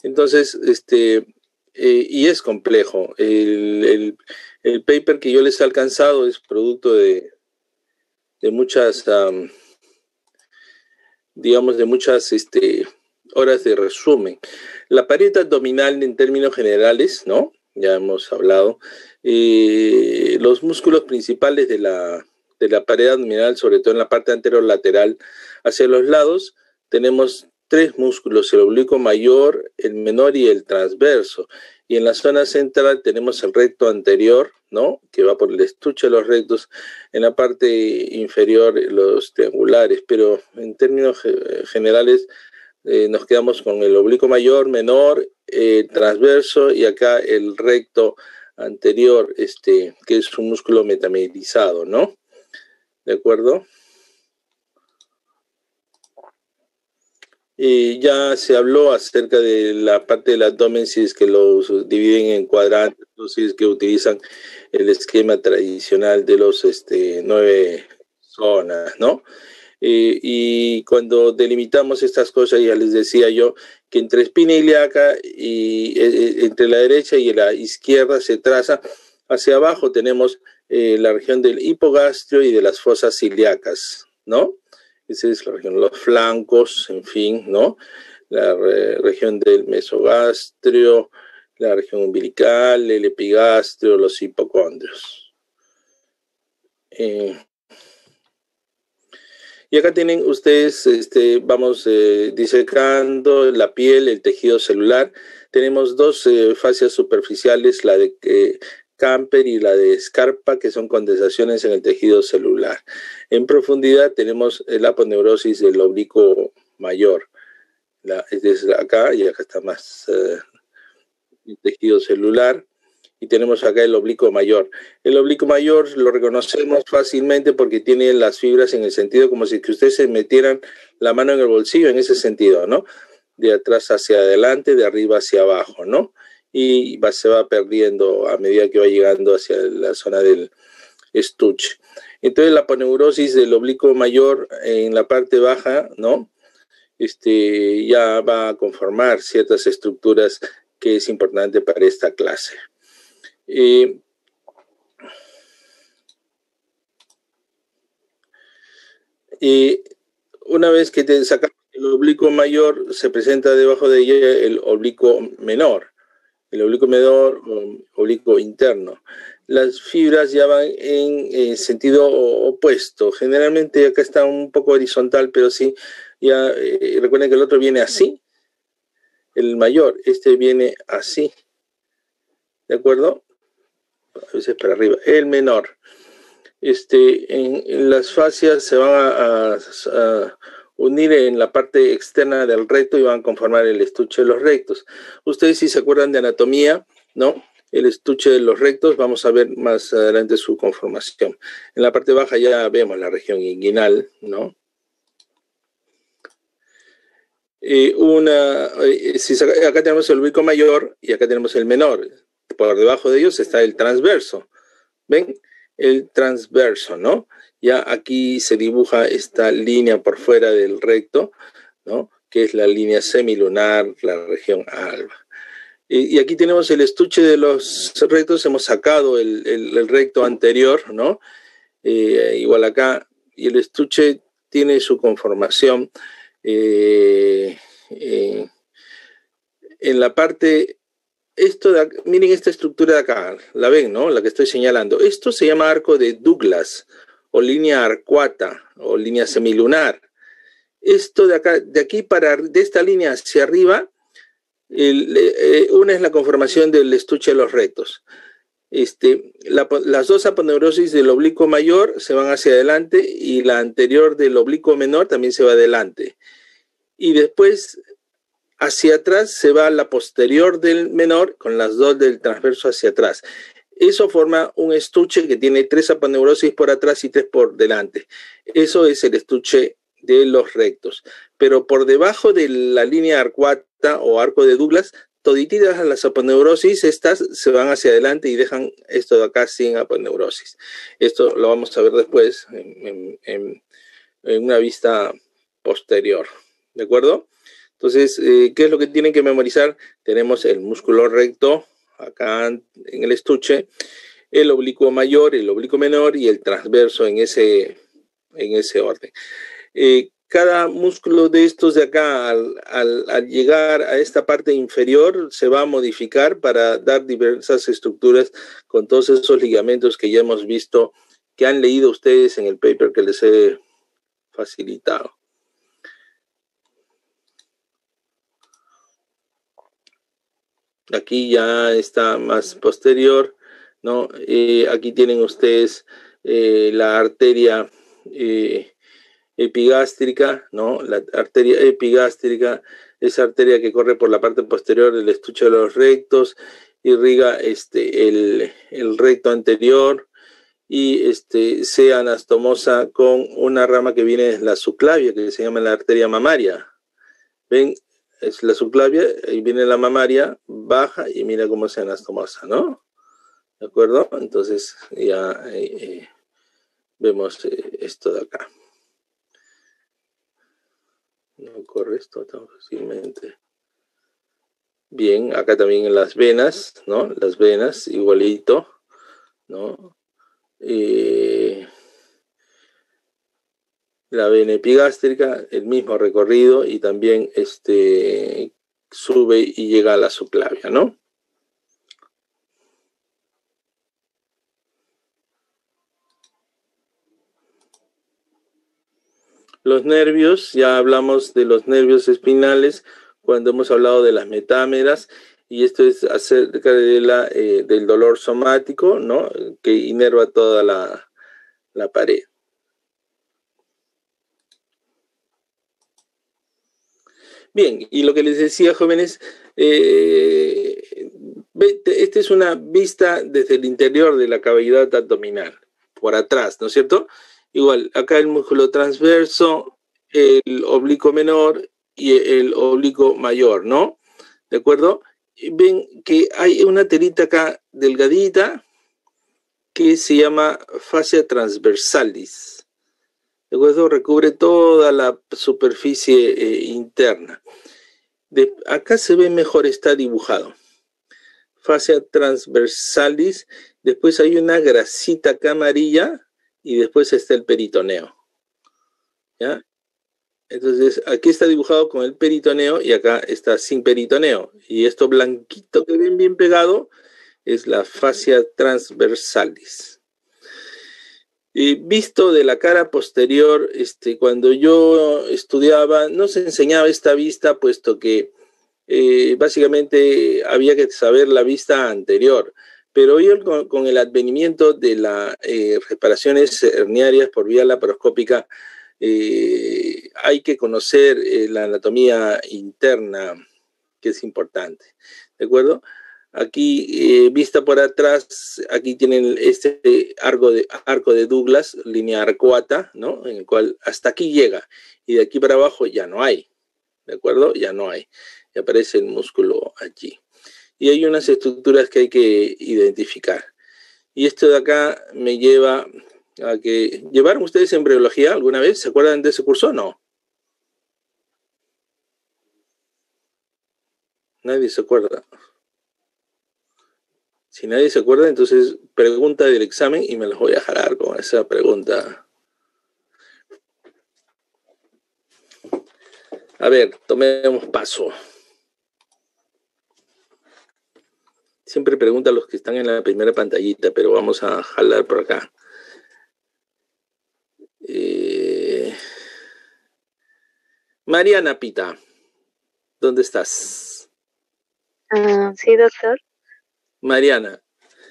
Entonces, y es complejo. El paper que yo les he alcanzado es producto de muchas, digamos, de muchas horas de resumen. La pared abdominal en términos generales, ¿no? Ya hemos hablado. Los músculos principales de la pared abdominal, sobre todo en la parte anterior lateral, hacia los lados, tenemos tres músculos: el oblicuo mayor, el menor y el transverso. Y en la zona central tenemos el recto anterior, ¿no? Que va por el estuche de los rectos. En la parte inferior los triangulares, pero en términos generales nos quedamos con el oblicuo mayor, menor, transverso, y acá el recto anterior, que es un músculo metamerizado, ¿no? ¿De acuerdo? Ya se habló acerca de la parte del abdomen, si es que lo dividen en cuadrantes, o si es que utilizan el esquema tradicional de los 9 zonas, ¿no? Y cuando delimitamos estas cosas, ya les decía yo que entre espina ilíaca y entre la derecha y la izquierda se traza. Hacia abajo tenemos la región del hipogastrio y de las fosas ilíacas, ¿no? Esa es la región, los flancos, en fin, ¿no? La región del mesogastrio, la región umbilical, el epigastrio, los hipocondrios. Y acá tienen ustedes, vamos disecando la piel, el tejido celular. Tenemos dos fascias superficiales, la de Camper y la de Scarpa, que son condensaciones en el tejido celular. En profundidad tenemos la aponeurosis del oblicuo mayor. Desde acá, y acá está más el tejido celular. Y tenemos acá el oblicuo mayor. El oblicuo mayor lo reconocemos fácilmente porque tiene las fibras en el sentido como si que ustedes se metieran la mano en el bolsillo, en ese sentido, ¿no? De atrás hacia adelante, de arriba hacia abajo, ¿no? Y se va perdiendo a medida que va llegando hacia la zona del estuche. Entonces la aponeurosis del oblicuo mayor en la parte baja, ¿no? Ya va a conformar ciertas estructuras que es importante para esta clase. Una vez que te sacamos el oblicuo mayor, se presenta debajo de ella el oblicuo menor. El oblicuo menor o oblicuo interno. Las fibras ya van en sentido opuesto. Generalmente acá está un poco horizontal, pero sí, ya recuerden que el otro viene así, el mayor, viene así, ¿de acuerdo? A veces para arriba, el menor. En las fascias se van a unir en la parte externa del recto y van a conformar el estuche de los rectos. Ustedes, si se acuerdan de anatomía, ¿no? El estuche de los rectos, vamos a ver más adelante su conformación. En la parte baja ya vemos la región inguinal, ¿no? Acá tenemos el oblicuo mayor y acá tenemos el menor. Por debajo de ellos está el transverso. ¿Ven? El transverso, ¿no? Ya aquí se dibuja esta línea por fuera del recto, ¿no? Que es la línea semilunar, la región alba. Y aquí tenemos el estuche de los rectos. Hemos sacado el recto anterior, ¿no? Igual acá, y el estuche tiene su conformación en la parte. Miren esta estructura de acá, la ven, ¿no? La que estoy señalando. Esto se llama arco de Douglas, o línea arcuata, o línea semilunar. Esto de acá, de esta línea hacia arriba, una es la conformación del estuche de los rectos. Las dos aponeurosis del oblicuo mayor se van hacia adelante y la anterior del oblicuo menor también se va adelante. Y después, hacia atrás se va la posterior del menor con las dos del transverso hacia atrás. Eso forma un estuche que tiene 3 aponeurosis por atrás y 3 por delante. Eso es el estuche de los rectos. Pero por debajo de la línea arcuata o arco de Douglas, todititas las aponeurosis, estas se van hacia adelante y dejan esto de acá sin aponeurosis. Esto lo vamos a ver después en una vista posterior. ¿De acuerdo? Entonces, ¿qué es lo que tienen que memorizar? Tenemos el músculo recto, acá en el estuche, el oblicuo mayor, el oblicuo menor y el transverso en ese orden. Cada músculo de estos de acá, al llegar a esta parte inferior, se va a modificar para dar diversas estructuras con todos esos ligamentos que ya hemos visto, que han leído ustedes en el paper que les he facilitado. Aquí ya está más posterior, ¿no? Aquí tienen ustedes la arteria epigástrica, ¿no? La arteria epigástrica, esa arteria que corre por la parte posterior del estuche de los rectos, irriga el recto anterior y se anastomosa con una rama que viene de la subclavia, que se llama la arteria mamaria. ¿Ven? Es la subclavia, ahí viene la mamaria, baja y mira cómo se anastomosa, ¿no? ¿De acuerdo? Entonces ya vemos esto de acá. No corre esto tan fácilmente. Bien, acá también en las venas, ¿no? Las venas, igualito, ¿no? La vena epigástrica, el mismo recorrido y también sube y llega a la subclavia, ¿no? Los nervios, ya hablamos de los nervios espinales cuando hemos hablado de las metámeras, y esto es acerca de del dolor somático, ¿no? Que inerva toda la pared. Bien, y lo que les decía, jóvenes, esta es una vista desde el interior de la cavidad abdominal, por atrás, ¿no es cierto? Igual, acá el músculo transverso, el oblicuo menor y el oblicuo mayor, ¿no? ¿De acuerdo? Ven que hay una telita acá delgadita que se llama fascia transversalis. ¿De acuerdo? Recubre toda la superficie interna. Acá se ve mejor, está dibujado. Fascia transversalis, después hay una grasita acá amarilla y después está el peritoneo. ¿Ya? Entonces, aquí está dibujado con el peritoneo y acá está sin peritoneo. Y esto blanquito que ven bien pegado es la fascia transversalis. Visto de la cara posterior, cuando yo estudiaba, no se enseñaba esta vista, puesto que básicamente había que saber la vista anterior. Pero hoy con el advenimiento de las reparaciones herniarias por vía laparoscópica, hay que conocer la anatomía interna, que es importante. ¿De acuerdo? Aquí, vista por atrás, aquí tienen este arco de Douglas, línea arcuata, ¿no? En el cual hasta aquí llega, y de aquí para abajo ya no hay, ¿de acuerdo? Ya no hay, y aparece el músculo allí. Y hay unas estructuras que hay que identificar. Y esto de acá me lleva a que... ¿Llevaron ustedes embriología alguna vez? ¿Se acuerdan de ese curso o no? Nadie se acuerda. Si nadie se acuerda, entonces pregunta del examen y me los voy a jalar con esa pregunta. A ver, tomemos paso. Siempre pregunta a los que están en la primera pantallita, pero vamos a jalar por acá. Mariana Pita, ¿dónde estás? Sí, doctor. Mariana,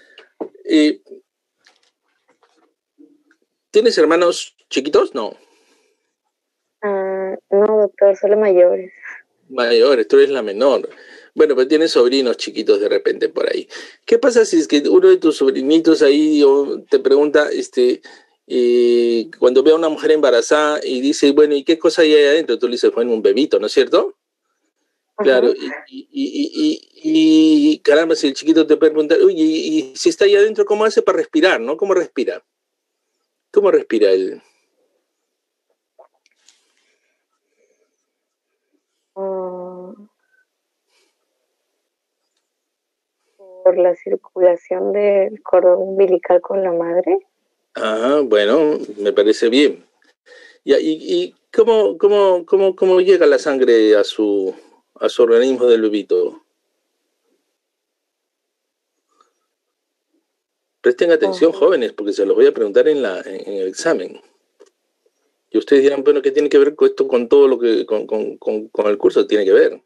¿tienes hermanos chiquitos? No. No, doctor, solo mayores. Mayores, tú eres la menor. Bueno, pero tienes sobrinos chiquitos de repente por ahí. ¿Qué pasa si es que uno de tus sobrinitos ahí te pregunta, cuando ve a una mujer embarazada y dice, bueno, ¿y qué cosa hay ahí adentro? Tú le dices, bueno, un bebito, ¿no es cierto? Ajá. Claro, y caramba, si el chiquito te pregunta, oye, y si está ahí adentro, ¿cómo hace para respirar, no? ¿Cómo respira? ¿Cómo respira él? por la circulación del cordón umbilical con la madre. Ah, bueno, me parece bien. ¿Y cómo llega la sangre a su organismo del bebito? Presten atención, jóvenes, porque se los voy a preguntar en el examen. Y ustedes dirán, bueno, ¿qué tiene que ver con esto, con todo lo que, con el curso? Tiene que ver.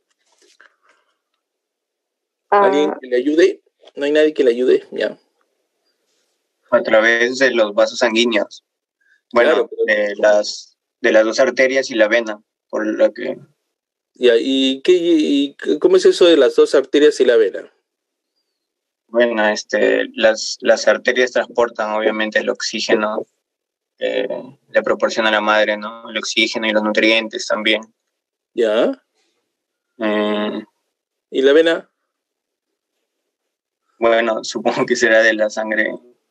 ¿Alguien que le ayude? ¿No hay nadie que le ayude? Ya. A través de los vasos sanguíneos. Bueno, claro, pero de las dos arterias y la vena, por lo que... Ya, ¿y cómo es eso de las dos arterias y la vena? Bueno, las arterias transportan obviamente el oxígeno, le proporciona a la madre, ¿no? El oxígeno y los nutrientes también. ¿Ya? ¿Y la vena? Bueno, supongo que será de la sangre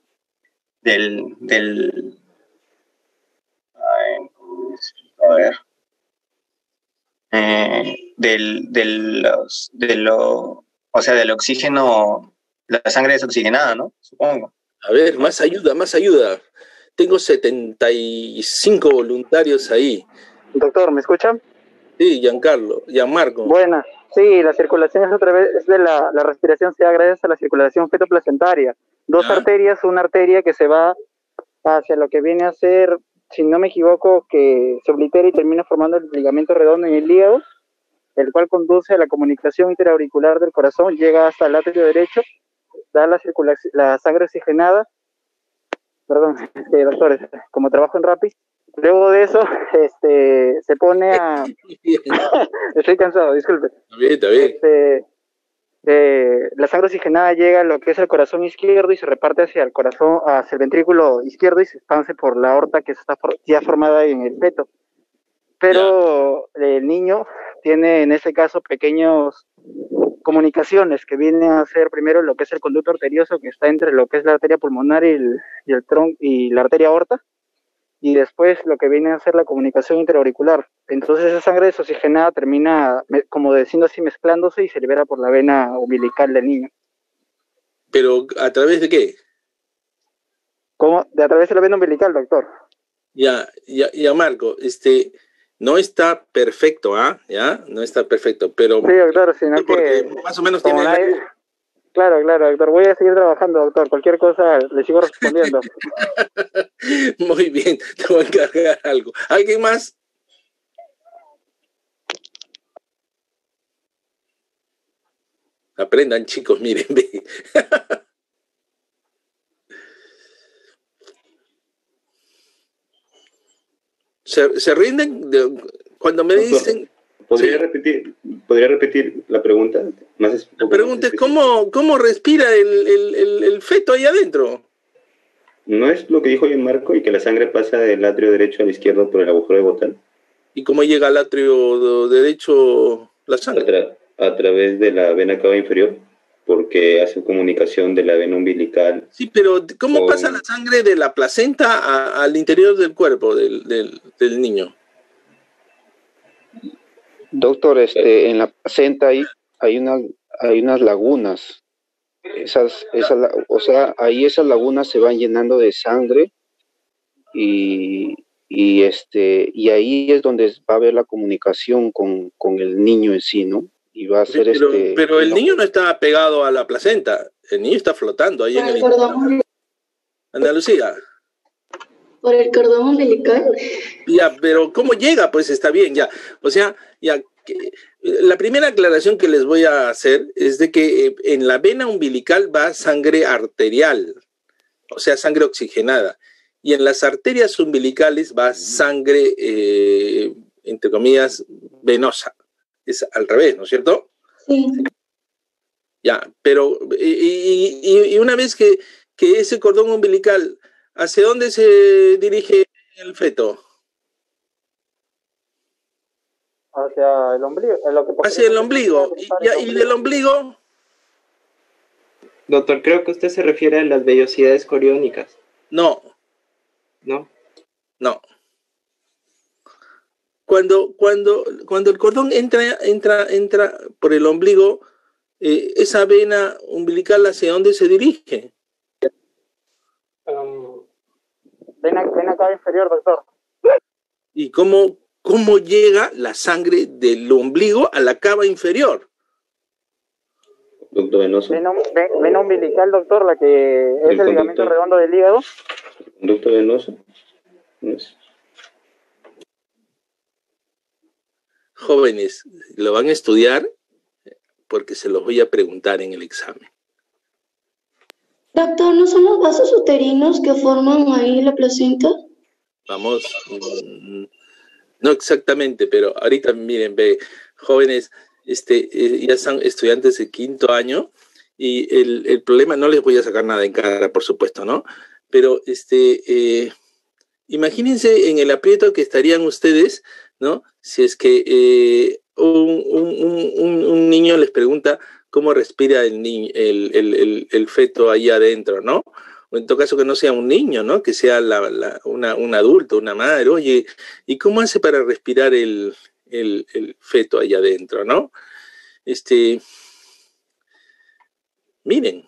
o sea, del oxígeno, la sangre desoxigenada, ¿no? Supongo. A ver, más ayuda. Tengo 75 voluntarios ahí. Doctor, ¿me escuchan? Sí, Gianmarco. Buenas. Sí, la circulación es otra vez de la respiración se da gracias a la circulación fetoplacentaria. Dos arterias, una arteria que se va hacia lo que viene a ser, si no me equivoco, que se oblitera y termina formando el ligamento redondo en el hígado, el cual conduce a la comunicación interauricular del corazón, llega hasta el atrio derecho, da la sangre oxigenada. Perdón, doctores, como trabajo en Rappi, luego de eso, se pone a... Estoy cansado, disculpe. Está bien. La sangre oxigenada llega a lo que es el corazón izquierdo y se reparte hacia el corazón, hacia el ventrículo izquierdo y se expande por la aorta que está ya formada en el feto. Pero el niño tiene en este caso pequeños comunicaciones que vienen a ser primero lo que es el conducto arterioso que está entre lo que es la arteria pulmonar y el tronco y la arteria aorta, y después lo que viene a ser la comunicación interauricular. Entonces esa sangre desoxigenada termina, como diciendo así, mezclándose y se libera por la vena umbilical del niño. ¿Pero a través de qué? ¿Cómo? A través de la vena umbilical, doctor. Ya, Marco, no está perfecto, ¿ya? No está perfecto, pero... Sí, doctor, sino que... Más o menos tiene... Claro, doctor. Voy a seguir trabajando, doctor. Cualquier cosa le sigo respondiendo. Muy bien, te voy a encargar algo. ¿Alguien más? Aprendan, chicos, miren. ¿Se rinden? Cuando me dicen... ¿Podría repetir la pregunta? La pregunta es, ¿cómo respira el feto ahí adentro? ¿No es lo que dijo Gianmarco y que la sangre pasa del atrio derecho al izquierdo por el agujero de botán? ¿Y cómo llega al atrio derecho la sangre? A través de la vena cava inferior, porque hace comunicación de la vena umbilical. Sí, pero ¿cómo pasa la sangre de la placenta al interior del cuerpo del niño? Doctor, en la placenta hay unas lagunas. O sea, ahí esas lagunas se van llenando de sangre y ahí es donde va a haber la comunicación con el niño en sí, ¿no? Y va a ser pero el niño no está pegado a la placenta, el niño está flotando ahí en el cordón. Andalucía. ¿Por el cordón umbilical? Ya, pero ¿cómo llega? Pues está bien, ya. O sea, ya, la primera aclaración que les voy a hacer es de que en la vena umbilical va sangre arterial, o sea, sangre oxigenada. Y en las arterias umbilicales va sangre, entre comillas, venosa. Es al revés, ¿no es cierto? Sí. Ya, pero y una vez que ese cordón umbilical, ¿hacia dónde se dirige el feto? Hacia el ombligo. Hacia el ombligo. ¿Y del ombligo? Doctor, creo que usted se refiere a las vellosidades coriónicas. No. ¿No? No. Cuando el cordón entra por el ombligo, esa vena umbilical hacia dónde se dirige. Vena cava inferior, doctor. ¿Y cómo llega la sangre del ombligo a la cava inferior? Conducto venoso. Vena umbilical, doctor, la que es el ligamento redondo del hígado. Conducto venoso. ¿No es? Jóvenes, lo van a estudiar porque se los voy a preguntar en el examen. Doctor, ¿no son los vasos uterinos que forman ahí la placenta? Vamos, no exactamente, pero ahorita miren, ve, jóvenes, ya son estudiantes de 5º año y el problema, no les voy a sacar nada en cara, por supuesto, ¿no? Pero imagínense en el aprieto que estarían ustedes, ¿no? Si es que un niño les pregunta cómo respira el feto ahí adentro, ¿no? O en todo caso que no sea un niño, ¿no? Que sea un adulto, una madre. Oye, ¿y cómo hace para respirar el feto ahí adentro, ¿no? Miren,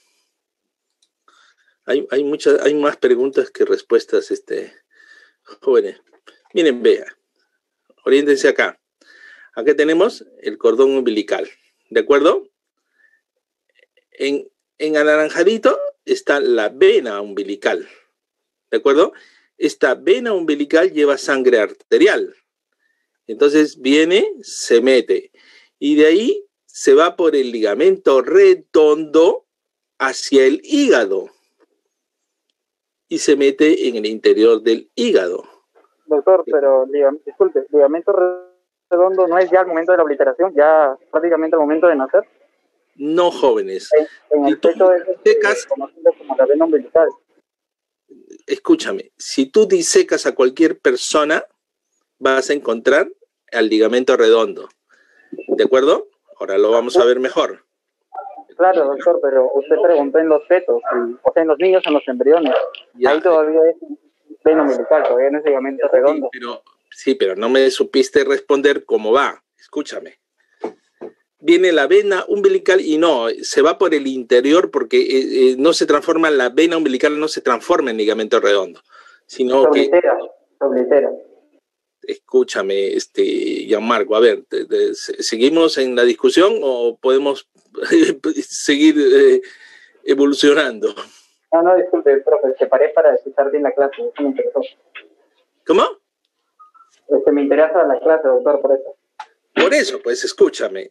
hay más preguntas que respuestas, jóvenes. Miren, vea, oriéntense acá. Acá tenemos el cordón umbilical, ¿de acuerdo? En anaranjadito está la vena umbilical, ¿de acuerdo? Esta vena umbilical lleva sangre arterial. Entonces viene, se mete, y de ahí se va por el ligamento redondo hacia el hígado y se mete en el interior del hígado. Doctor, pero disculpe, ligamento redondo no es ya el momento de la obliteración, ya prácticamente el momento de nacer. No, jóvenes. En el feto es conocido como la vena umbilical. Escúchame, si tú disecas a cualquier persona, vas a encontrar al ligamento redondo. ¿De acuerdo? Ahora lo vamos a ver mejor. Claro, doctor, pero usted preguntó en los fetos, o sea, en los niños, en los embriones. Ya, ahí todavía es vena umbilical, todavía no es ligamento redondo. Sí, pero no me supiste responder cómo va. Escúchame. Viene la vena umbilical y no, se va por el interior porque no se transforma, la vena umbilical no se transforma en ligamento redondo, sino se oblitera. Escúchame, Gianmarco, a ver, ¿seguimos en la discusión o podemos seguir evolucionando? No, disculpe, profe, te paré para escuchar bien la clase, eso me interesó. ¿Cómo? Me interesa la clase, doctor, por eso. Por eso, pues escúchame.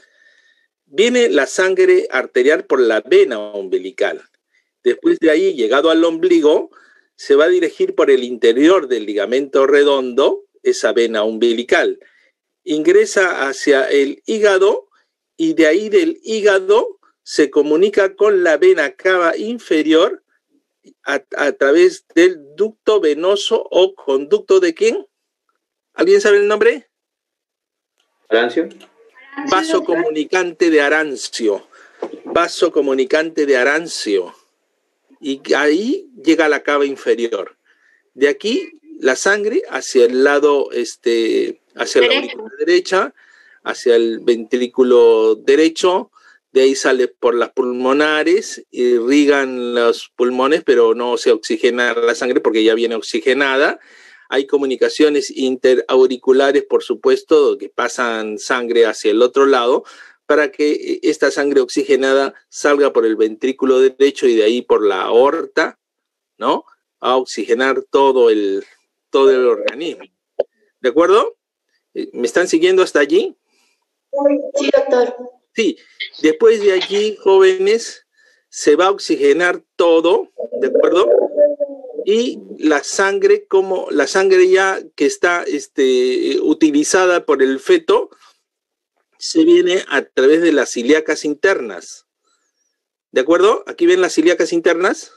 Viene la sangre arterial por la vena umbilical. Después de ahí, llegado al ombligo, se va a dirigir por el interior del ligamento redondo, esa vena umbilical. Ingresa hacia el hígado y de ahí del hígado se comunica con la vena cava inferior a través del ducto venoso o conducto de ¿quién? ¿Alguien sabe el nombre? Arancio. Vaso comunicante de Arancio. Vaso comunicante de Arancio. Y ahí llega a la cava inferior. De aquí la sangre hacia el lado, hacia la aurícula derecha, hacia el ventrículo derecho. De ahí sale por las pulmonares, irrigan los pulmones, pero no se oxigena la sangre porque ya viene oxigenada. Hay comunicaciones interauriculares, por supuesto, que pasan sangre hacia el otro lado para que esta sangre oxigenada salga por el ventrículo derecho y de ahí por la aorta, ¿no? A oxigenar todo el organismo. ¿De acuerdo? ¿Me están siguiendo hasta allí? Sí, doctor. Sí. Después de allí, jóvenes, se va a oxigenar todo, ¿de acuerdo? Y la sangre, como la sangre ya que está utilizada por el feto, se viene a través de las ilíacas internas. ¿De acuerdo? Aquí ven las ilíacas internas.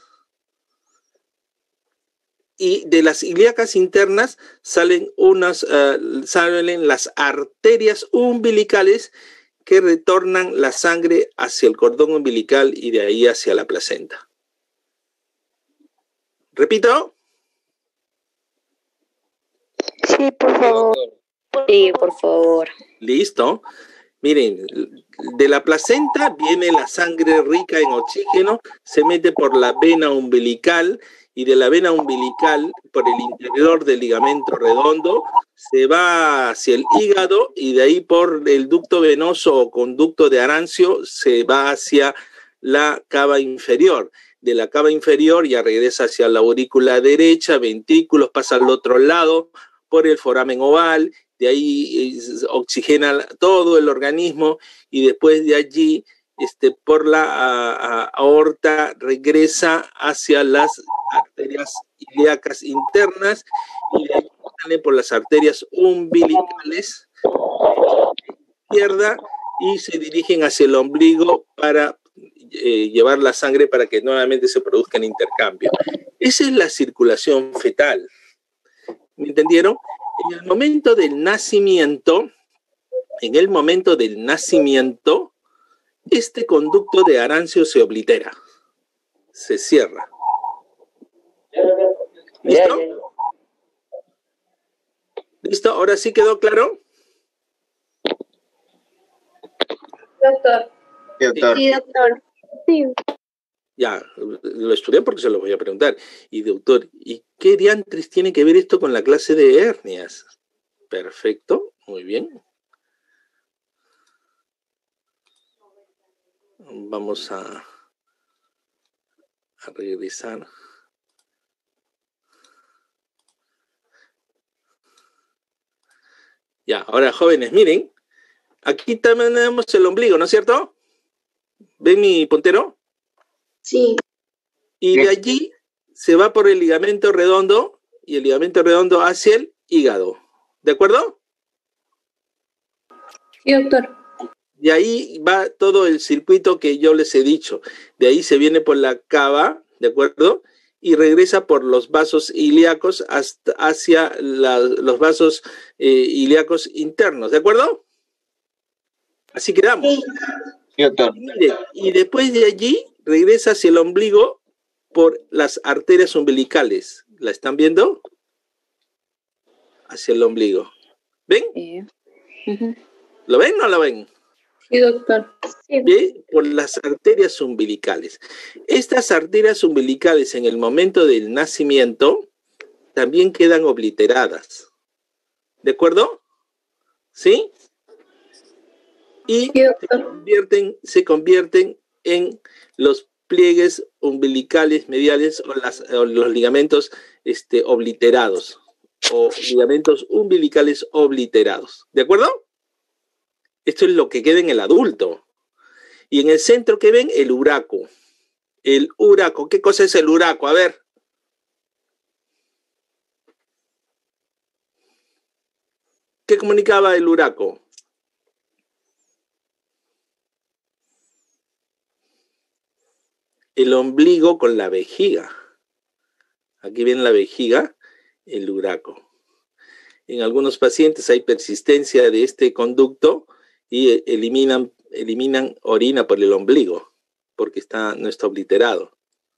Y de las ilíacas internas salen las arterias umbilicales que retornan la sangre hacia el cordón umbilical y de ahí hacia la placenta. ¿Repito? Sí, por favor. Sí, por favor. Listo. Miren, de la placenta viene la sangre rica en oxígeno, se mete por la vena umbilical y de la vena umbilical, por el interior del ligamento redondo, se va hacia el hígado y de ahí por el ducto venoso o conducto de Arancio se va hacia la cava inferior. De la cava inferior ya regresa hacia la aurícula derecha, ventrículos, pasa al otro lado por el foramen oval, de ahí oxigena todo el organismo y después de allí por la aorta regresa hacia las arterias ilíacas internas y de ahí sale por las arterias umbilicales izquierda y se dirigen hacia el ombligo para llevar la sangre para que nuevamente se produzca el intercambio. Esa es la circulación fetal. ¿Me entendieron? En el momento del nacimiento, este conducto de Arancio se oblitera, se cierra. ¿Listo? ¿Listo? ¿Ahora sí quedó claro? Doctor. Sí, doctor. Sí, doctor. Sí. Ya, lo estudié porque se lo voy a preguntar. Y doctor, ¿y qué diantres tiene que ver esto con la clase de hernias? Perfecto, muy bien. Vamos a regresar. Ya, ahora jóvenes, miren, aquí también tenemos el ombligo, ¿no es cierto? ¿Ven mi puntero? Sí. Y de allí se va por el ligamento redondo y el ligamento redondo hacia el hígado. ¿De acuerdo? Sí, doctor. De ahí va todo el circuito que yo les he dicho. De ahí se viene por la cava, ¿de acuerdo? Y regresa por los vasos ilíacos hasta hacia los vasos ilíacos internos, ¿de acuerdo? Así quedamos. Sí, doctor. Y después de allí regresa hacia el ombligo por las arterias umbilicales. ¿La están viendo? Hacia el ombligo. ¿Ven? ¿Lo ven o no lo ven? Sí, doctor. Sí. ¿Bien? Por las arterias umbilicales. Estas arterias umbilicales en el momento del nacimiento también quedan obliteradas. ¿De acuerdo? ¿Sí? Y se convierten en los pliegues umbilicales mediales o los ligamentos obliterados o ligamentos umbilicales obliterados. ¿De acuerdo? Esto es lo que queda en el adulto. Y en el centro, ¿qué ven? El uraco. El uraco. ¿Qué cosa es el uraco? A ver. ¿Qué comunicaba el uraco? El ombligo con la vejiga. Aquí ven la vejiga, el uraco. En algunos pacientes hay persistencia de este conducto y eliminan orina por el ombligo, porque no está obliterado.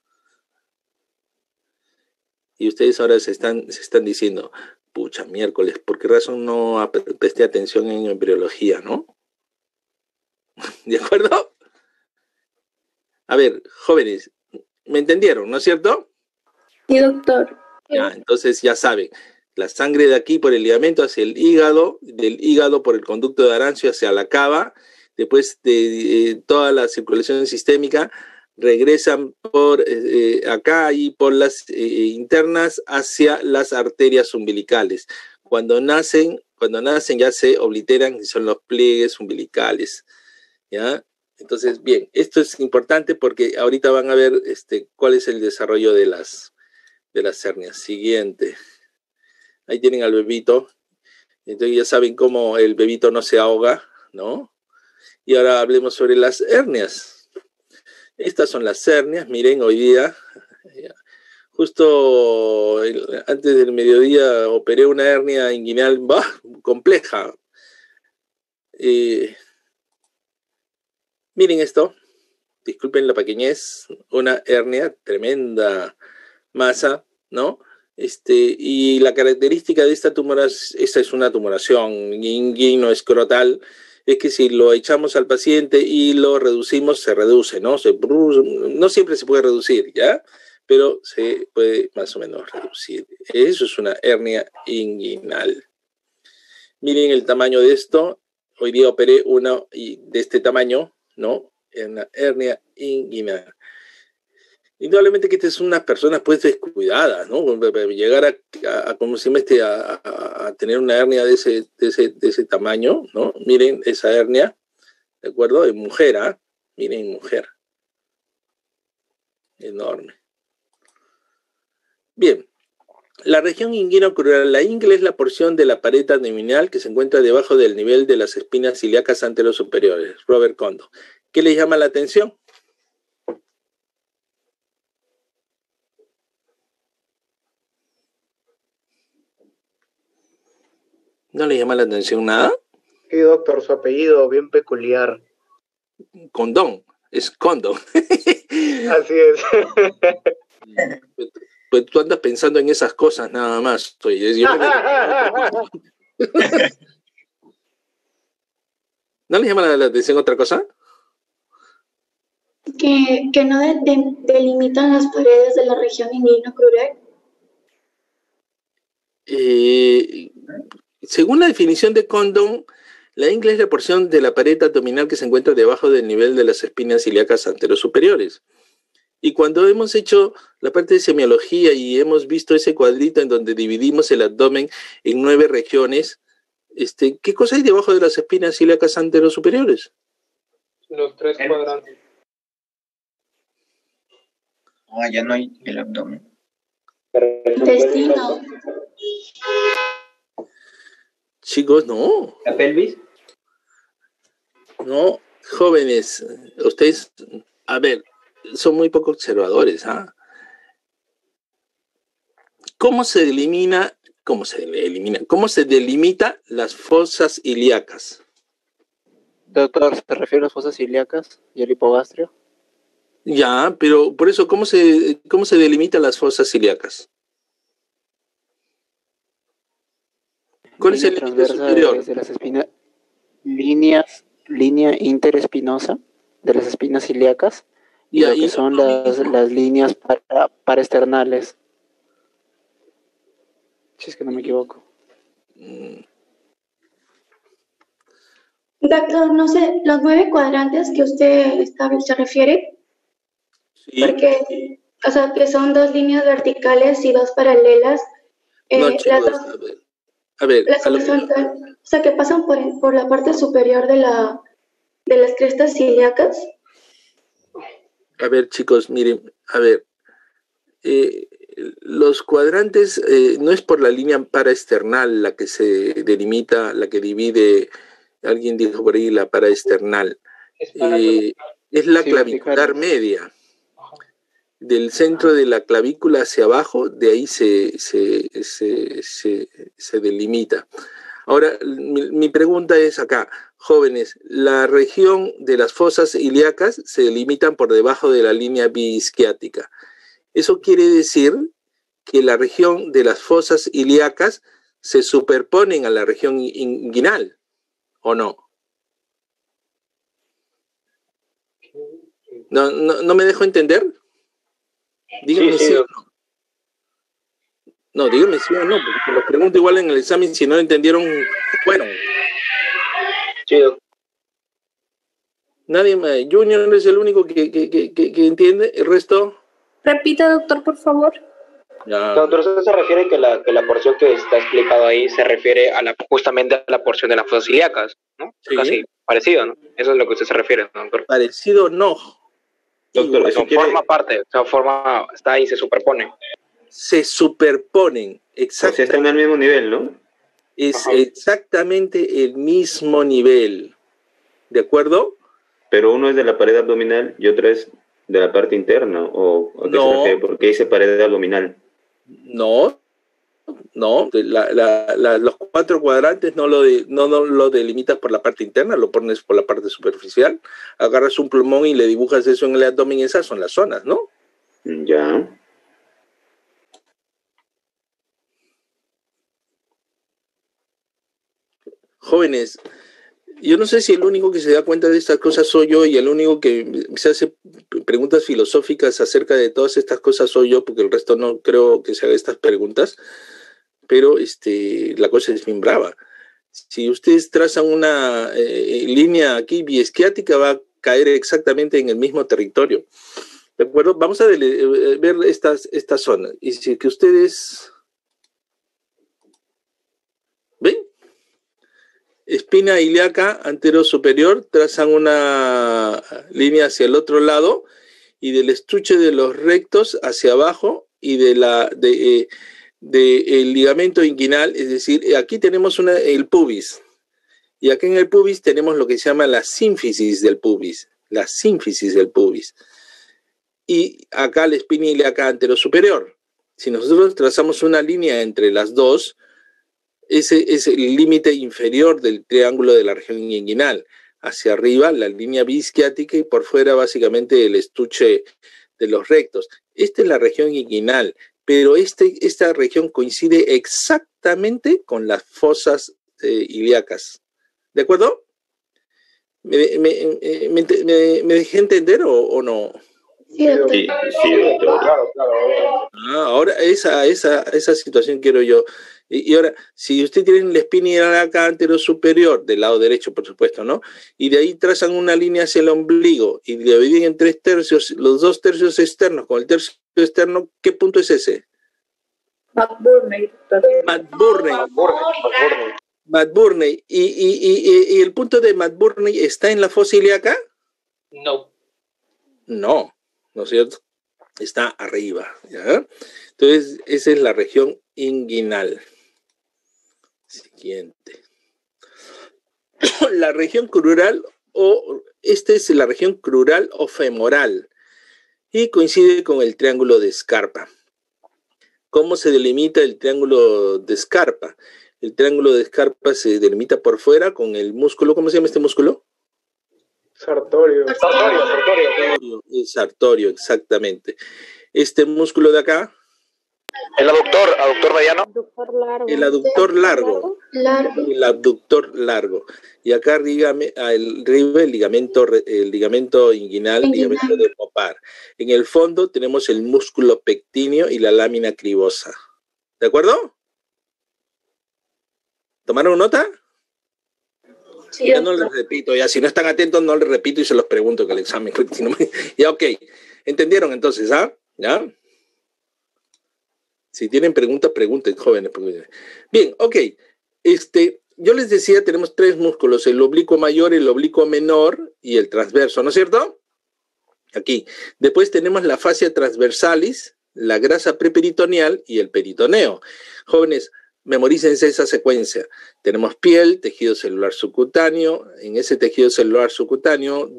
Y ustedes ahora se están diciendo, pucha, miércoles, ¿por qué razón no presté atención en embriología, no? ¿De acuerdo? A ver, jóvenes, ¿me entendieron, no es cierto? Sí, doctor. Ya, entonces ya saben, la sangre de aquí por el ligamento hacia el hígado, del hígado por el conducto de Arancio hacia la cava, después de toda la circulación sistémica, regresan por acá y por las internas hacia las arterias umbilicales. Cuando nacen ya se obliteran y son los pliegues umbilicales, ¿ya? Entonces, bien, esto es importante porque ahorita van a ver cuál es el desarrollo de las hernias. Siguiente. Ahí tienen al bebito. Entonces ya saben cómo el bebito no se ahoga, ¿no? Y ahora hablemos sobre las hernias. Estas son las hernias. Miren, hoy día, justo antes del mediodía, operé una hernia inguinal compleja. Miren esto. Disculpen la pequeñez. Una hernia, tremenda masa, ¿no? Y la característica de esta tumoración, esta es una tumoración inguino-escrotal, es que si lo echamos al paciente y lo reducimos, se reduce, ¿no? No siempre se puede reducir, ¿ya? Pero se puede más o menos reducir. Eso es una hernia inguinal. Miren el tamaño de esto. Hoy día operé una de este tamaño, ¿no? Una hernia inguinal. Indudablemente que estas son unas personas pues descuidadas, ¿no? Llegar a tener una hernia de ese tamaño, ¿no? Miren esa hernia, ¿de acuerdo? En mujer, ¿ah? Miren, mujer. Enorme. Bien. La región inguinocrural, la ingle es la porción de la pared abdominal que se encuentra debajo del nivel de las espinas ilíacas anterosuperiores. Robert Kondo. ¿Qué le llama la atención? ¿No le llama la atención nada? Sí, doctor, su apellido bien peculiar. Condón, es Kondo. Así es. Pues tú andas pensando en esas cosas nada más. ¿No le llama la atención otra cosa? Que no delimitan las paredes de la región inguinocrural. Según la definición de Condon, la ingle es la porción de la pared abdominal que se encuentra debajo del nivel de las espinas ilíacas anterosuperiores. Y cuando hemos hecho la parte de semiología y hemos visto ese cuadrito en donde dividimos el abdomen en 9 regiones, ¿qué cosa hay debajo de las espinas ilíacas anterosuperiores? Los 3 cuadrantes. Ah, ya no hay el abdomen. Intestino. Chicos, no. ¿La pelvis? No, jóvenes, ustedes, a ver, son muy poco observadores, ¿ah? ¿Cómo se delimita las fosas ilíacas? Doctor, ¿se refiere a las fosas ilíacas y el hipogastrio? Ya, pero por eso, ¿cómo se delimitan las fosas ilíacas? ¿Cuál es el límite superior? De las espinas, línea interespinosa de las espinas ilíacas y lo que son las líneas paraesternales. Si es que no me equivoco. Doctor, no sé, los 9 cuadrantes que usted se refiere, Sí. Porque, o sea, que son 2 líneas verticales y 2 paralelas. No, chicos, a ver, o sea, que pasan por la parte superior de las crestas ilíacas. A ver, chicos, miren, a ver, los cuadrantes no es por la línea paraesternal la que se delimita, la que divide, alguien dijo por ahí la paraesternal, es la clavicular media. Del centro de la clavícula hacia abajo, de ahí se delimita. Ahora, mi pregunta es acá, jóvenes, la región de las fosas ilíacas se delimitan por debajo de la línea biisquiática. Eso quiere decir que la región de las fosas ilíacas se superponen a la región inguinal, ¿o no? ¿No me dejo entender? Díganme sí o no. No, díganme sí o no, porque los pregunto igual en el examen, si no lo entendieron, bueno. Chido. Nadie más. Junior es el único que entiende, el resto. Repita, doctor, por favor. Ya. Doctor, usted se refiere que la porción que está explicado ahí se refiere justamente a la porción de las fosas ilíacas, ¿no? Sí. Casi parecido, ¿no? Eso es lo que usted se refiere, ¿no, doctor? Parecido no. Doctor, eso forma parte, o sea, está ahí, se superpone. Se superponen, exacto. O sea, están al mismo nivel, ¿no? Es exactamente el mismo nivel. ¿De acuerdo? Pero uno es de la pared abdominal y otro es de la parte interna. ¿O a qué se refiere? ¿Por qué dice pared abdominal? No. Los 4 cuadrantes no lo delimitas por la parte interna, lo pones por la parte superficial. Agarras un plumón y le dibujas eso en el abdomen, esas son las zonas, ¿no? Ya. Jóvenes, Yo no sé si el único que se da cuenta de estas cosas soy yo y el único que se hace preguntas filosóficas acerca de todas estas cosas soy yo, porque el resto no creo que se haga estas preguntas, pero la cosa es bien brava. Si ustedes trazan una línea aquí biesquiática, va a caer exactamente en el mismo territorio. ¿De acuerdo? Vamos a ver estas zonas. Y si que ustedes ven, espina ilíaca anterosuperior, trazan una línea hacia el otro lado y del estuche de los rectos hacia abajo y el ligamento inguinal, es decir, aquí tenemos el pubis y aquí en el pubis tenemos lo que se llama la sínfisis del pubis, y acá la espina ilíaca anterosuperior. Si nosotros trazamos una línea entre las dos, ese es el límite inferior del triángulo de la región inguinal. Hacia arriba, la línea biisquiática y por fuera, básicamente, el estuche de los rectos. Esta es la región inguinal, pero esta región coincide exactamente con las fosas ilíacas. ¿De acuerdo? ¿Me dejé entender o no? Sí, doctor. Sí, doctor. Claro. Ahora esa situación quiero yo. Y ahora, si usted tiene la espina ilíaca anterosuperior, del lado derecho, por supuesto, ¿no? Y de ahí trazan una línea hacia el ombligo y le dividen en 3 tercios, los 2 tercios externos con el tercio externo, ¿qué punto es ese? McBurney. ¿Y el punto de McBurney está en la fosa ilíaca? No. No, ¿no es cierto? Está arriba, ¿ya? Entonces, esa es la región inguinal. Siguiente. La región crural esta es la región crural o femoral y coincide con el triángulo de Scarpa. ¿Cómo se delimita el triángulo de Scarpa? El triángulo de Scarpa se delimita por fuera con el músculo, ¿cómo se llama este músculo? Sartorio. El sartorio, exactamente. Este músculo de acá. El aductor mediano. El aductor largo. El abductor largo. Y acá arriba el ligamento inguinal, ligamento de Popar. En el fondo tenemos el músculo pectíneo y la lámina cribosa. ¿De acuerdo? ¿Tomaron nota? Sí, ya no les repito, ya si no están atentos no les repito y se los pregunto que el examen. Ya, ok. ¿Entendieron entonces, ¿Ya? Si tienen preguntas, pregunten, jóvenes. Bien, ok. Yo les decía, tenemos 3 músculos, el oblicuo mayor, el oblicuo menor y el transverso, ¿no es cierto? Aquí. Después tenemos la fascia transversalis, la grasa preperitoneal y el peritoneo. Jóvenes, memorícense esa secuencia. Tenemos piel, tejido celular subcutáneo. En ese tejido celular subcutáneo,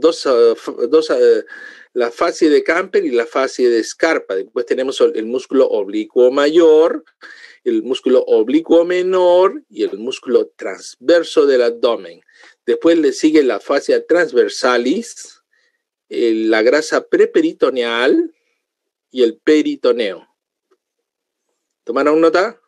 la fascia de Camper y la fascia de Scarpa. Después tenemos el músculo oblicuo mayor, el músculo oblicuo menor y el músculo transverso del abdomen. Después le sigue la fascia transversalis, la grasa preperitoneal y el peritoneo. ¿Tomaron nota?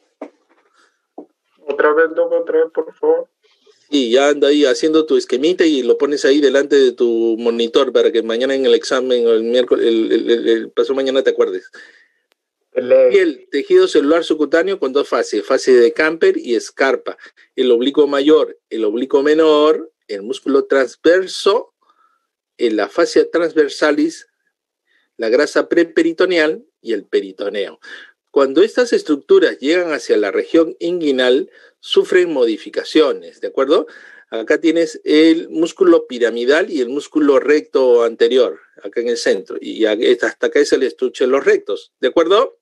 Otra vez, por favor. Y ya anda ahí haciendo tu esquemita y lo pones ahí delante de tu monitor para que mañana en el examen o el miércoles, el paso mañana te acuerdes. Piel, tejido celular subcutáneo con 2 fases, fase de Camper y Scarpa. El oblicuo mayor, el oblicuo menor, el músculo transverso, en la fascia transversalis, la grasa preperitoneal y el peritoneo. Cuando estas estructuras llegan hacia la región inguinal, sufren modificaciones, ¿de acuerdo? Acá tienes el músculo piramidal y el músculo recto anterior, acá en el centro. Y hasta acá es el estuche de los rectos, ¿de acuerdo?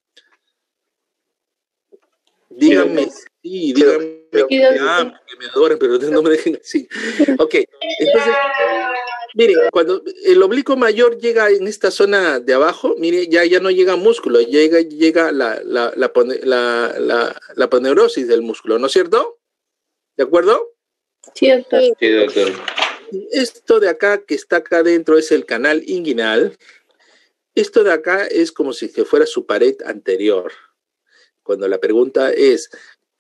Díganme, díganme que me adoran, pero no me dejen así. Ok, entonces, miren, cuando el oblicuo mayor llega en esta zona de abajo, mire, ya no llega músculo, llega la aponeurosis del músculo, ¿no es cierto? ¿De acuerdo? Sí, doctor. Sí, doctor. Esto de acá, que está acá adentro, es el canal inguinal. Esto de acá es como si fuera su pared anterior. Cuando la pregunta es,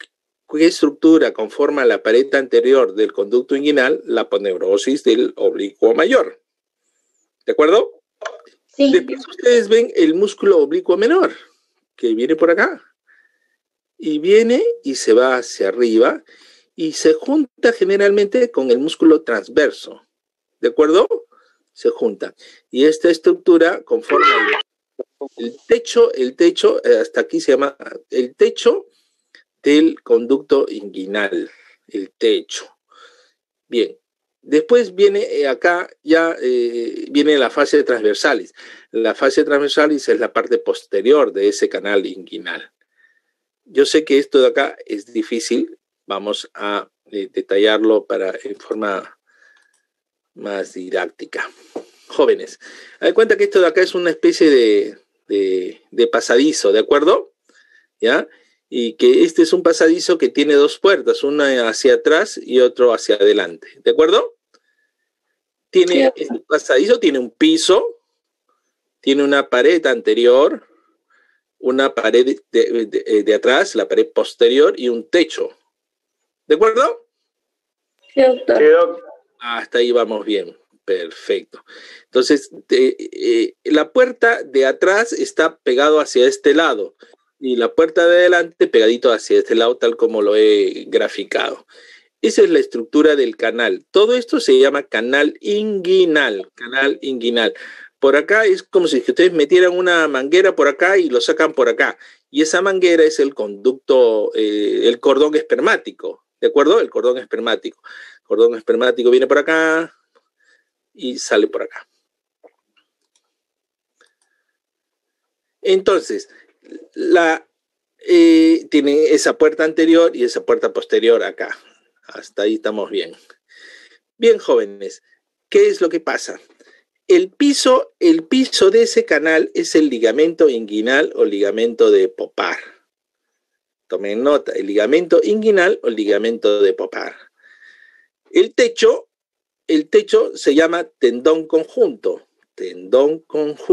¿Qué estructura conforma la pared anterior del conducto inguinal? La aponeurosis del oblicuo mayor. ¿De acuerdo? Sí. Después ustedes ven el músculo oblicuo menor, que viene por acá. Y viene y se va hacia arriba y se junta generalmente con el músculo transverso. ¿De acuerdo? Se junta. Y esta estructura conforma el techo, hasta aquí se llama el techo del conducto inguinal, el techo. Bien, después viene acá, ya viene la fascia transversalis. La fascia transversalis es la parte posterior de ese canal inguinal. Yo sé que esto de acá es difícil, vamos a detallarlo en forma más didáctica. Jóvenes, hay cuenta que esto de acá es una especie de pasadizo, ¿de acuerdo? ¿Ya? Y que este es un pasadizo que tiene dos puertas, una hacia atrás y otro hacia adelante, ¿de acuerdo? Este pasadizo tiene un piso, tiene una pared anterior, una pared de atrás, la pared posterior y un techo, ¿de acuerdo? Sí, doctor. Hasta ahí vamos bien, perfecto. Entonces, la puerta de atrás está pegado hacia este lado, y la puerta de adelante pegadito hacia este lado, tal como lo he graficado. Esa es la estructura del canal. Todo esto se llama canal inguinal, Por acá es como si ustedes metieran una manguera por acá y lo sacan por acá. Y esa manguera es el conducto, el cordón espermático, ¿de acuerdo? El cordón espermático. El cordón espermático viene por acá y sale por acá. Entonces, tiene esa puerta anterior y esa puerta posterior acá. Hasta ahí estamos bien. Bien, jóvenes, ¿qué es lo que pasa? El piso de ese canal es el ligamento inguinal o ligamento de Popar. Tomen nota, el ligamento inguinal o ligamento de Popar. El techo se llama tendón conjunto, tendón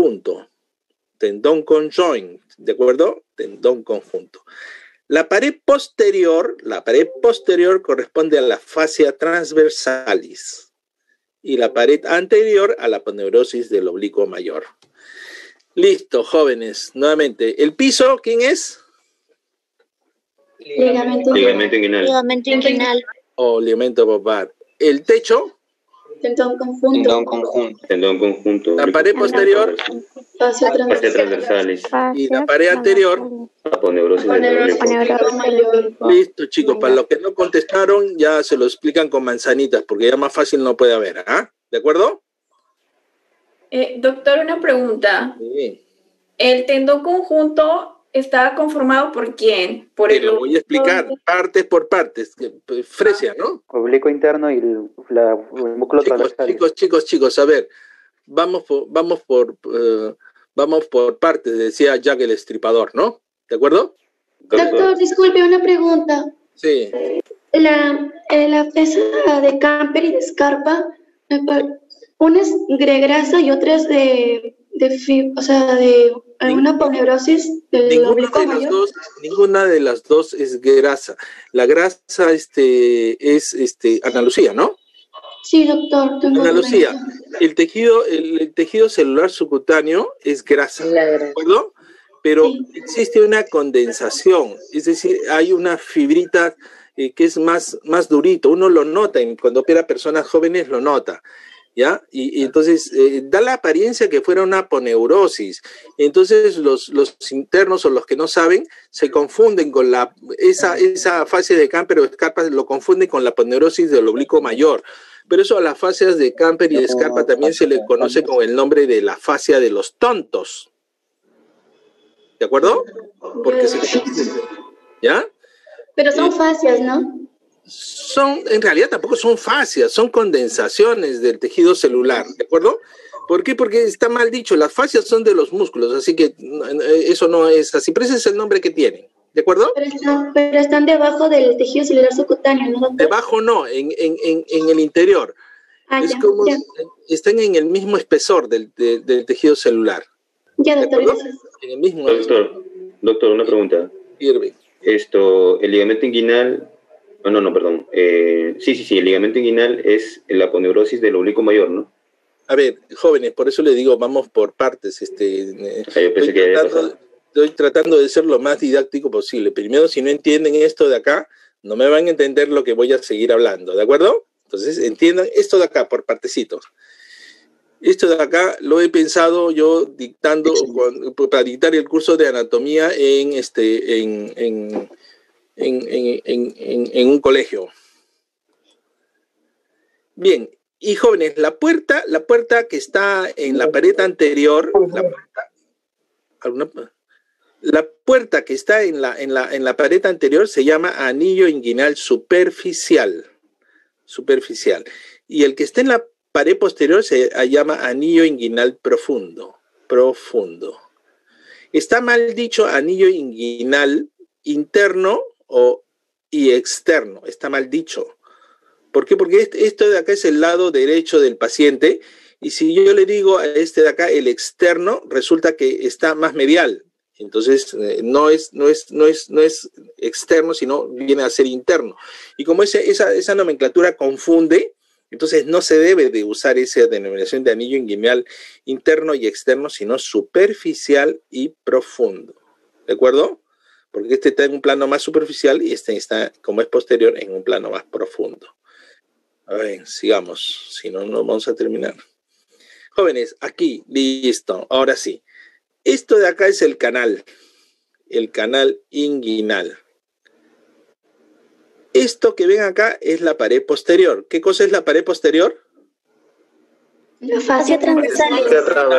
conjoint, ¿de acuerdo? Tendón conjunto. La pared posterior corresponde a la fascia transversalis y la pared anterior a la aponeurosis del oblicuo mayor. Listo, jóvenes, nuevamente. ¿El piso quién es? Ligamento inguinal. Ligamento inguinal. O ligamento Popar. ¿El techo? Tendón conjunto. Tendón conjunto. La pared posterior. Fascia transversalis. Y la pared anterior. Aponeurosis del oblicuo mayor. Listo, chicos. Para los que no contestaron, ya se lo explican con manzanitas, porque ya más fácil no puede haber. ¿Ah? ¿De acuerdo? Doctor, una pregunta. Sí. ¿El tendón conjunto está conformado por quién? Te lo voy a explicar, partes por partes. Fresia, ¿no? Oblicuo interno y el músculo transversal. Chicos, a ver, vamos por partes, decía Jack el Estripador, ¿no? ¿De acuerdo? Doctor, disculpe, una pregunta. Sí. La pesa de camper y de escarpa, una es de grasa y otra es de una aponeurosis del oblicuo mayor. Ninguna de las dos es grasa. La grasa es Ana Lucía, ¿no? Sí, doctor. Ana Lucía, el tejido celular subcutáneo es grasa, ¿de acuerdo? Pero existe una condensación, es decir, hay una fibrita que es más durito. Uno lo nota, cuando opera a personas jóvenes lo nota. ¿Ya? Y entonces da la apariencia que fuera una aponeurosis. Entonces los internos o los que no saben se confunden con esa fascia de Camper o escarpa, lo confunden con la aponeurosis del oblicuo mayor. Pero eso a las fascias de Camper y de escarpa también se le conoce con el nombre de la fascia de los tontos. ¿De acuerdo? Porque ¿ya? Pero son fascias, ¿no? En realidad tampoco son fascias, son condensaciones del tejido celular, ¿de acuerdo? ¿Por qué? Porque está mal dicho, las fascias son de los músculos, así que eso no es así, pero ese es el nombre que tienen, ¿de acuerdo? Pero están debajo del tejido celular subcutáneo, ¿no, doctor? Debajo no, en el interior. Es como están en el mismo espesor del tejido celular. Ya, doctor, gracias. En el mismo Doctor, una pregunta. Irving. el ligamento inguinal, perdón. Sí, el ligamento inguinal es la aponeurosis del oblicuo mayor, ¿no? A ver, jóvenes, por eso le digo, vamos por partes. Yo pensé que había pasado. Estoy tratando de ser lo más didáctico posible. Primero, si no entienden esto de acá, no me van a entender lo que voy a seguir hablando, ¿de acuerdo? Entonces, entiendan esto de acá por partecitos. Esto de acá lo he pensado yo dictando, para dictar el curso de anatomía en un colegio. Bien, y jóvenes, la puerta que está en la pared anterior, la puerta que está en la pared anterior se llama anillo inguinal superficial. Y el que está en la pared posterior se llama anillo inguinal profundo. Está mal dicho anillo inguinal interno y externo. Está mal dicho. ¿Por qué? Porque esto de acá es el lado derecho del paciente. Y si yo le digo a este de acá el externo, resulta que está más medial. Entonces no es externo, sino viene a ser interno. Y como esa nomenclatura confunde, entonces no se debe de usar esa denominación de anillo inguinal interno y externo, sino superficial y profundo. ¿De acuerdo? Porque este está en un plano más superficial y este está, como es posterior, en un plano más profundo. A ver, sigamos, si no, no vamos a terminar. Jóvenes, aquí, listo, ahora sí. Esto de acá es el canal inguinal. Esto que ven acá es la pared posterior. ¿Qué cosa es la pared posterior? La fascia transversalis.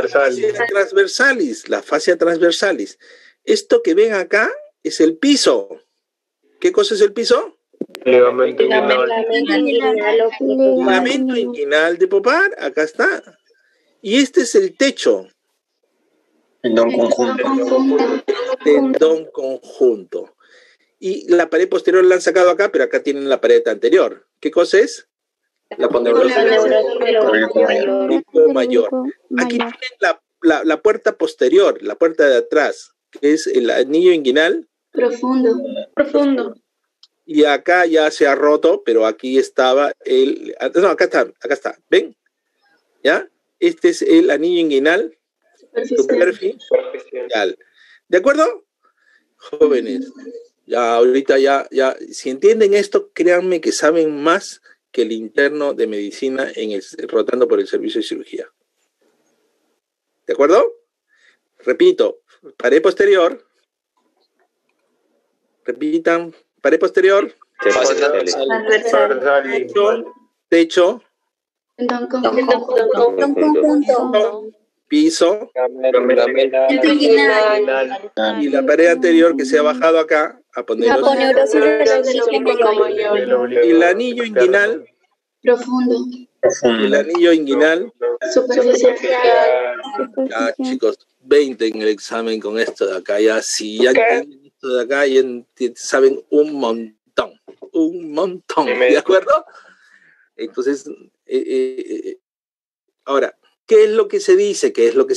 La fascia transversalis. Esto que ven acá es el piso. ¿Qué cosa es el piso? Ligamento inguinal de Popar, acá está. Y este es el techo. Tendón conjunto. Y la pared posterior la han sacado acá, pero acá tienen la pared anterior. ¿Qué cosa es? La aponeurosis mayor. Aquí tienen la puerta posterior, la puerta de atrás, que es el anillo inguinal profundo. Y acá ya se ha roto, pero aquí estaba acá está. ¿Ven? ¿Ya? Este es el anillo inguinal superficial. ¿De acuerdo? Jóvenes, ya ahorita ya, si entienden esto, créanme que saben más que el interno de medicina rotando por el servicio de cirugía. ¿De acuerdo? Repito, pared posterior. Repitan, pared posterior. Techo. Piso. Y la pared anterior que se ha bajado acá, aponeurosis. Y el anillo inguinal profundo. El anillo inguinal superficial. Ya, chicos, 20 en el examen con esto de acá. Ya, si ya entienden esto de acá, ya saben un montón. ¿De acuerdo? Entonces, ahora, ¿qué es lo que se dice?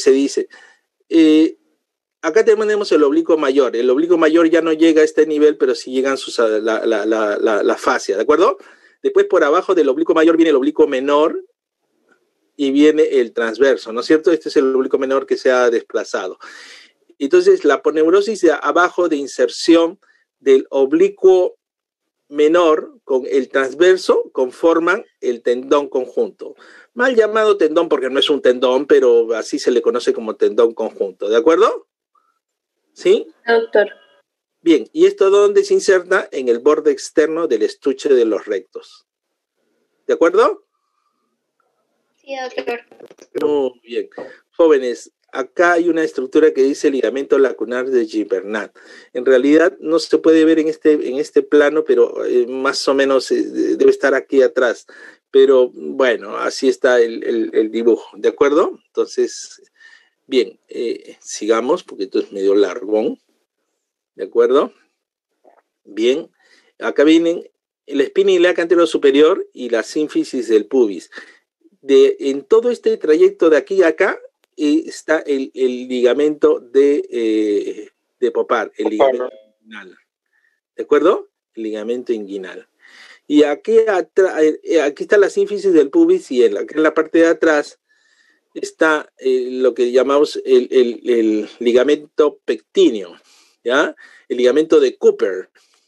Acá tenemos el oblicuo mayor. El oblicuo mayor ya no llega a este nivel, pero sí llegan la fascia, ¿de acuerdo? Después por abajo del oblicuo mayor viene el oblicuo menor y viene el transverso, ¿no es cierto? Este es el oblicuo menor que se ha desplazado. Entonces, la aponeurosis de abajo de inserción del oblicuo menor con el transverso conforman el tendón conjunto. Mal llamado tendón porque no es un tendón, pero así se le conoce como tendón conjunto, ¿de acuerdo? ¿Sí? Doctor. Bien, ¿y esto dónde se inserta? En el borde externo del estuche de los rectos. ¿De acuerdo? Sí, doctor. Muy bien. Jóvenes, acá hay una estructura que dice ligamento lacunar de Gibernat. En realidad no se puede ver en este plano, pero más o menos debe estar aquí atrás. Pero bueno, así está el dibujo, ¿de acuerdo? Entonces, bien, sigamos, porque esto es medio largón. ¿De acuerdo? Bien, acá vienen la espina ilíaca anterior superior y la sínfisis del pubis. En todo este trayecto de aquí a acá está el ligamento de Popar, el ligamento inguinal. ¿de acuerdo? El ligamento inguinal. Y aquí está la sínfisis del pubis y aquí en la parte de atrás está lo que llamamos el ligamento pectíneo, ¿ya? El ligamento de Cooper,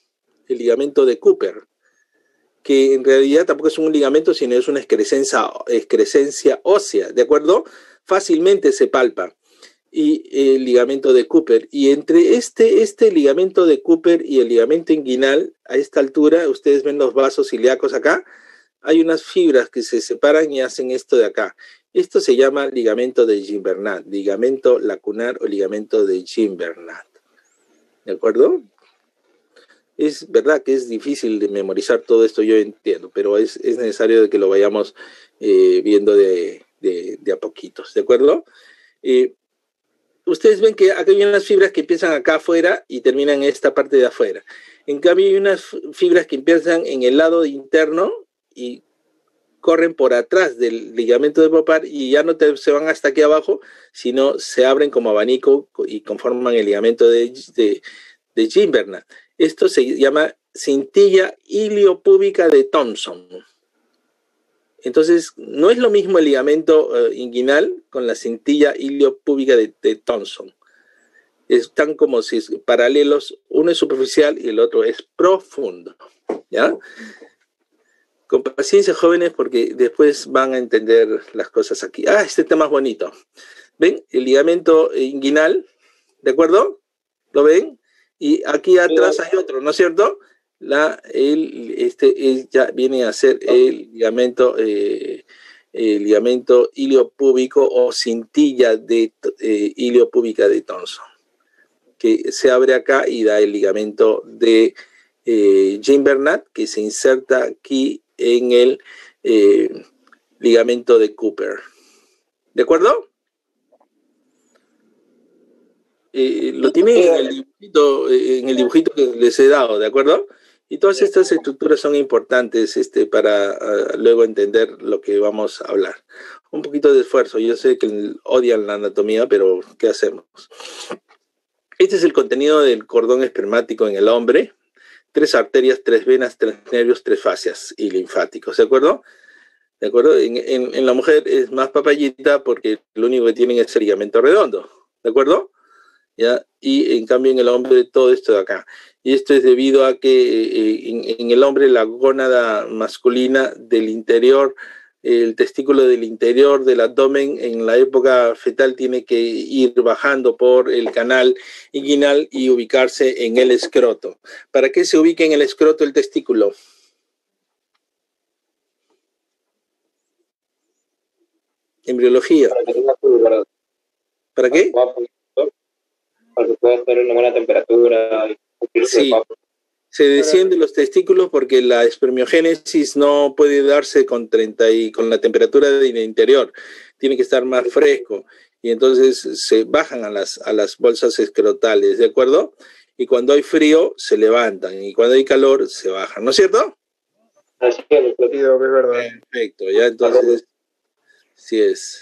que en realidad tampoco es un ligamento, sino es una excrescencia ósea, ¿de acuerdo? Fácilmente se palpa. Y el ligamento de Cooper. Y entre este ligamento de Cooper y el ligamento inguinal, a esta altura, ustedes ven los vasos ilíacos acá, hay unas fibras que se separan y hacen esto de acá. Esto se llama ligamento de Gimbernat, ligamento lacunar o ligamento de Gimbernat. ¿De acuerdo? Es verdad que es difícil de memorizar todo esto, yo entiendo, pero es necesario de que lo vayamos viendo de a poquitos, ¿de acuerdo? Ustedes ven que acá hay unas fibras que empiezan acá afuera y terminan en esta parte de afuera. En cambio hay unas fibras que empiezan en el lado interno y corren por atrás del ligamento de Popar y ya no se van hasta aquí abajo, sino se abren como abanico y conforman el ligamento de Gimbernat. Esto se llama cintilla iliopúbica de Thomson. Entonces, no es lo mismo el ligamento inguinal con la cintilla iliopúbica de Thomson. Están como si paralelos, uno es superficial y el otro es profundo. ¿Ya? Con paciencia, jóvenes, porque después van a entender las cosas aquí. Este tema es bonito. ¿Ven? El ligamento inguinal, ¿de acuerdo? ¿Lo ven? Y aquí atrás hay otro, ¿no es cierto? Ya viene a ser el ligamento iliopúbico o cintilla iliopúbica de Thomson, que se abre acá y da el ligamento de Gimbernat, que se inserta aquí en el ligamento de Cooper. ¿De acuerdo? Lo tienen en el dibujito que les he dado, ¿de acuerdo? Y todas estas estructuras son importantes para luego entender lo que vamos a hablar. Un poquito de esfuerzo. Yo sé que odian la anatomía, pero ¿qué hacemos? Este es el contenido del cordón espermático en el hombre. 3 arterias, 3 venas, 3 nervios, 3 fascias y linfáticos, ¿de acuerdo? ¿De acuerdo? En la mujer es más papayita porque lo único que tienen es el ligamento redondo, ¿de acuerdo? ¿Ya? Y en cambio en el hombre todo esto de acá. Y esto es debido a que en el hombre la gónada masculina del interior, el testículo del interior del abdomen en la época fetal tiene que ir bajando por el canal inguinal y ubicarse en el escroto. ¿Para qué se ubica en el escroto el testículo? Embriología. ¿Para qué? Para que pueda estar en una buena temperatura. Sí, se descienden los testículos porque la espermiogénesis no puede darse con la temperatura del interior, tiene que estar más fresco y entonces se bajan a las bolsas escrotales, ¿de acuerdo? Y cuando hay frío se levantan y cuando hay calor se bajan, ¿no es cierto? Así es, verdad. Perfecto, ya entonces sí es.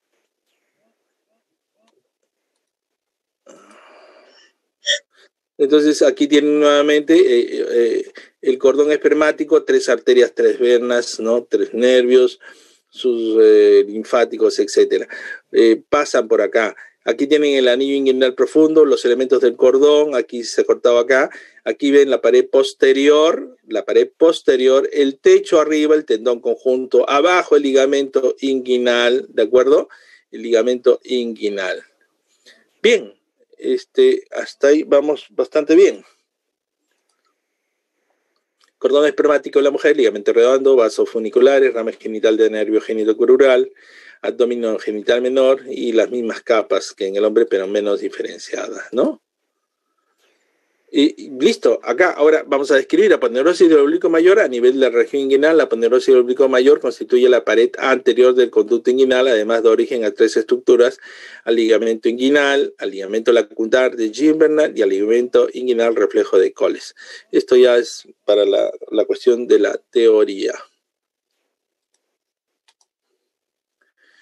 Entonces aquí tienen nuevamente el cordón espermático, 3 arterias, 3 venas, ¿no? 3 nervios, sus linfáticos, etcétera. Pasan por acá. Aquí tienen el anillo inguinal profundo, los elementos del cordón, aquí se ha cortado acá. Aquí ven la pared posterior, el techo arriba, el tendón conjunto, abajo el ligamento inguinal, ¿de acuerdo? El ligamento inguinal. Bien. Hasta ahí vamos bastante bien. Cordón espermático en la mujer, ligamento redondo, vasos funiculares, rama genital de nervio genitocrural, abdomen genital menor y las mismas capas que en el hombre, pero menos diferenciadas, ¿no? Y listo, acá ahora vamos a describir la aponeurosis del oblicuo mayor a nivel de la región inguinal. La aponeurosis del oblicuo mayor constituye la pared anterior del conducto inguinal, además de origen a 3 estructuras, al ligamento inguinal, al ligamento lacunar de Gimbernat y al ligamento inguinal reflejo de Coles. Esto ya es para la cuestión de la teoría.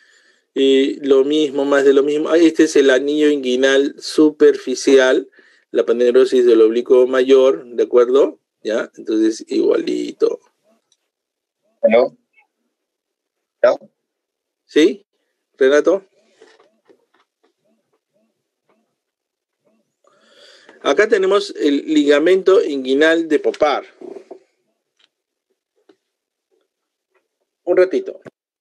Y lo mismo, más de lo mismo. Este es el anillo inguinal superficial. la aponeurosis del oblicuo mayor, ¿de acuerdo? ¿Ya? Entonces, igualito. ¿Aló? ¿No? ¿Sí? ¿Renato? Acá tenemos el ligamento inguinal de Popar. Un ratito.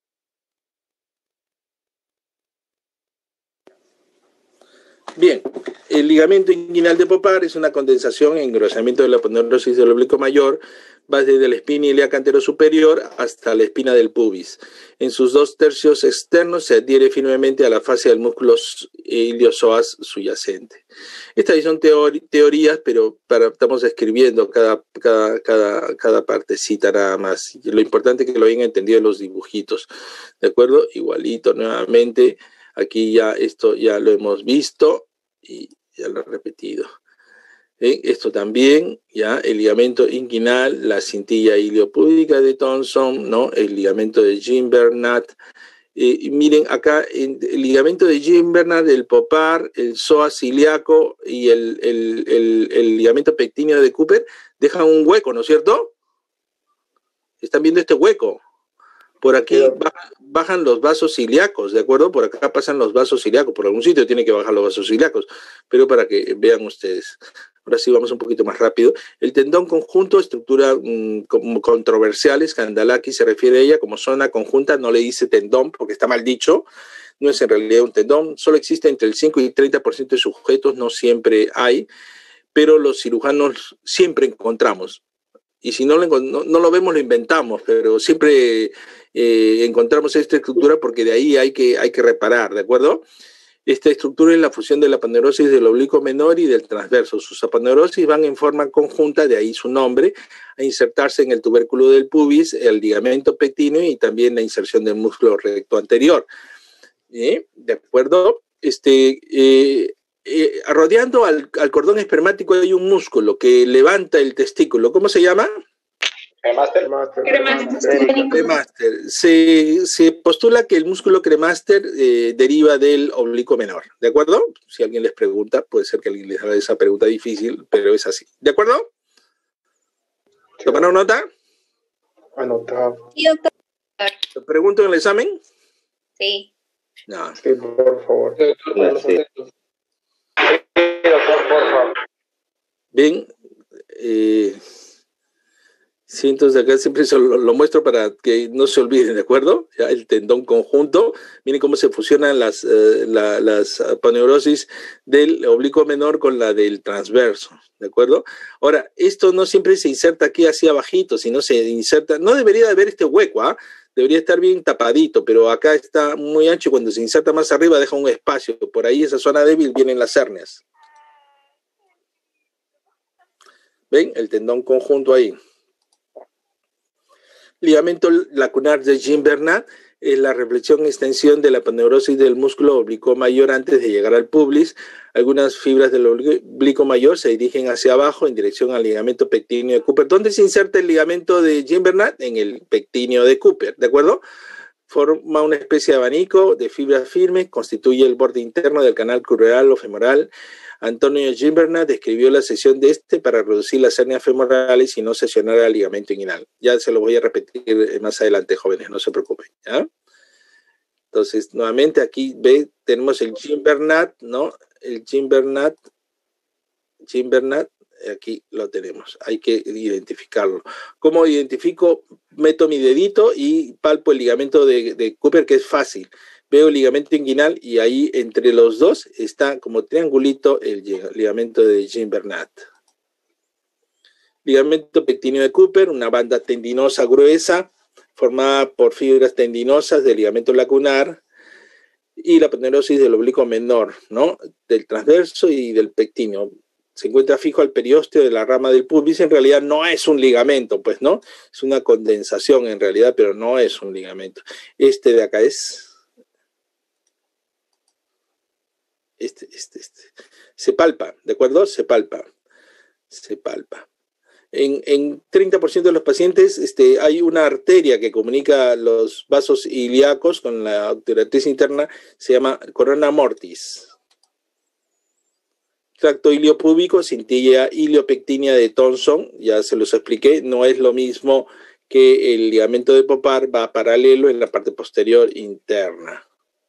Bien, el ligamento inguinal de Popar es una condensación e engrosamiento de la aponeurosis del oblicuo mayor, va desde la espina ilíaca anterosuperior hasta la espina del pubis. En sus 2/3 externos se adhiere firmemente a la fascia del músculo iliosoas subyacente. Estas son teorías, pero estamos escribiendo cada partecita nada más. Lo importante es que lo hayan entendido en los dibujitos, ¿de acuerdo? Igualito nuevamente. Aquí ya esto ya lo hemos visto y ya lo he repetido. Esto también, ya el ligamento inguinal, la cintilla iliopúdica de Thomson, ¿no? El ligamento de Gimbernat. Miren acá, el ligamento de Gimbernat, el Popar, el psoas ilíaco y el ligamento pectíneo de Cooper dejan un hueco, ¿no es cierto? ¿Están viendo este hueco? Por aquí bajan los vasos ilíacos, ¿de acuerdo? Por acá pasan los vasos ilíacos, por algún sitio tiene que bajar los vasos ilíacos, pero para que vean ustedes. Ahora sí vamos un poquito más rápido. El tendón conjunto, estructura controversiales, Kandalaki se refiere a ella como zona conjunta, no le dice tendón porque está mal dicho, no es en realidad un tendón, solo existe entre el 5 y 30% de sujetos, no siempre hay, pero los cirujanos siempre encontramos. Y si no lo vemos, lo inventamos, pero siempre encontramos esta estructura porque de ahí hay que reparar, ¿de acuerdo? Esta estructura es la fusión de la aponeurosis del oblicuo menor y del transverso. Sus aponeurosis van en forma conjunta, de ahí su nombre, a insertarse en el tubérculo del pubis, el ligamento pectíneo y también la inserción del músculo recto anterior. ¿De acuerdo? Rodeando al cordón espermático hay un músculo que levanta el testículo. ¿Cómo se llama? Cremaster. Se postula que el músculo cremaster deriva del oblicuo menor. ¿De acuerdo? Si alguien les pregunta, puede ser que alguien les haga esa pregunta difícil, pero es así. ¿De acuerdo? ¿Tomaron nota? Anotado. Sí, doctor. ¿Te pregunto en el examen? Sí. No. Sí, por favor. Bien. Sí, entonces acá siempre lo muestro para que no se olviden, ¿de acuerdo? Ya el tendón conjunto, miren cómo se fusionan las aponeurosis del oblicuo menor con la del transverso, ¿de acuerdo? Ahora, esto no siempre se inserta aquí hacia abajito, sino se inserta, no debería de haber este hueco, ¿ah? Debería estar bien tapadito, pero acá está muy ancho y cuando se inserta más arriba deja un espacio, por ahí esa zona débil vienen las hernias. ¿Ven? El tendón conjunto ahí. Ligamento lacunar de Gimbernat es la reflexión y extensión de la aponeurosis del músculo oblicuo mayor antes de llegar al pubis. Algunas fibras del oblicuo mayor se dirigen hacia abajo en dirección al ligamento pectíneo de Cooper. ¿Dónde se inserta el ligamento de Gimbernat? En el pectíneo de Cooper, ¿de acuerdo? Forma una especie de abanico de fibras firmes, constituye el borde interno del canal crural o femoral. Antonio Gimbernat describió la sección de para reducir las hernias femorales y no sesionar el ligamento inguinal. Ya se lo voy a repetir más adelante, jóvenes, no se preocupen, ¿ya? Entonces, nuevamente aquí tenemos el Gimbernat, ¿no? El Gimbernat, aquí lo tenemos, hay que identificarlo. ¿Cómo identifico? Meto mi dedito y palpo el ligamento de Cooper, que es fácil. Veo el ligamento inguinal y ahí entre los dos está como triangulito el ligamento de Gimbernat. Ligamento pectíneo de Cooper, una banda tendinosa gruesa formada por fibras tendinosas del ligamento lacunar y la aponeurosis del oblicuo menor, ¿no? Del transverso y del pectíneo. Se encuentra fijo al periósteo de la rama del pubis. En realidad no es un ligamento, pues, ¿no? Es una condensación en realidad, pero no es un ligamento. Este de acá es... Se palpa, ¿de acuerdo? Se palpa. En 30% de los pacientes hay una arteria que comunica los vasos ilíacos con la obturatriz interna, se llama corona mortis. tracto iliopúbico, cintilla iliopectínea de Thomson, ya se los expliqué, no es lo mismo que el ligamento de Popar, va paralelo en la parte posterior interna.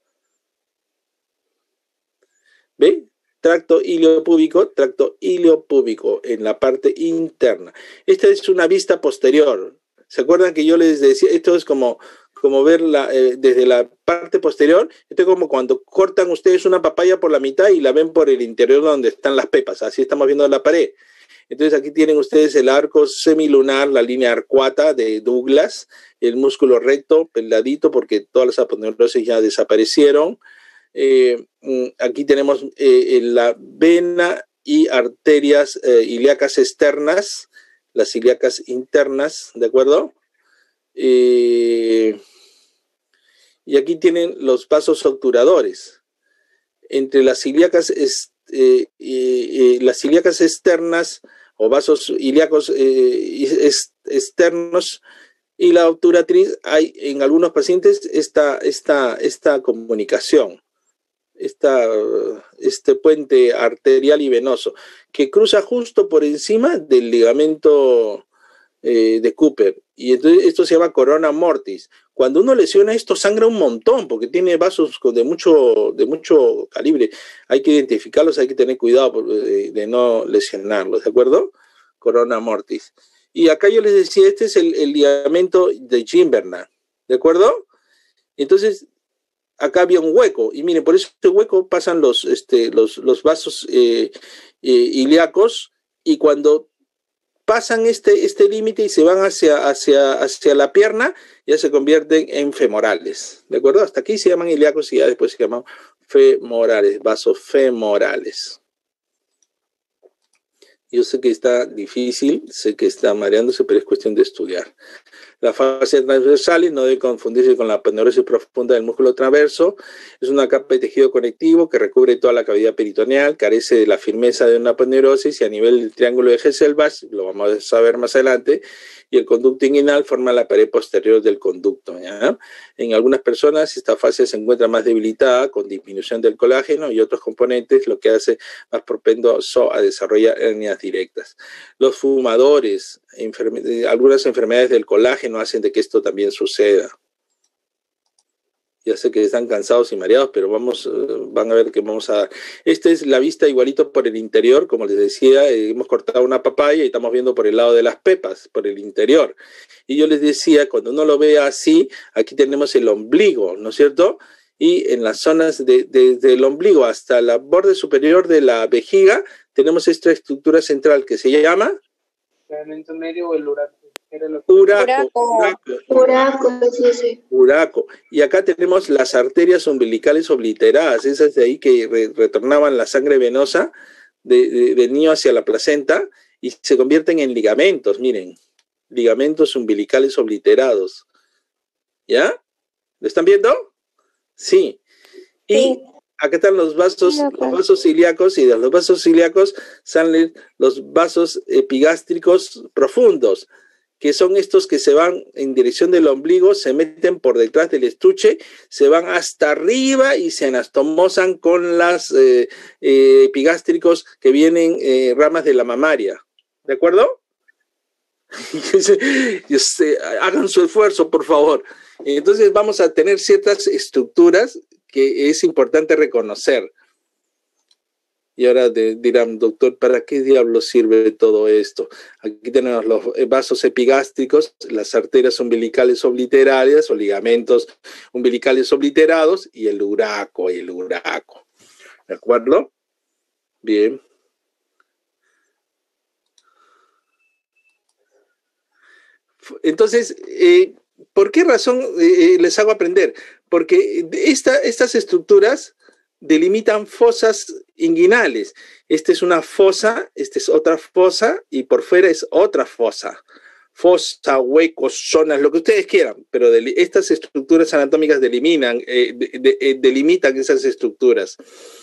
¿Ve? Tracto iliopúbico en la parte interna. Esta es una vista posterior. ¿Se acuerdan que yo les decía? Esto es como verla desde la parte posterior. Esto es como cuando cortan ustedes una papaya por la mitad y la ven por el interior donde están las pepas. Así estamos viendo la pared. Entonces aquí tienen ustedes el arco semilunar, la línea arcuata de Douglas, el músculo recto, peladito, porque todas las aponeurosis ya desaparecieron. Aquí tenemos la vena y arterias ilíacas externas, las ilíacas internas, ¿de acuerdo? Y aquí tienen los vasos obturadores. Entre las ilíacas externas o vasos ilíacos externos y la obturatriz, hay en algunos pacientes esta comunicación. Este puente arterial y venoso que cruza justo por encima del ligamento de Cooper, y entonces esto se llama corona mortis. Cuando uno lesiona esto, sangra un montón porque tiene vasos de mucho calibre. Hay que identificarlos, hay que tener cuidado de no lesionarlos, ¿de acuerdo? Corona mortis. Y acá yo les decía, este es el ligamento de Gimberna, ¿de acuerdo? Entonces acá había un hueco, y miren, por este hueco pasan los vasos ilíacos, y cuando pasan este límite y se van hacia la pierna, ya se convierten en femorales, ¿de acuerdo? Hasta aquí se llaman ilíacos y ya después se llaman femorales, vasos femorales. Yo sé que está difícil, sé que está mareándose, pero es cuestión de estudiar. Las fascias transversales no debe confundirse con la aponeurosis profunda del músculo transverso. Es una capa de tejido conectivo que recubre toda la cavidad peritoneal, carece de la firmeza de una aponeurosis y a nivel del triángulo de Hesselbach, lo vamos a ver más adelante, y el conducto inguinal forma la pared posterior del conducto, ¿ya? En algunas personas esta fascia se encuentra más debilitada con disminución del colágeno y otros componentes, lo que hace más propenso a desarrollar hernias directas. Los fumadores, algunas enfermedades del colágeno hacen de que esto también suceda. Ya sé que están cansados y mareados, pero van a ver que vamos a dar. Esta es la vista igualito por el interior, como les decía, hemos cortado una papaya y estamos viendo por el lado de las pepas, por el interior. Y yo les decía, cuando uno lo ve así, aquí tenemos el ombligo, ¿no es cierto? Y en las zonas desde el ombligo hasta el borde superior de la vejiga, tenemos esta estructura central que se llama... Ligamento medio o el uraco. Uraco. Y acá tenemos las arterias umbilicales obliteradas, esas de ahí que retornaban la sangre venosa del niño hacia la placenta y se convierten en ligamentos, miren, ligamentos umbilicales obliterados. ¿Ya? ¿Lo están viendo? Sí. Y acá están los vasos ilíacos, y de los vasos ilíacos salen los vasos epigástricos profundos, que son estos que se van en dirección del ombligo, se meten por detrás del estuche, se van hasta arriba y se anastomosan con las epigástricos que vienen ramas de la mamaria. ¿De acuerdo? Hagan su esfuerzo, por favor. Entonces vamos a tener ciertas estructuras que es importante reconocer. Y ahora dirán, doctor, ¿para qué diablos sirve todo esto? Aquí tenemos los vasos epigástricos, las arterias umbilicales obliteradas o ligamentos umbilicales obliterados y el uraco. ¿De acuerdo? Bien. Entonces, ¿por qué razón les hago aprender? Porque estas estructuras delimitan fosas inguinales. Esta es una fosa, esta es otra fosa y por fuera es otra fosa. Fosa, huecos, zonas, lo que ustedes quieran, pero estas estructuras anatómicas delimitan esas estructuras.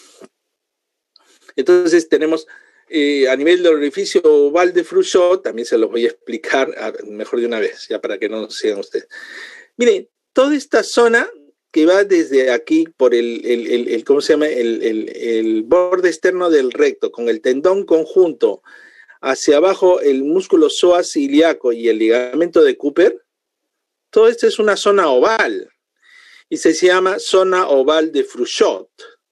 Entonces tenemos a nivel del orificio oval de Frouchot, también se los voy a explicar mejor de una vez, ya para que no sigan ustedes. Miren, toda esta zona que va desde aquí por el ¿cómo se llama? El borde externo del recto, con el tendón conjunto, hacia abajo el músculo psoas ilíaco y el ligamento de Cooper, todo esto es una zona oval y se llama zona oval de Frouchot.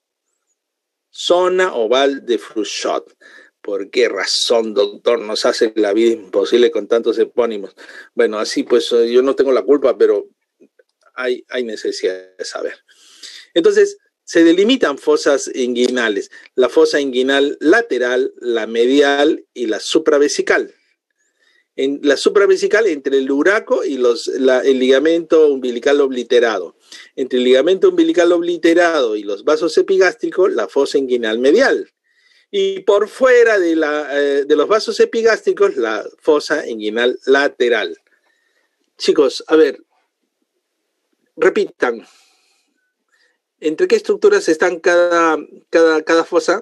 Zona oval de Frouchot. ¿Por qué razón, doctor, nos hace la vida imposible con tantos epónimos? Bueno, así pues yo no tengo la culpa, pero hay necesidad de saber. Entonces, se delimitan fosas inguinales. La fosa inguinal lateral, la medial y la supravesical. En la supravesical entre el uraco y el ligamento umbilical obliterado. Entre el ligamento umbilical obliterado y los vasos epigástricos, la fosa inguinal medial. Y por fuera de los vasos epigástricos, la fosa inguinal lateral. Chicos, a ver, repitan. ¿Entre qué estructuras están cada fosa?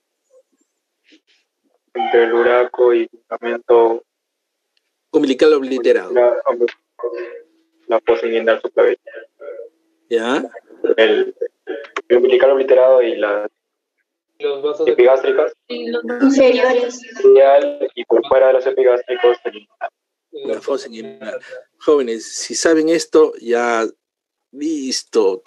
Entre el uraco y el ligamento umbilical obliterado. La fosa inguinal supravesical. ¿Ya? El umbilical obliterado y las epigástricas. Inferiores. Y por fuera de los epigástricos, la fosa inguinal. Jóvenes, si saben esto, ya listo.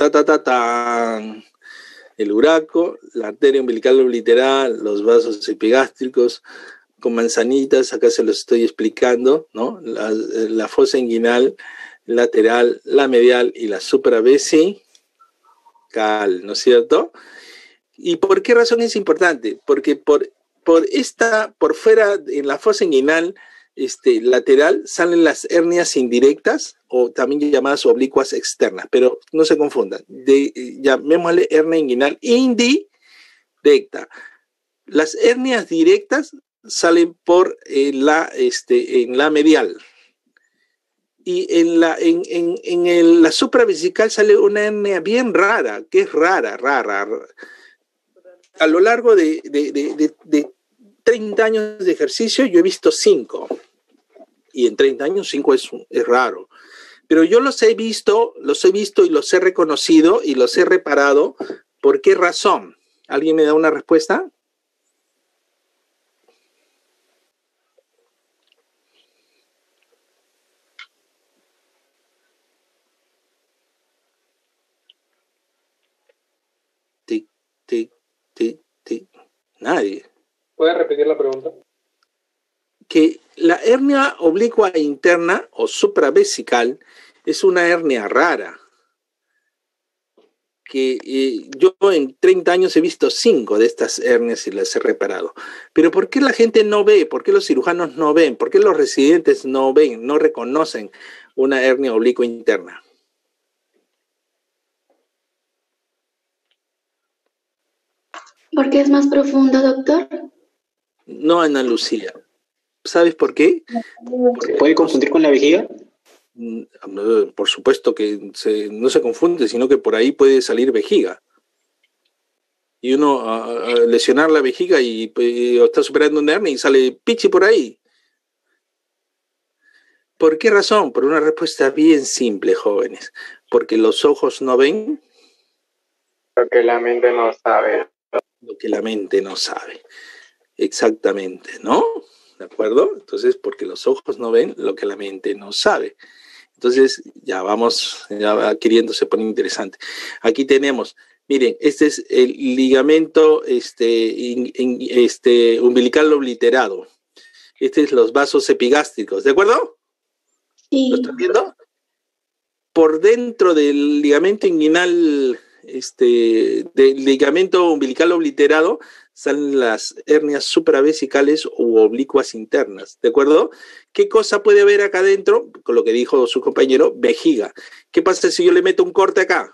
El uraco, la arteria umbilical obliterada, los vasos epigástricos, con manzanitas, acá se los estoy explicando, ¿no? La fosa inguinal lateral, la medial y la supravesical, ¿no es cierto? ¿Y por qué razón es importante? Porque por fuera, en la fosa inguinal lateral, salen las hernias indirectas, o también llamadas oblicuas externas, pero no se confundan, llamémosle hernia inguinal indirecta. Las hernias directas salen en la medial. Y en la supravesical sale una hernia bien rara, que es rara. A lo largo de 30 años de ejercicio yo he visto 5. Y en 30 años 5 es raro. Pero yo los he visto y los he reconocido y los he reparado. ¿Por qué razón? ¿Alguien me da una respuesta? Nadie. ¿Puedes repetir la pregunta? Que la hernia oblicua interna o supravesical es una hernia rara. Que yo en 30 años he visto 5 de estas hernias y las he reparado. Pero ¿por qué la gente no ve? ¿Por qué los cirujanos no ven? ¿Por qué los residentes no ven, no reconocen una hernia oblicua interna? ¿Por qué es más profunda, doctor? No, Ana Lucía. ¿Sabes por qué? ¿Se puede confundir con la vejiga? Por supuesto que no se confunde, sino que por ahí puede salir vejiga. Y uno lesionar la vejiga y está superando una hernia y sale pichi por ahí. ¿Por qué razón? Por una respuesta bien simple, jóvenes. Porque los ojos no ven. Lo que la mente no sabe. Lo que la mente no sabe. Exactamente, ¿no? ¿De acuerdo? Entonces, porque los ojos no ven lo que la mente no sabe. Entonces, ya queriendo se pone interesante. Aquí tenemos, miren, este es el ligamento umbilical obliterado. Este es los vasos epigástricos, ¿de acuerdo? Sí. ¿Lo están viendo? Por dentro del ligamento inguinal, del ligamento umbilical obliterado, salen las hernias supravesicales u oblicuas internas, ¿de acuerdo? ¿Qué cosa puede haber acá adentro? Con lo que dijo su compañero, vejiga. ¿Qué pasa si yo le meto un corte acá?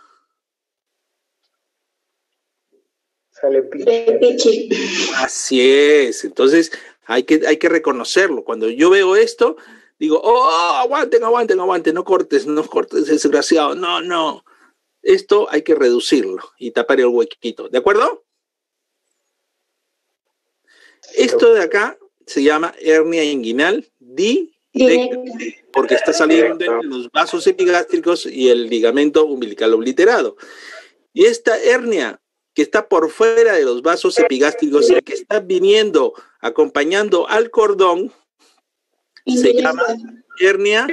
Sale pichi. Así es. Entonces hay que reconocerlo. Cuando yo veo esto, digo, aguanten, no cortes, desgraciado. No. Esto hay que reducirlo y tapar el huequito, ¿de acuerdo? Esto de acá se llama hernia inguinal Directa. Porque está saliendo entre los vasos epigástricos y el ligamento umbilical obliterado. Y esta hernia que está por fuera de los vasos epigástricos y que está viniendo, acompañando al cordón, se llama hernia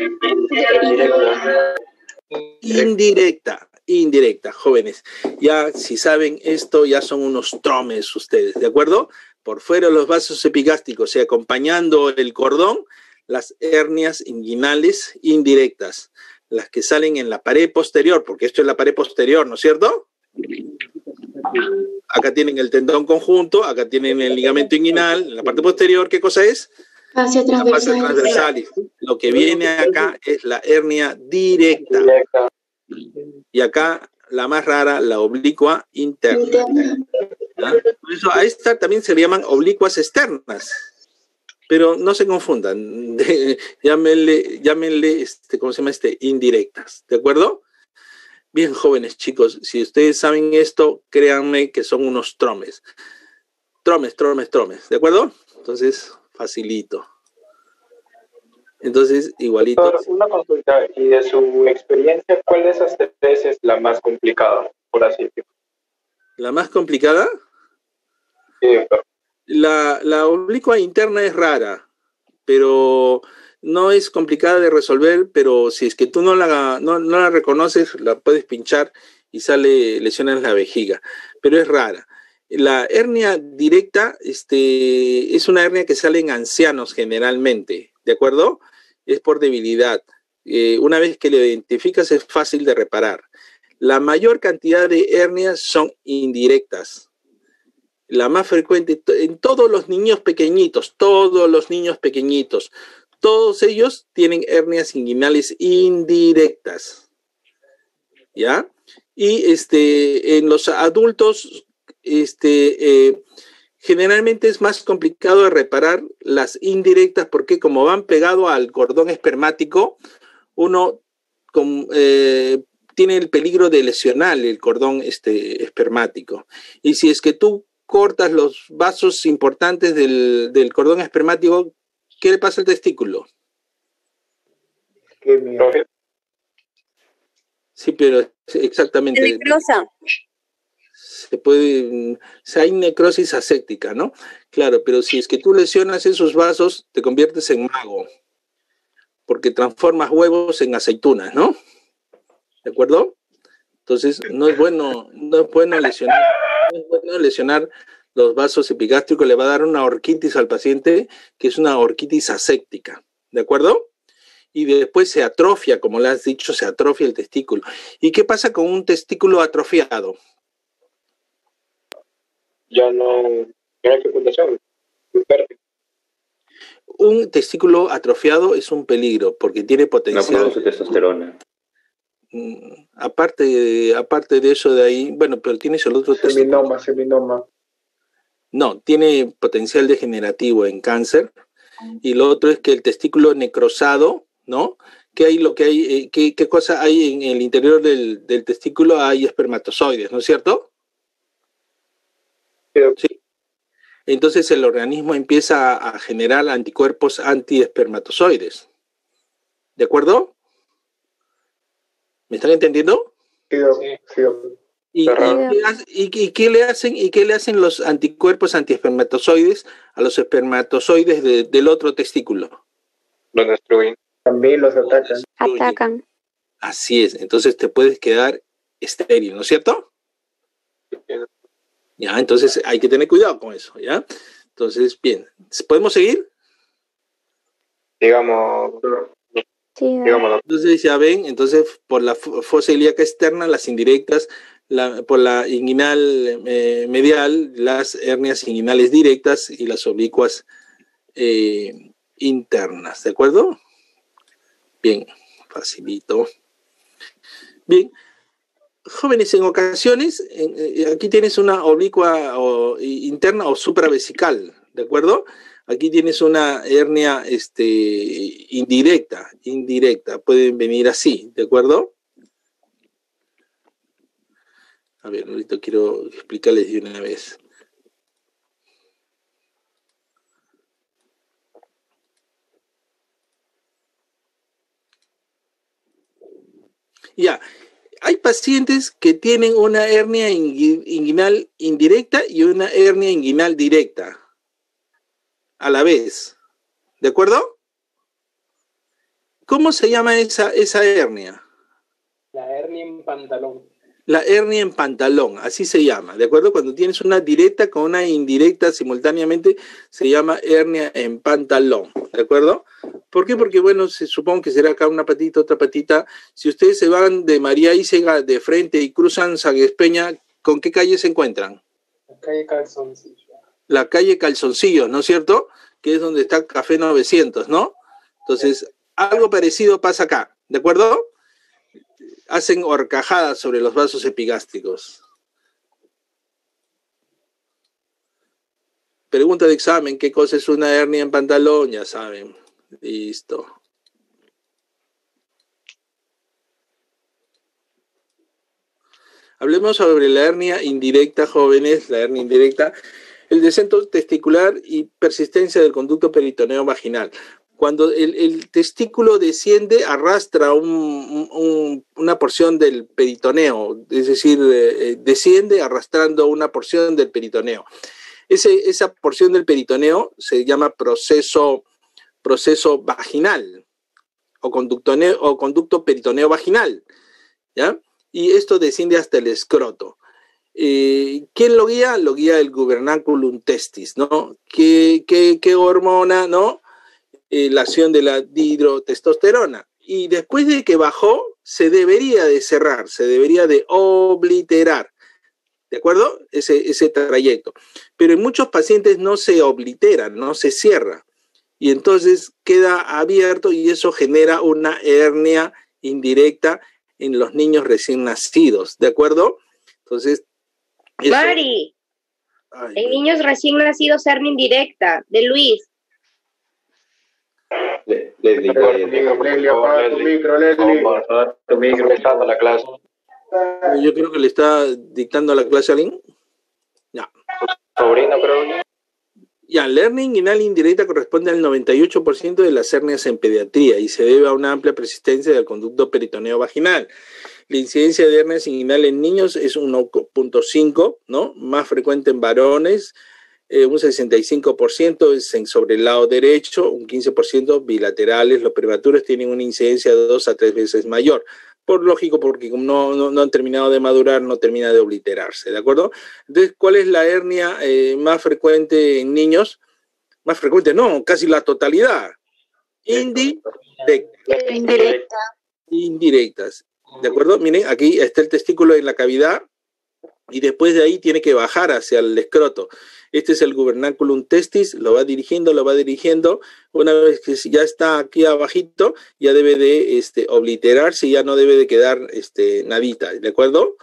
indirecta, jóvenes. Ya, si saben esto, ya son unos tromes ustedes, ¿de acuerdo? Por fuera de los vasos epigástricos y acompañando el cordón, las hernias inguinales indirectas, las que salen en la pared posterior, porque esto es la pared posterior, ¿no es cierto? Acá tienen el tendón conjunto, acá tienen el ligamento inguinal, en la parte posterior, ¿qué cosa es? Fascia transversal. La fascia transversalis. Lo que viene acá es la hernia directa. Y acá, la más rara, la oblicua interna. ¿Ah? Por eso a esta también se le llaman oblicuas externas. Pero no se confundan. Llámenle, ¿cómo se llama indirectas? ¿De acuerdo? Bien, jóvenes chicos, si ustedes saben esto, créanme que son unos tromes. Tromes, ¿de acuerdo? Entonces, facilito. Entonces, igualito. Doctor, una consulta, y de su experiencia, ¿cuál de esas tres es la más complicada, por así decirlo? ¿La más complicada? Sí, doctor. La oblicua interna es rara, pero no es complicada de resolver, pero si es que tú no la reconoces, la puedes pinchar y sale lesiones en la vejiga, pero es rara. La hernia directa es una hernia que sale en ancianos generalmente, ¿de acuerdo? Es por debilidad. Una vez que la identificas es fácil de reparar. La mayor cantidad de hernias son indirectas. La más frecuente en todos los niños pequeñitos, todos ellos tienen hernias inguinales indirectas, ¿ya? Y en los adultos, generalmente es más complicado de reparar las indirectas porque como van pegado al cordón espermático, uno tiene el peligro de lesionar el cordón espermático. Y si es que tú cortas los vasos importantes del cordón espermático, ¿qué le pasa al testículo? Sí, pero exactamente. Necrosa. Hay necrosis aséptica, ¿no? Claro, pero si es que tú lesionas esos vasos, te conviertes en mago, porque transformas huevos en aceitunas, ¿no? ¿De acuerdo? Entonces, no es bueno lesionar los vasos epigástricos, le va a dar una orquitis al paciente, que es una orquitis aséptica, ¿de acuerdo? Y después se atrofia, como le has dicho, se atrofia el testículo. ¿Y qué pasa con un testículo atrofiado? Ya no hay fecundación. Un testículo atrofiado es un peligro, porque tiene potencial. No produce testosterona. Aparte de eso de ahí, bueno, pero tienes el otro Seminoma. No, tiene potencial degenerativo en cáncer. Y lo otro es que el testículo necrosado, ¿no? ¿Qué cosa hay en el interior del testículo? Hay espermatozoides, ¿no es cierto? Sí. Entonces el organismo empieza a generar anticuerpos antiespermatozoides. ¿De acuerdo? ¿Me están entendiendo? Sí. ¿Y qué le hacen los anticuerpos antiespermatozoides a los espermatozoides del otro testículo? Los destruyen. También los atacan. Atacan. Así es, entonces te puedes quedar estéril, ¿no es cierto? Ya, entonces hay que tener cuidado con eso, ¿ya? Entonces, bien, ¿podemos seguir? Digamos. Sí, entonces ya ven, entonces por la fosa ilíaca externa, las indirectas, por la inguinal medial, las hernias inguinales directas y las oblicuas internas, ¿de acuerdo? Bien, facilito. Bien, jóvenes, en ocasiones, aquí tienes una oblicua interna o supravesical, ¿de acuerdo? Aquí tienes una hernia indirecta, pueden venir así, ¿de acuerdo? A ver, ahorita quiero explicarles de una vez. Ya, hay pacientes que tienen una hernia inguinal indirecta y una hernia inguinal directa a la vez. ¿De acuerdo? ¿Cómo se llama esa hernia? La hernia en pantalón. La hernia en pantalón, así se llama, ¿de acuerdo? Cuando tienes una directa con una indirecta simultáneamente, se llama hernia en pantalón, ¿de acuerdo? ¿Por qué? Porque, bueno, supongo que será acá una patita, otra patita. Si ustedes se van de María Isega de frente y cruzan San Espeña, ¿con qué calle se encuentran? La calle Calzoncillo. La calle Calzoncillos, ¿no es cierto? Que es donde está Café 900, ¿no? Entonces, algo parecido pasa acá, ¿de acuerdo? Hacen horcajadas sobre los vasos epigástricos. Pregunta de examen, ¿qué cosa es una hernia en pantalón? Ya saben. Listo. Hablemos sobre la hernia indirecta, jóvenes, la hernia indirecta, el descenso testicular y persistencia del conducto peritoneo vaginal. Cuando el testículo desciende, arrastra una porción del peritoneo, es decir, desciende arrastrando una porción del peritoneo. Esa porción del peritoneo se llama proceso vaginal o conducto peritoneo vaginal, ¿ya? Y esto desciende hasta el escroto. ¿Quién lo guía? Lo guía el gubernaculum testis, ¿no? ¿Qué hormona, no? La acción de la dihidrotestosterona. Y después de que bajó, se debería de cerrar, se debería de obliterar. ¿De acuerdo? Ese trayecto. Pero en muchos pacientes no se oblitera, no se cierra. Y entonces queda abierto y eso genera una hernia indirecta en los niños recién nacidos. ¿De acuerdo? Entonces... Mari, en niños recién nacidos, hernia indirecta, de Luis. Leslie, tu micro, está dando la clase. Yo creo que le está dictando la clase a alguien. Ya. Sobrino, creo. Ya, la hernia inguinal indirecta corresponde al 98% de las hernias en pediatría y se debe a una amplia persistencia del conducto peritoneo vaginal. La incidencia de hernias inguinal en niños es 1.5, ¿no? Más frecuente en varones, un 65% es sobre el lado derecho, un 15% bilaterales. Los prematuros tienen una incidencia de 2 a 3 veces mayor. Por lógico, porque como no han terminado de madurar, no termina de obliterarse, ¿de acuerdo? Entonces, ¿cuál es la hernia más frecuente en niños? Más frecuente, no, casi la totalidad. Indirectas. ¿De acuerdo? Miren, aquí está el testículo en la cavidad y después de ahí tiene que bajar hacia el escroto. Este es el gubernaculum testis, lo va dirigiendo. Una vez que ya está aquí abajito, ya debe de obliterarse y ya no debe de quedar nadita, ¿de acuerdo?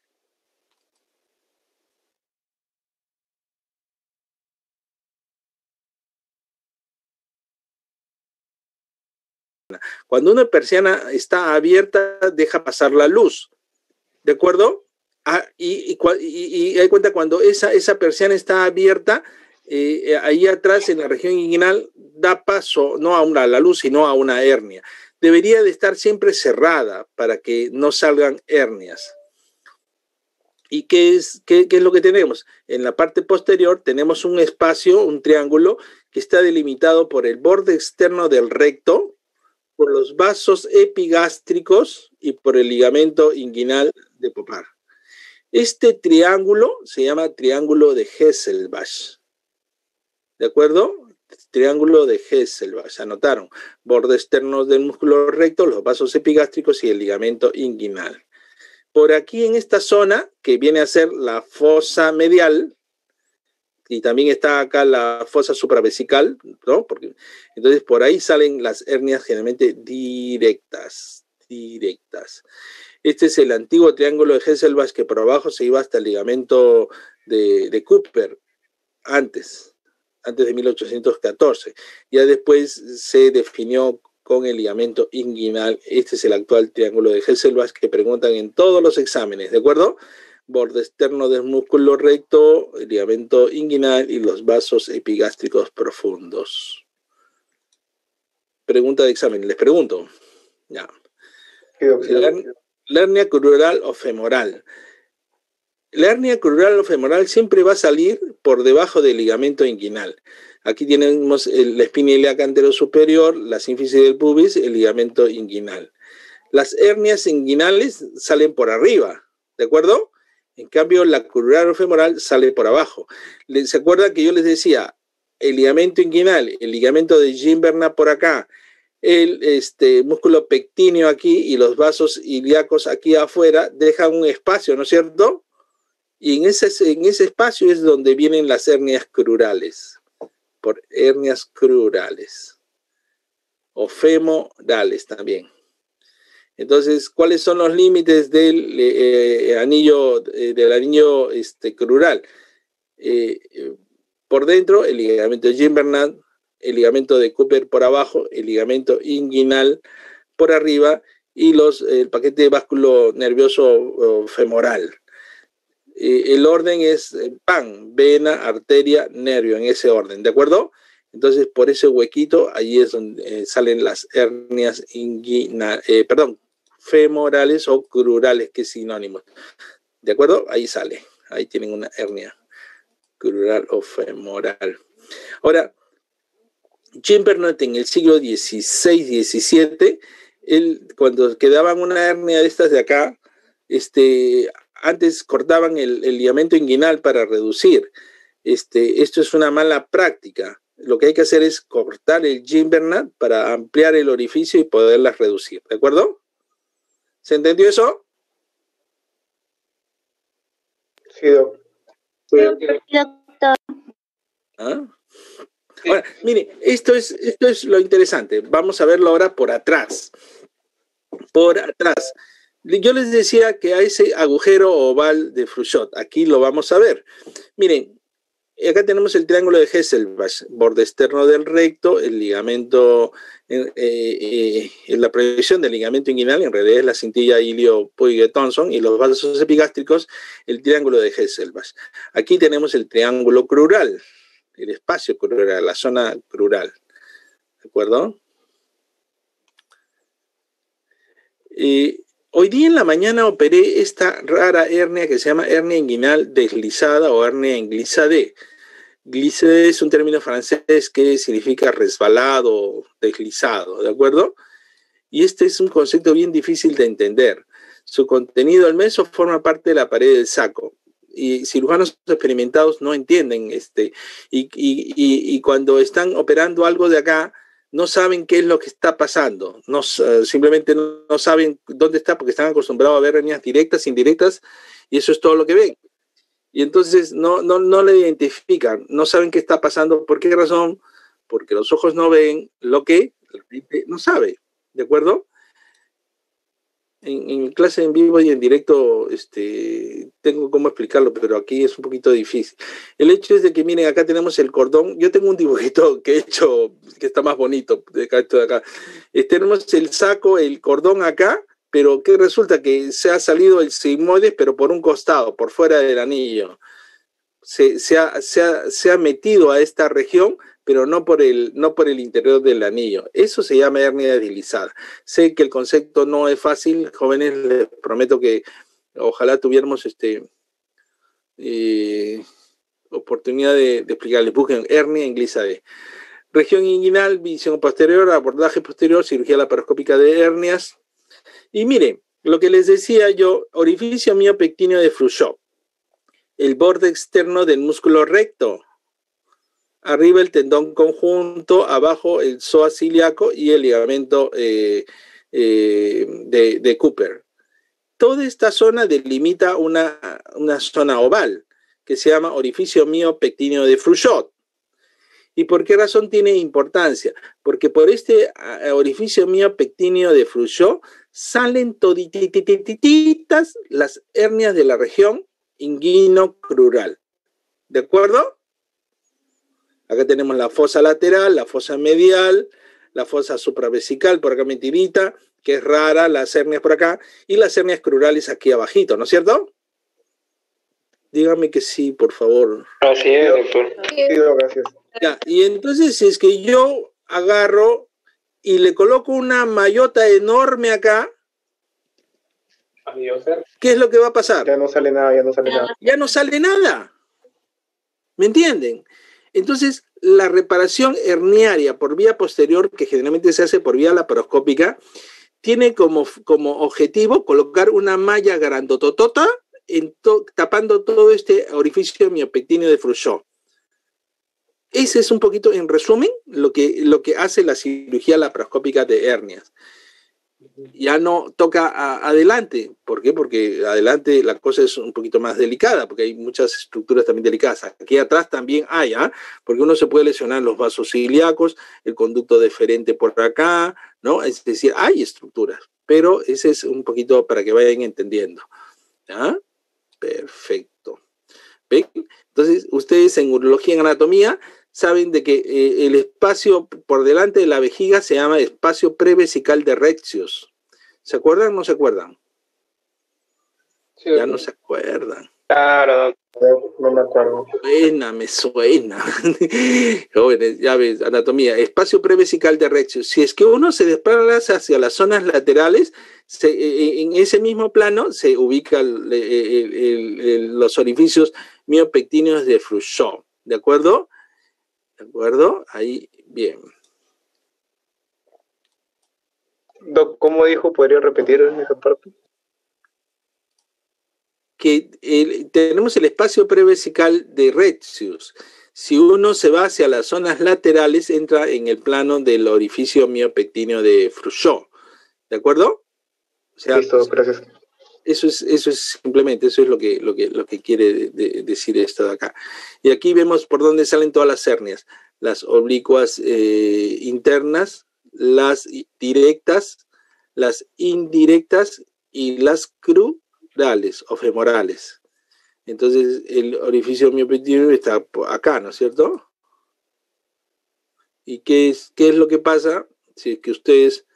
Cuando una persiana está abierta, deja pasar la luz, ¿de acuerdo? Y hay cuenta cuando esa persiana está abierta, ahí atrás en la región inguinal da paso no a la luz, sino a una hernia. Debería de estar siempre cerrada para que no salgan hernias. ¿Y qué es lo que tenemos? En la parte posterior tenemos un espacio, un triángulo, que está delimitado por el borde externo del recto, por los vasos epigástricos y por el ligamento inguinal de Popar. Este triángulo se llama triángulo de Hesselbach. ¿De acuerdo? Triángulo de Hesselbach. Anotaron. Bordes externos del músculo recto, los vasos epigástricos y el ligamento inguinal. Por aquí en esta zona, que viene a ser la fosa medial, y también está acá la fosa supravesical, ¿no? Entonces por ahí salen las hernias generalmente directas. Este es el antiguo triángulo de Hesselbach que por abajo se iba hasta el ligamento de Cooper, antes de 1814. Ya después se definió con el ligamento inguinal. Este es el actual triángulo de Hesselbach que preguntan en todos los exámenes, ¿de acuerdo? Borde externo del músculo recto, el ligamento inguinal y los vasos epigástricos profundos. Pregunta de examen, les pregunto. Ya. La hernia crural o femoral. La hernia crural o femoral siempre va a salir por debajo del ligamento inguinal. Aquí tenemos la espina ilíaca anterosuperior, la sínfisis del pubis, el ligamento inguinal. Las hernias inguinales salen por arriba, ¿de acuerdo? En cambio, la crural o femoral sale por abajo. ¿Se acuerdan que yo les decía? El ligamento inguinal, el ligamento de Gimberna por acá, el músculo pectíneo aquí y los vasos ilíacos aquí afuera dejan un espacio, ¿no es cierto? Y en ese espacio es donde vienen las hernias crurales, por hernias crurales o femorales también. Entonces, ¿cuáles son los límites del anillo crural? Por dentro, el ligamento de Gimbernath, el ligamento de Cooper por abajo, el ligamento inguinal por arriba y el paquete vasculo nervioso femoral. El orden es PAN, vena, arteria, nervio, en ese orden, ¿de acuerdo? Entonces, por ese huequito, ahí es donde salen las hernias femorales o crurales, que es sinónimo. ¿De acuerdo? Ahí sale. Ahí tienen una hernia crural o femoral. Ahora, Gimbernath en el siglo XVI-XVII, cuando quedaban una hernia de estas de acá, antes cortaban el ligamento inguinal para reducir. Esto es una mala práctica. Lo que hay que hacer es cortar el Gimbernath para ampliar el orificio y poderlas reducir. ¿De acuerdo? ¿Se entendió eso? Sí, doctor. ¿Ah? Ahora, mire, esto es lo interesante. Vamos a verlo ahora por atrás. Por atrás. Yo les decía que a ese agujero oval de Frouchot, aquí lo vamos a ver. Miren, acá tenemos el triángulo de Hesselbach, borde externo del recto, el ligamento, la proyección del ligamento inguinal, en realidad es la cintilla Ilio-Puig-Thomson, y los vasos epigástricos, el triángulo de Hesselbach. Aquí tenemos el triángulo crural, el espacio crural, la zona crural. ¿De acuerdo? Hoy día en la mañana operé esta rara hernia que se llama hernia inguinal deslizada o hernia inglissade. Glissade es un término francés que significa resbalado, deslizado, ¿de acuerdo? Y este es un concepto bien difícil de entender. Su contenido al meso forma parte de la pared del saco. Y cirujanos experimentados no entienden y cuando están operando algo de acá, no saben qué es lo que está pasando, simplemente no saben dónde está porque están acostumbrados a ver hernias directas, indirectas, y eso es todo lo que ven. Y entonces no le identifican, no saben qué está pasando. ¿Por qué razón? Porque los ojos no ven lo que la mente no sabe, ¿de acuerdo? En clase en vivo y en directo tengo cómo explicarlo, pero aquí es un poquito difícil. El hecho es de que, miren, acá tenemos el cordón. Yo tengo un dibujito que he hecho que está más bonito de acá. Tenemos el saco, el cordón acá, pero que resulta que se ha salido el sigmoides, pero por un costado, por fuera del anillo. Se ha metido a esta región, pero no por el interior del anillo. Eso se llama hernia deslizada. Sé que el concepto no es fácil, jóvenes, les prometo que ojalá tuviéramos oportunidad de explicarles. Busquen hernia inglissade. Región inguinal, visión posterior, abordaje posterior, cirugía laparoscópica de hernias. Y miren, lo que les decía yo, orificio miopectíneo de Frouchot, el borde externo del músculo recto. Arriba el tendón conjunto, abajo el psoas ilíaco y el ligamento de Cooper. Toda esta zona delimita una zona oval que se llama orificio miopectíneo de Frouchot. ¿Y por qué razón tiene importancia? Porque por este orificio miopectíneo de Frouchot salen todititas las hernias de la región inguino-crural. ¿De acuerdo? Acá tenemos la fosa lateral, la fosa medial, la fosa supravesical, por acá mentirita, que es rara, las hernias por acá, y las hernias crurales aquí abajito, ¿no es cierto? Dígame que sí, por favor. Así es, doctor. Sí, gracias. Ya, y entonces si es que yo agarro y le coloco una mallota enorme acá, Adiós. ¿Qué es lo que va a pasar? Ya no sale nada, ya no sale nada. Ya no sale nada. ¿Me entienden? Entonces, la reparación herniaria por vía posterior, que generalmente se hace por vía laparoscópica, tiene como objetivo colocar una malla grandototota tapando todo este orificio miopectíneo de Frouchot. Ese es un poquito, en resumen, lo que hace la cirugía laparoscópica de hernias. Ya no toca adelante. ¿Por qué? Porque adelante la cosa es un poquito más delicada, porque hay muchas estructuras también delicadas. Aquí atrás también hay, porque uno se puede lesionar los vasos ilíacos, el conducto deferente por acá, ¿no? Es decir, hay estructuras, pero ese es un poquito para que vayan entendiendo. ¿Ya? Perfecto. ¿Ven? Entonces, ustedes en urología y anatomía saben de que el espacio por delante de la vejiga se llama espacio prevesical de Retzius. ¿Se acuerdan o no se acuerdan? Sí, ya no se acuerdan. Claro. No me acuerdo. Me suena. Jóvenes, ya ves, anatomía. Espacio prevesical de Retzius. Si es que uno se desplaza hacia las zonas laterales, en ese mismo plano se ubican los orificios miopectíneos de Frouchot. ¿De acuerdo? ¿De acuerdo? Ahí, bien. Doc, ¿cómo dijo? ¿Podría repetir en esa parte? Que tenemos el espacio prevesical de Retzius. Si uno se va hacia las zonas laterales, entra en el plano del orificio miopectíneo de Frouchot. ¿De acuerdo? O sea, listo, gracias. Eso es simplemente, eso es lo que quiere decir esto de acá. Y aquí vemos por dónde salen todas las hernias. Las oblicuas internas, las directas, las indirectas y las crurales o femorales. Entonces, el orificio miopectíneo está acá, ¿no es cierto? ¿Y qué es lo que pasa? Si es que ustedes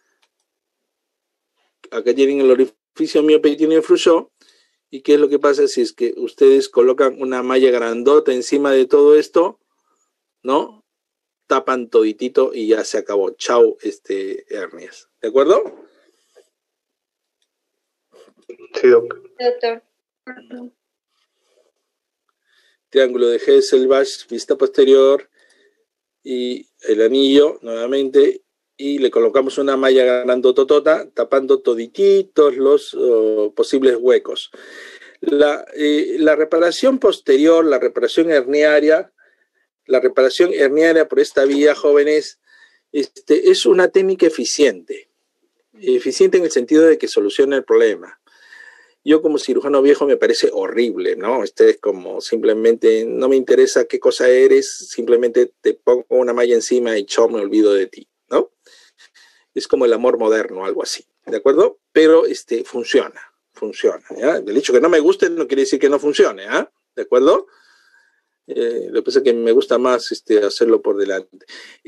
acá tienen el orificio miopectíneo de Frouchot, ¿y qué es lo que pasa si es que ustedes colocan una malla grandota encima de todo esto? ¿No? Tapan toditito y ya se acabó. Chau, hernias. ¿De acuerdo? Sí, doctor. Triángulo de Hesselbach, vista posterior y el anillo nuevamente, y le colocamos una malla grandototota tapando todititos los posibles huecos. La reparación posterior, la reparación herniaria por esta vía, jóvenes, es una técnica eficiente. Eficiente en el sentido de que soluciona el problema. Yo como cirujano viejo me parece horrible, ¿no? Es como simplemente, no me interesa qué cosa eres, simplemente te pongo una malla encima y chao, me olvido de ti, ¿no? Es como el amor moderno, algo así, ¿de acuerdo? Pero funciona, ¿ya? El hecho que no me guste no quiere decir que no funcione, ¿ah? ¿De acuerdo? Lo que pasa es que me gusta más hacerlo por delante.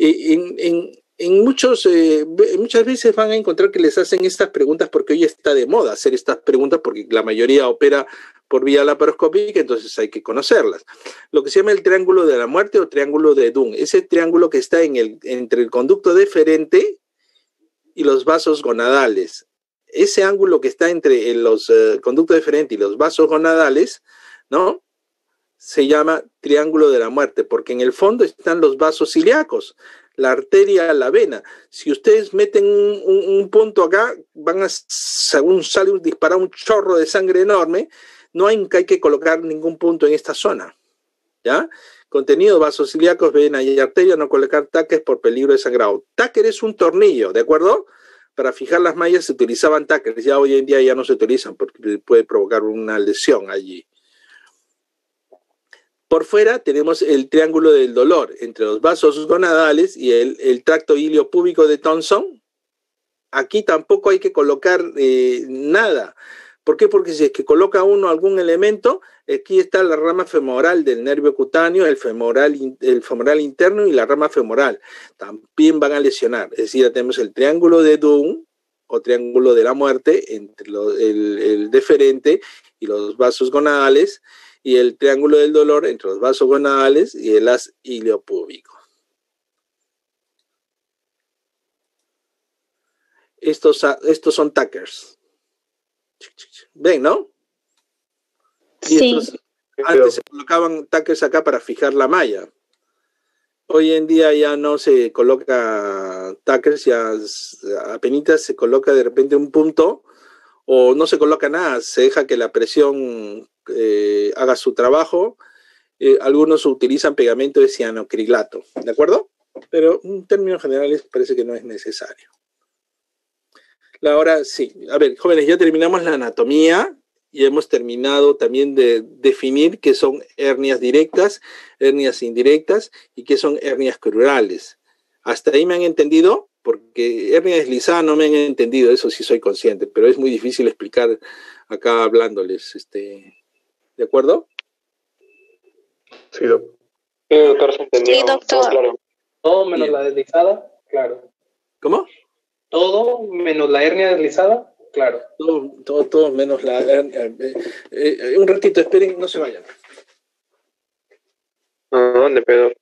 Muchas veces van a encontrar que les hacen estas preguntas porque hoy está de moda hacer estas preguntas porque la mayoría opera por vía laparoscópica, entonces hay que conocerlas. Lo que se llama el triángulo de la muerte o triángulo de Dunn, ese triángulo que está entre el conducto deferente y los vasos gonadales. Ese ángulo que está entre los conductos deferentes y los vasos gonadales, ¿no? Se llama triángulo de la muerte, porque en el fondo están los vasos ilíacos, la arteria, la vena. Si ustedes meten un punto acá, según sale disparar un chorro de sangre enorme, no hay que colocar ningún punto en esta zona, ¿ya? Contenido, vasos ilíacos, vena y arteria, no colocar taques por peligro de sangrado. Táquer es un tornillo, ¿de acuerdo? Para fijar las mallas se utilizaban táqueres, ya hoy en día ya no se utilizan porque puede provocar una lesión allí. Por fuera tenemos el triángulo del dolor entre los vasos gonadales y el tracto iliopúbico de Thomson. Aquí tampoco hay que colocar nada. ¿Por qué? Porque si es que coloca uno algún elemento, aquí está la rama femoral del nervio cutáneo, el femoral interno y la rama femoral. También van a lesionar. Es decir, ya tenemos el triángulo de Dunn o triángulo de la muerte entre el deferente y los vasos gonadales, y el triángulo del dolor entre los vasos gonadales y el haz iliopúbico. Estos son tackers. ¿Ven, no? Y Sí. estos, antes se colocaban tackers acá para fijar la malla. Hoy en día ya no se coloca tackers, ya apenas se coloca de repente un punto, o no se coloca nada, se deja que la presión haga su trabajo. Algunos utilizan pegamento de cianocrilato, ¿de acuerdo? Pero en términos generales parece que no es necesario. Ahora sí, a ver, jóvenes, ya terminamos la anatomía y hemos terminado también de definir qué son hernias directas, hernias indirectas y qué son hernias crurales. ¿Hasta ahí me han entendido? Porque hernia deslizada no me han entendido, eso sí soy consciente, pero es muy difícil explicar acá hablándoles, ¿de acuerdo? Sí, doctor. Sí, doctor, se entendió. Sí, doctor. Todo claro. Todo menos la deslizada, claro. ¿Cómo? Todo menos la hernia deslizada, claro. Todo menos la hernia. Un ratito, esperen, no se vayan. ¿Dónde, Pedro?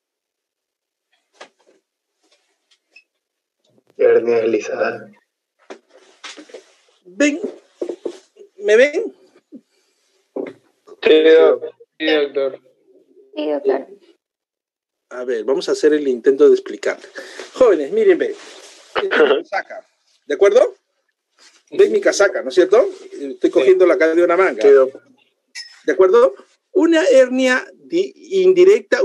Hernia deslizada. ¿Ven? ¿Me ven? Sí, doctor. Sí, doctor. Sí, doctor. A ver, vamos a hacer el intento de explicar. Jóvenes, miren, ven. Esta es mi casaca, ¿de acuerdo? ¿Ven mi casaca, no es cierto? Estoy cogiendo la cara de una manga. Sí, doctor. ¿De acuerdo? Una hernia indirecta,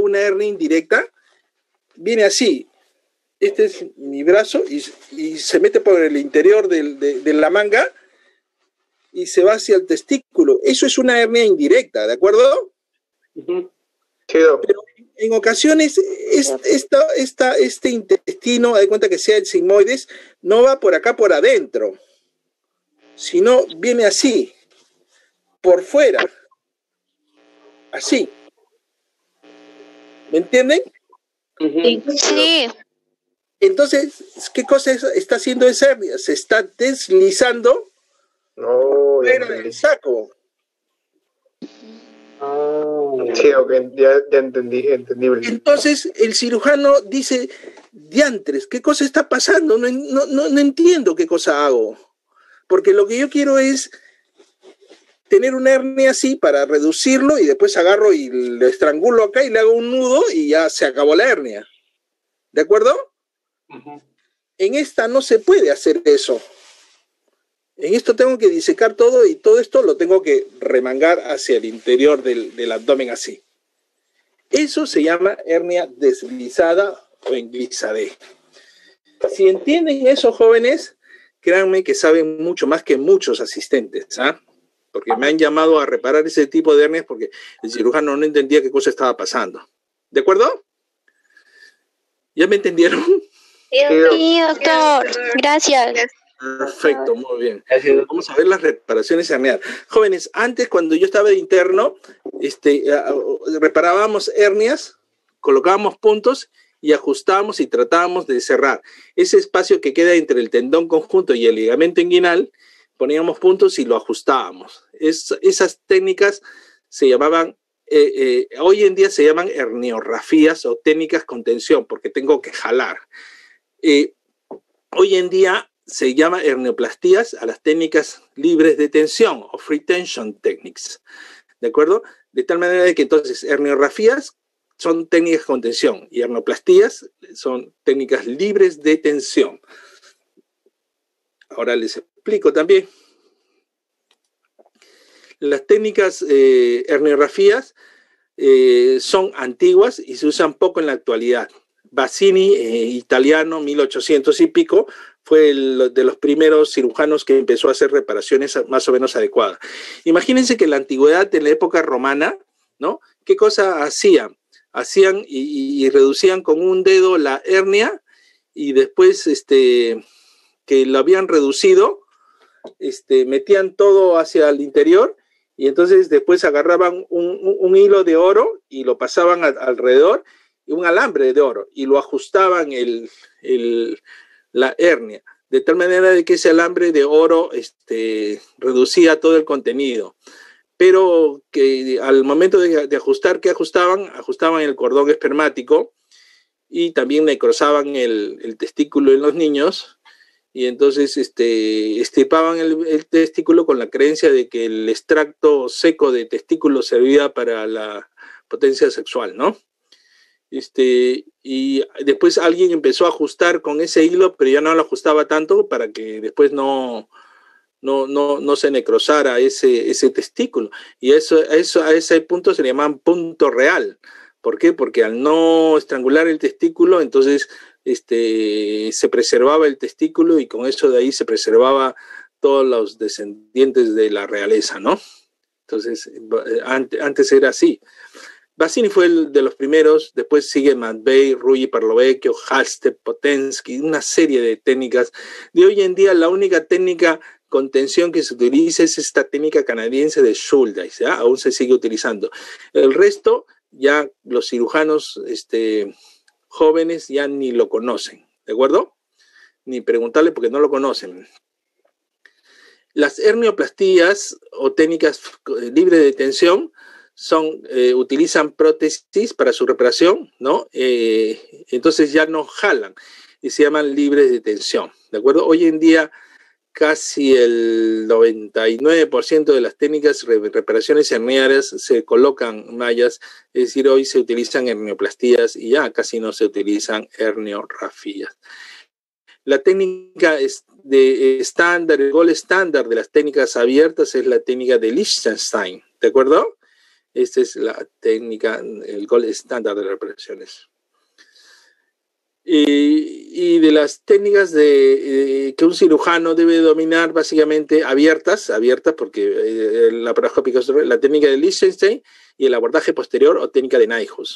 viene así. Este es mi brazo y se mete por el interior de la manga y se va hacia el testículo. Eso es una hernia indirecta, ¿de acuerdo? Sí, doctor. Pero en ocasiones este intestino, de cuenta que sea el sigmoides, no va por acá por adentro, sino viene así, por fuera, así. ¿Me entienden? Sí. Entonces, ¿qué cosa está haciendo esa hernia? Se está deslizando fuera del saco. Sí, ok, ya entendible. Entonces el cirujano dice, diantres, ¿qué cosa está pasando? No entiendo qué cosa hago. Porque lo que yo quiero es tener una hernia así para reducirlo y después agarro y le estrangulo acá y le hago un nudo y ya se acabó la hernia. ¿De acuerdo? En esta no se puede hacer eso. En esto tengo que disecar todo y todo esto lo tengo que remangar hacia el interior del abdomen así. Eso se llama hernia deslizada o englisadé. Si entienden eso, jóvenes, créanme que saben mucho más que muchos asistentes, ¿ah? Porque me han llamado a reparar ese tipo de hernias porque el cirujano no entendía qué cosa estaba pasando. ¿De acuerdo? ¿Ya me entendieron? Sí, doctor. Gracias. Perfecto, muy bien. Vamos a ver las reparaciones hernianas. Jóvenes, antes cuando yo estaba de interno, reparábamos hernias, colocábamos puntos y ajustábamos y tratábamos de cerrar. Ese espacio que queda entre el tendón conjunto y el ligamento inguinal, poníamos puntos y lo ajustábamos. Esas técnicas se llamaban, hoy en día se llaman herniorrafías o técnicas con tensión, porque tengo que jalar. Hoy en día se llama hernioplastías a las técnicas libres de tensión o free tension techniques, ¿de acuerdo? De tal manera de que entonces herniorrafías son técnicas con tensión y hernioplastías son técnicas libres de tensión. Ahora les explico también. Las técnicas herniorrafías son antiguas y se usan poco en la actualidad. Bassini, italiano, 1800 y pico, fue de los primeros cirujanos que empezó a hacer reparaciones más o menos adecuadas. Imagínense que en la antigüedad, en la época romana, ¿no? ¿Qué cosa hacían? Hacían y reducían con un dedo la hernia y después que lo habían reducido, metían todo hacia el interior y entonces después agarraban un hilo de oro y lo pasaban alrededor y un alambre de oro y lo ajustaban la hernia, de tal manera de que ese alambre de oro reducía todo el contenido, pero que al momento de ajustar, ¿qué ajustaban? Ajustaban el cordón espermático y también necrosaban el testículo en los niños y entonces extirpaban el testículo con la creencia de que el extracto seco de testículo servía para la potencia sexual, ¿no? Y después alguien empezó a ajustar con ese hilo, pero ya no lo ajustaba tanto para que después no se necrosara ese testículo. Y a ese punto se le llaman punto real. ¿Por qué? Porque al no estrangular el testículo, entonces se preservaba el testículo y con eso de ahí se preservaba todos los descendientes de la realeza, ¿no? Entonces, antes era así. Bassini fue el de los primeros, después sigue Matvei, Ruggi, Parlovecchio, Halstead, Potensky, una serie de técnicas. De hoy en día la única técnica con tensión que se utiliza es esta técnica canadiense de Schuldeis, ¿ya? Aún se sigue utilizando. El resto, ya los cirujanos jóvenes ya ni lo conocen, ¿de acuerdo? Ni preguntarle porque no lo conocen. Las hernioplastías o técnicas libres de tensión utilizan prótesis para su reparación, ¿no? Entonces ya no jalan y se llaman libres de tensión, ¿de acuerdo? Hoy en día casi el 99% de las técnicas de reparaciones herniarias se colocan mallas, es decir, hoy se utilizan hernioplastías y ya casi no se utilizan herniorrafías. La técnica estándar, el gold estándar de las técnicas abiertas es la técnica de Liechtenstein, ¿de acuerdo? Esta es la técnica, el gold estándar de las reparaciones. Y de las técnicas que un cirujano debe dominar, básicamente abiertas porque la paroscópica es la técnica de Liechtenstein y el abordaje posterior o técnica de Nyhus.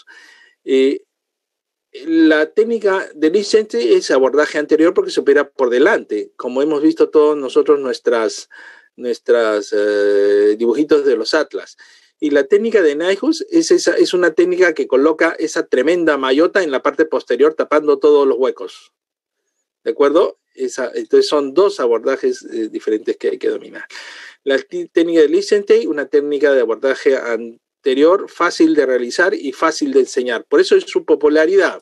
La técnica de Liechtenstein es abordaje anterior porque se opera por delante, como hemos visto todos nosotros nuestras dibujitos de los atlas. Y la técnica de Nyhus es una técnica que coloca esa tremenda mallota en la parte posterior tapando todos los huecos. ¿De acuerdo? Entonces son dos abordajes diferentes que hay que dominar. La técnica de Liechtenstein, una técnica de abordaje anterior, fácil de realizar y fácil de enseñar. Por eso es su popularidad.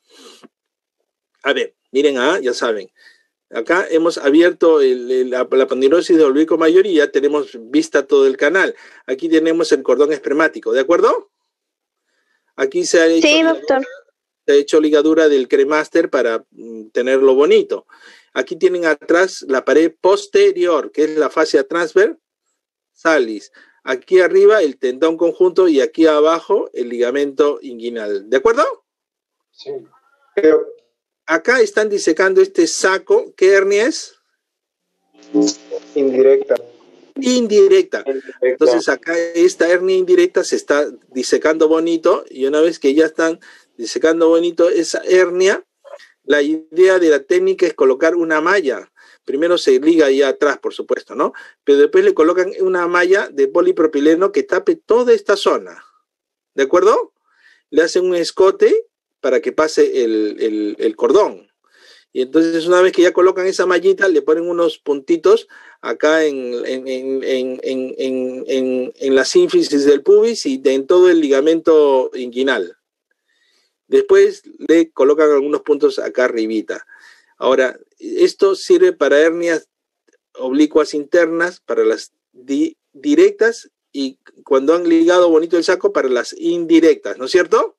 A ver, miren, ya saben. Acá hemos abierto la aponeurosis de oblicuo mayor y ya tenemos vista todo el canal. Aquí tenemos el cordón espermático, ¿de acuerdo? Aquí se ha hecho, sí, doctor. Se ha hecho ligadura del cremaster para tenerlo bonito. Aquí tienen atrás la pared posterior, que es la fascia transversalis. Aquí arriba el tendón conjunto y aquí abajo el ligamento inguinal. ¿De acuerdo? Sí. Pero acá están disecando este saco. ¿Qué hernia es? Indirecta. Indirecta. Entonces acá esta hernia indirecta se está disecando bonito y una vez que ya están disecando bonito esa hernia, la idea de la técnica es colocar una malla. Primero se liga ahí atrás, por supuesto, ¿no? Pero después le colocan una malla de polipropileno que tape toda esta zona. ¿De acuerdo? Le hacen un escote para que pase el cordón. Y entonces una vez que ya colocan esa mallita, le ponen unos puntitos acá en la sínfisis del pubis y en todo el ligamento inguinal. Después le colocan algunos puntos acá arribita. Ahora, esto sirve para hernias oblicuas internas, para las directas y cuando han ligado bonito el saco para las indirectas, ¿no es cierto?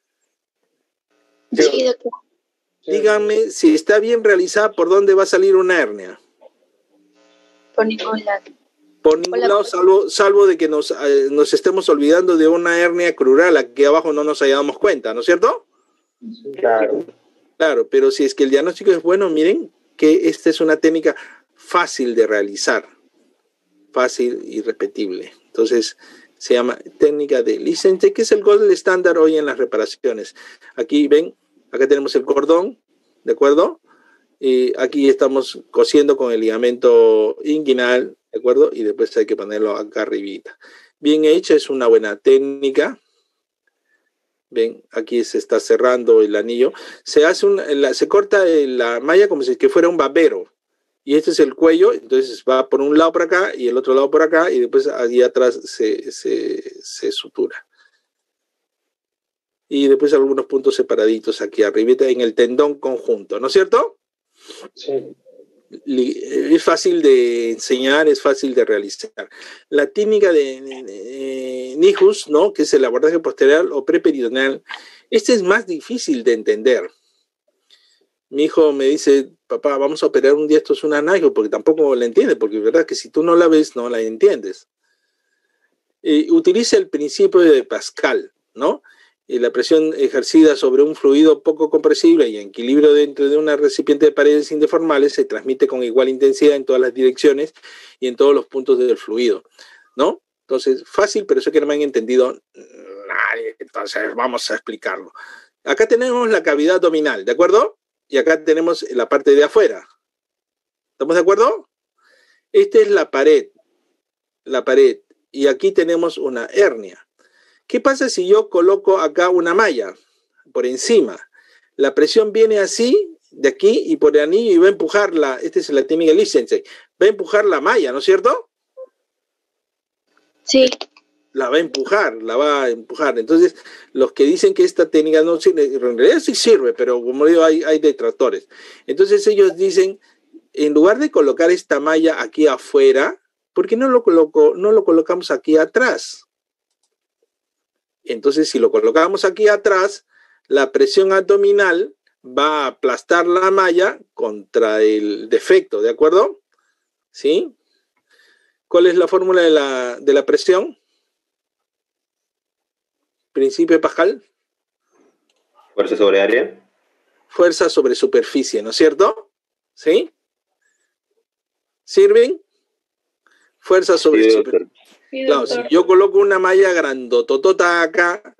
Sí, doctor. Díganme si está bien realizada, ¿por dónde va a salir una hernia? Por ningún lado. Por ningún lado, salvo de que nos estemos olvidando de una hernia crural, aquí abajo no nos hayamos cuenta, ¿no es cierto? Claro. Claro, pero si es que el diagnóstico es bueno, miren que esta es una técnica fácil de realizar, fácil y repetible. Entonces, se llama técnica de Liechtenstein, que es el gold estándar hoy en las reparaciones. Aquí ven, acá tenemos el cordón, ¿de acuerdo? Y aquí estamos cosiendo con el ligamento inguinal, ¿de acuerdo? Y después hay que ponerlo acá arribita. Bien hecha, es una buena técnica. Ven, aquí se está cerrando el anillo. Se corta la malla como si que fuera un babero. Y este es el cuello, entonces va por un lado por acá y el otro lado por acá, y después allí atrás se sutura. Y después algunos puntos separaditos aquí arriba en el tendón conjunto, ¿no es cierto? Sí. Es fácil de enseñar, es fácil de realizar. La técnica de Nijus, ¿no? Que es el abordaje posterior o preperitoneal, este es más difícil de entender. Mi hijo me dice, papá, vamos a operar un día, esto es una Nijus, porque tampoco la entiende, porque es verdad que si tú no la ves, no la entiendes. Utiliza el principio de Pascal, ¿no? La presión ejercida sobre un fluido poco compresible y en equilibrio dentro de una recipiente de paredes indeformables se transmite con igual intensidad en todas las direcciones y en todos los puntos del fluido, ¿no? Entonces, fácil, pero eso que no me han entendido nadie, entonces vamos a explicarlo. Acá tenemos la cavidad abdominal, ¿de acuerdo? Y acá tenemos la parte de afuera. ¿Estamos de acuerdo? Esta es la pared, y aquí tenemos una hernia. ¿Qué pasa si yo coloco acá una malla por encima? La presión viene así, de aquí, y por el anillo, y va a empujarla. Esta es la técnica Lichtenstein. Va a empujar la malla, ¿no es cierto? Sí. La va a empujar. Entonces, los que dicen que esta técnica no sirve, en realidad sí sirve, pero como digo, hay detractores. Entonces ellos dicen, en lugar de colocar esta malla aquí afuera, ¿por qué no lo colocamos aquí atrás? Entonces, si lo colocamos aquí atrás, la presión abdominal va a aplastar la malla contra el defecto, ¿de acuerdo? ¿Sí? ¿Cuál es la fórmula de la presión? Principio de Pascal. Fuerza sobre área. Fuerza sobre superficie, ¿no es cierto? ¿Sí? ¿Sirven? Fuerza sobre superficie. Claro, si yo coloco una malla grandototota acá,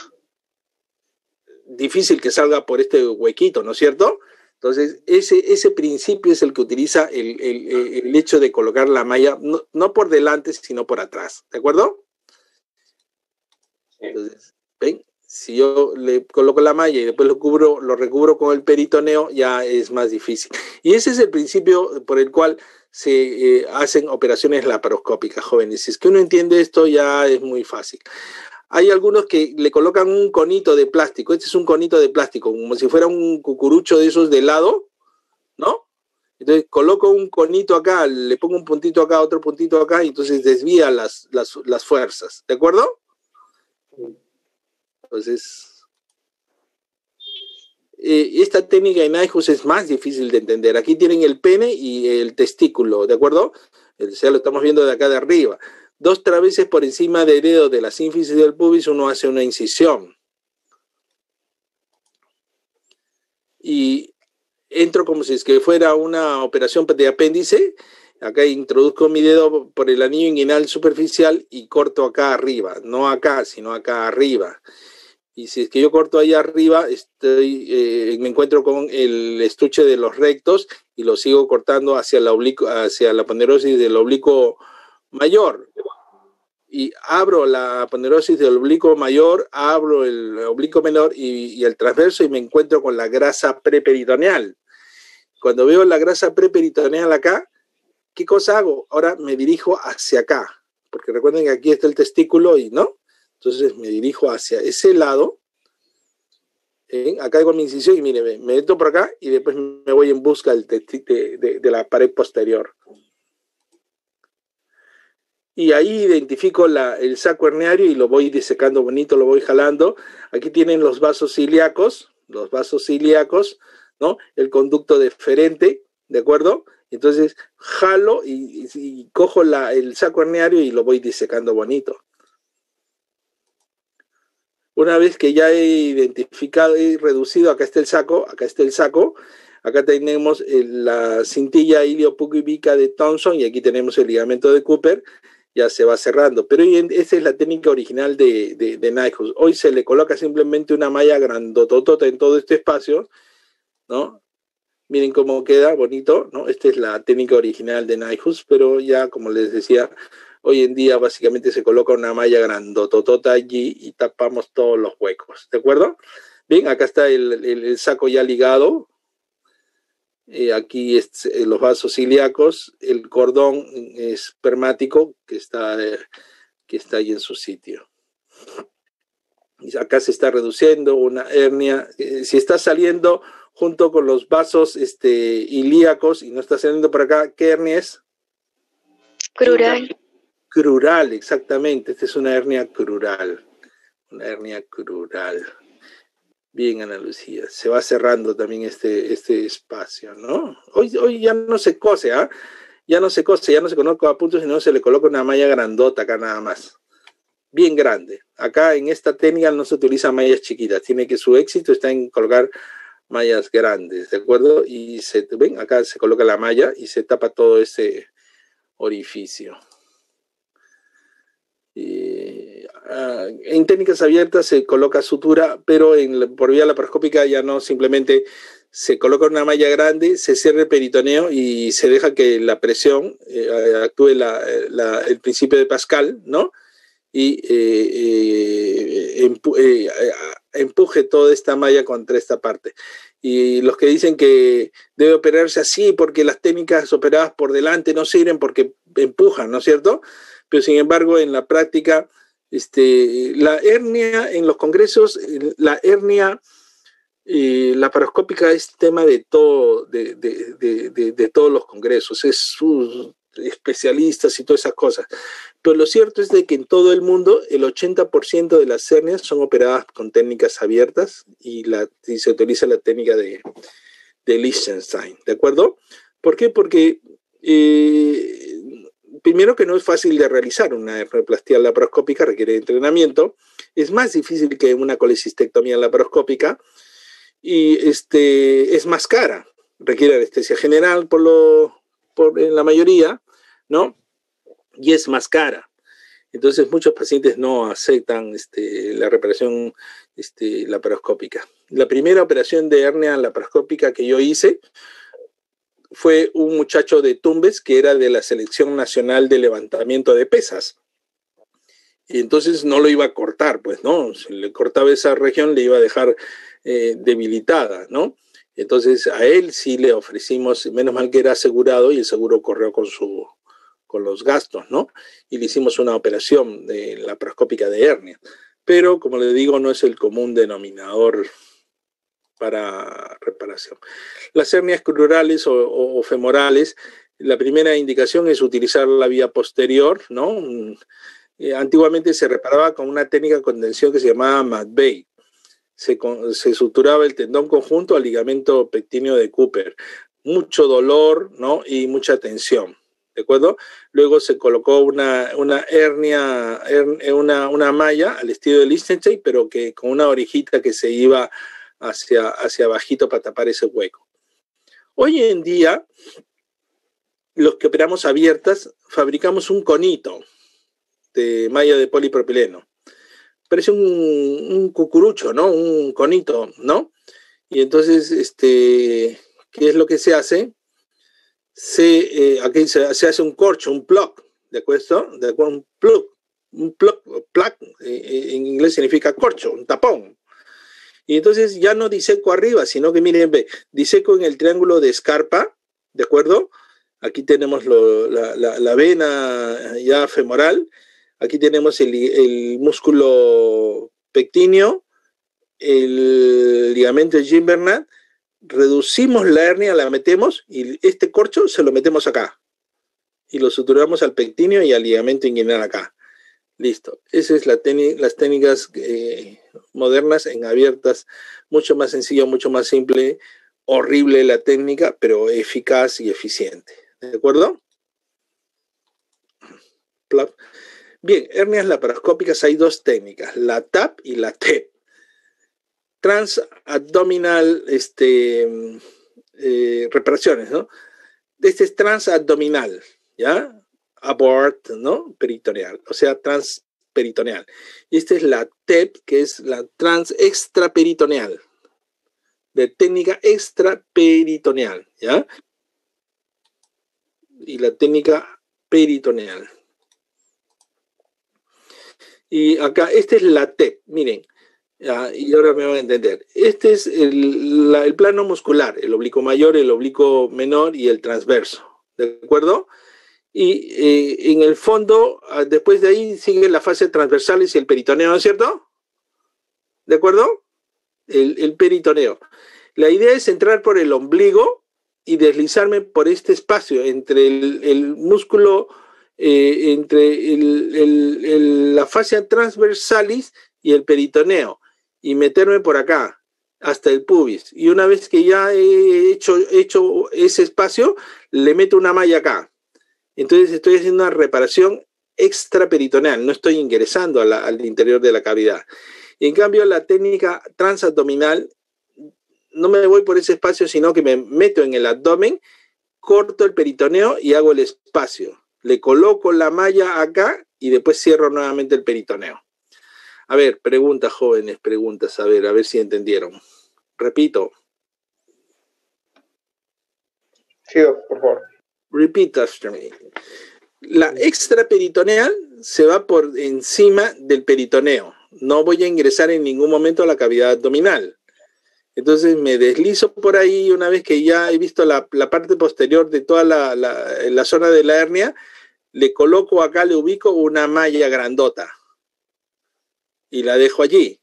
difícil que salga por este huequito, ¿no es cierto? Entonces, ese principio es el que utiliza el hecho de colocar la malla, no por delante, sino por atrás, ¿de acuerdo? Entonces, ¿ven? Si yo le coloco la malla y después lo recubro con el peritoneo, ya es más difícil. Y ese es el principio por el cual se hacen operaciones laparoscópicas, jóvenes. Si es que uno entiende esto, ya es muy fácil. Hay algunos que le colocan un conito de plástico. Este es un conito de plástico, como si fuera un cucurucho de esos de helado, ¿no? Entonces coloco un conito acá, le pongo un puntito acá, otro puntito acá, y entonces desvía las fuerzas, ¿de acuerdo? Entonces, esta técnica de Nijus es más difícil de entender. Aquí tienen el pene y el testículo, ¿de acuerdo? O sea, lo estamos viendo de acá de arriba. 2 traveses por encima del dedo de la sínfisis del pubis, uno hace una incisión. Y entro como si es que fuera una operación de apéndice. Acá introduzco mi dedo por el anillo inguinal superficial y corto acá arriba. No acá, sino acá arriba. Y si es que yo corto ahí arriba, me encuentro con el estuche de los rectos y lo sigo cortando hacia la aponerosis del oblicuo mayor. Y abro la aponerosis del oblicuo mayor, abro el oblicuo menor y el transverso y me encuentro con la grasa preperitoneal. Cuando veo la grasa preperitoneal acá, ¿qué cosa hago? Ahora me dirijo hacia acá, porque recuerden que aquí está el testículo y ¿no? Entonces me dirijo hacia ese lado. Acá hago mi incisión y mire, me meto por acá y después me voy en busca de la pared posterior. Y ahí identifico el saco herniario y lo voy disecando bonito, lo voy jalando. Aquí tienen los vasos ilíacos, ¿no? El conducto deferente, ¿de acuerdo? Entonces jalo y cojo el saco herniario y lo voy disecando bonito. Una vez que ya he identificado, he reducido, acá está el saco, acá tenemos la cintilla iliopúbica de Thompson y aquí tenemos el ligamento de Cooper, ya se va cerrando. Pero esa es la técnica original de Nijus. Hoy se le coloca simplemente una malla grandototota en todo este espacio, ¿no? Miren cómo queda, bonito, ¿no? Esta es la técnica original de Nijus, pero ya, como les decía, hoy en día básicamente se coloca una malla grandototota allí y tapamos todos los huecos, ¿de acuerdo? Bien, acá está el saco ya ligado. Aquí los vasos ilíacos, el cordón espermático que está ahí en su sitio. Y acá se está reduciendo una hernia. Si está saliendo junto con los vasos ilíacos, y no está saliendo por acá, ¿qué hernia es? Crural. Crural, exactamente. Esta es una hernia crural. Una hernia crural. Bien, Ana Lucía. Se va cerrando también este espacio, ¿no? Hoy ya no se cose, ¿ah? Ya no se cose, ya no se coloca a puntos, sino se le coloca una malla grandota acá nada más. Bien grande. Acá en esta técnica no se utilizan mallas chiquitas. Su éxito está en colocar mallas grandes, ¿de acuerdo? Y ven, acá se coloca la malla y se tapa todo ese orificio. En técnicas abiertas se coloca sutura, pero por vía laparoscópica ya no, simplemente se coloca una malla grande, se cierra el peritoneo y se deja que la presión actúe el principio de Pascal, ¿no? Y empuje toda esta malla contra esta parte. Y los que dicen que debe operarse así porque las técnicas operadas por delante no sirven porque empujan, ¿no es cierto? Pero sin embargo en la práctica la hernia en los congresos, la hernia laparoscópica es tema de todos los congresos, es sus especialistas y todas esas cosas. Pero lo cierto es de que en todo el mundo el 80% de las hernias son operadas con técnicas abiertas y se utiliza la técnica de Liechtenstein, ¿de acuerdo? ¿Por qué? Porque primero que no es fácil de realizar una hernioplastia laparoscópica, requiere entrenamiento, es más difícil que una colecistectomía laparoscópica y es más cara, requiere anestesia general en la mayoría, ¿no? Y es más cara. Entonces muchos pacientes no aceptan la reparación laparoscópica. La primera operación de hernia laparoscópica que yo hice fue un muchacho de Tumbes que era de la Selección Nacional de Levantamiento de Pesas. Y entonces no lo iba a cortar, pues, ¿no? Si le cortaba esa región le iba a dejar debilitada, ¿no? Entonces a él sí le ofrecimos, menos mal que era asegurado y el seguro corrió con los gastos, ¿no? Y le hicimos una operación laparoscópica de hernia. Pero, como le digo, no es el común denominador para reparación. Las hernias crurales o femorales, la primera indicación es utilizar la vía posterior, ¿no? Antiguamente se reparaba con una técnica de contención que se llamaba McVeigh. Se suturaba el tendón conjunto al ligamento pectíneo de Cooper. Mucho dolor, ¿no? Y mucha tensión, ¿de acuerdo? Luego se colocó una hernia, una malla al estilo de Liechtenstein, pero que con una orejita que se iba hacia bajito para tapar ese hueco. Hoy en día, los que operamos abiertas, fabricamos un conito de malla de polipropileno. Parece un cucurucho, ¿no? Un conito, ¿no? Y entonces, ¿qué es lo que se hace? Aquí se hace un corcho, un plug, ¿de acuerdo? Un plug, en inglés significa corcho, un tapón. Y entonces ya no diseco arriba, sino que miren, diseco en el triángulo de Scarpa, ¿de acuerdo? Aquí tenemos la vena ya femoral, aquí tenemos el músculo pectíneo, el ligamento de Gimbernat, reducimos la hernia, la metemos y este corcho se lo metemos acá y lo suturamos al pectíneo y al ligamento inguinal acá. Listo. Esas es las técnicas modernas en abiertas, mucho más sencillo, mucho más simple, horrible la técnica, pero eficaz y eficiente. ¿De acuerdo? Bien, hernias laparoscópicas hay dos técnicas, la TAP y la TEP. Transabdominal, reparaciones, ¿no? Este es transabdominal, ¿ya? Abort, ¿no? Peritoneal, o sea, transperitoneal. Y esta es la TEP, que es la transextraperitoneal, de técnica extraperitoneal, ¿ya? Y la técnica peritoneal. Y acá, esta es la TEP, miren, y ahora me van a entender. Este es el plano muscular, el oblicuo mayor, el oblicuo menor y el transverso, ¿de acuerdo? Y en el fondo, después de ahí sigue la fase transversales y el peritoneo, ¿no es cierto? ¿De acuerdo? El peritoneo. La idea es entrar por el ombligo y deslizarme por este espacio entre el músculo, entre la fascia transversalis y el peritoneo, y meterme por acá hasta el pubis. Y una vez que ya he hecho ese espacio, le meto una malla acá. Entonces estoy haciendo una reparación extraperitoneal, no estoy ingresando al interior de la cavidad. Y en cambio, la técnica transabdominal, no me voy por ese espacio, sino que me meto en el abdomen, corto el peritoneo y hago el espacio. Le coloco la malla acá y después cierro nuevamente el peritoneo. A ver, preguntas, jóvenes, preguntas, a ver si entendieron. Repito. Sí, por favor. Repeat after me. La extraperitoneal se va por encima del peritoneo. No voy a ingresar en ningún momento a la cavidad abdominal. Entonces me deslizo por ahí una vez que ya he visto la parte posterior de toda la zona de la hernia, le coloco acá, le ubico una malla grandota y la dejo allí.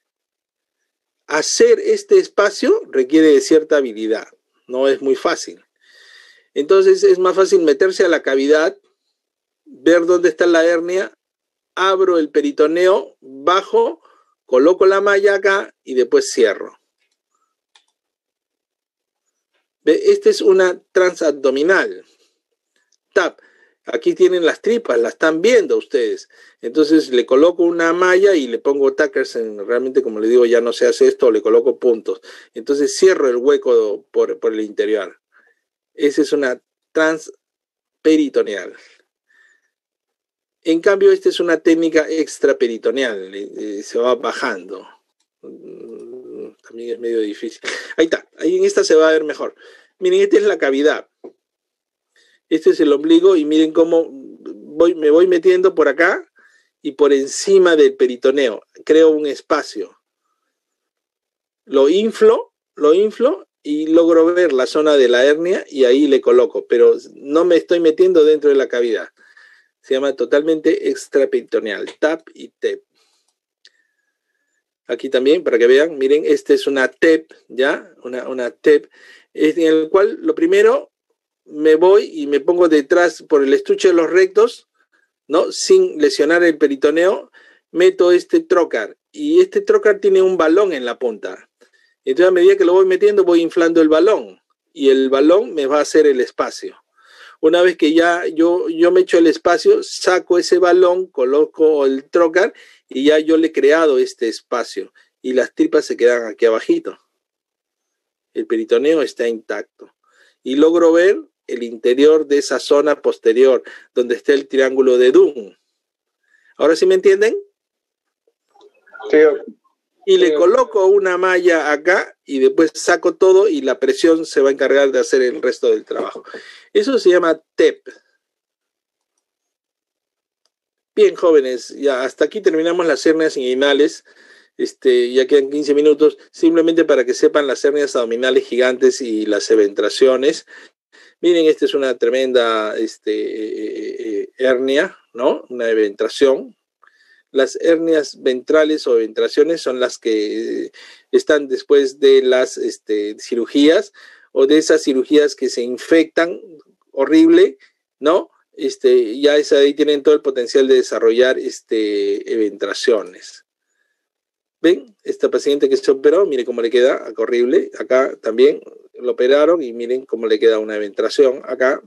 Hacer este espacio requiere de cierta habilidad, no es muy fácil. Entonces es más fácil meterse a la cavidad, ver dónde está la hernia, abro el peritoneo, bajo, coloco la malla acá y después cierro. Esta es una transabdominal. TAP. Aquí tienen las tripas, la están viendo ustedes. Entonces le coloco una malla y le pongo tackers. Realmente, como le digo, ya no se hace esto, le coloco puntos. Entonces cierro el hueco por el interior. Esa es una transperitoneal. En cambio, esta es una técnica extraperitoneal. Se va bajando. También es medio difícil. Ahí está. Ahí en esta se va a ver mejor. Miren, esta es la cavidad. Este es el ombligo y miren cómo me voy metiendo por acá y por encima del peritoneo. Creo un espacio. Lo inflo y logro ver la zona de la hernia y ahí le coloco. Pero no me estoy metiendo dentro de la cavidad. Se llama totalmente extraperitoneal. TAP y TEP. Aquí también, para que vean, miren, esta es una TEP, ¿ya? Una TEP, en el cual lo primero me voy y me pongo detrás por el estuche de los rectos, ¿no? Sin lesionar el peritoneo, meto este trocar. Y este trocar tiene un balón en la punta. Entonces, a medida que lo voy metiendo, voy inflando el balón. Y el balón me va a hacer el espacio. Una vez que ya yo me echo el espacio, saco ese balón, coloco el trocar y ya yo le he creado este espacio. Y las tripas se quedan aquí abajito. El peritoneo está intacto. Y logro ver el interior de esa zona posterior, donde está el triángulo de Dunn. ¿Ahora sí me entienden? Sí. Y le coloco una malla acá y después saco todo y la presión se va a encargar de hacer el resto del trabajo. Eso se llama TEP. Bien, jóvenes, ya hasta aquí terminamos las hernias inguinales. Ya quedan 15 minutos, simplemente para que sepan las hernias abdominales gigantes y las eventraciones. Miren, esta es una tremenda hernia, ¿no? Una eventración. Las hernias ventrales o eventraciones son las que están después de las cirugías o de esas cirugías que se infectan horrible, ¿no? Ya ahí tienen todo el potencial de desarrollar eventraciones. ¿Ven? Esta paciente que se operó, mire cómo le queda, acá horrible. Acá también lo operaron y miren cómo le queda una eventración acá.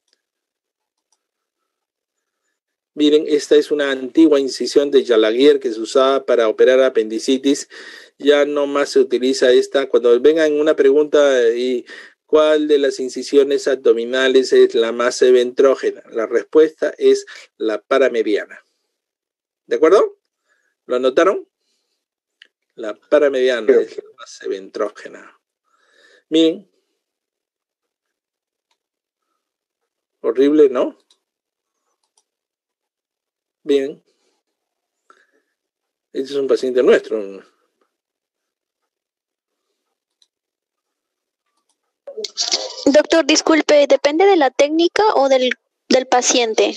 Miren, esta es una antigua incisión de Jalaguier que se usaba para operar apendicitis. Ya no más se utiliza esta. Cuando vengan una pregunta y ¿cuál de las incisiones abdominales es la más eventrógena? La respuesta es la paramediana. ¿De acuerdo? ¿Lo anotaron? La paramediana es la más eventrógena. Miren. Horrible, ¿no? Bien. Este es un paciente nuestro. Doctor, disculpe, ¿depende de la técnica o del paciente?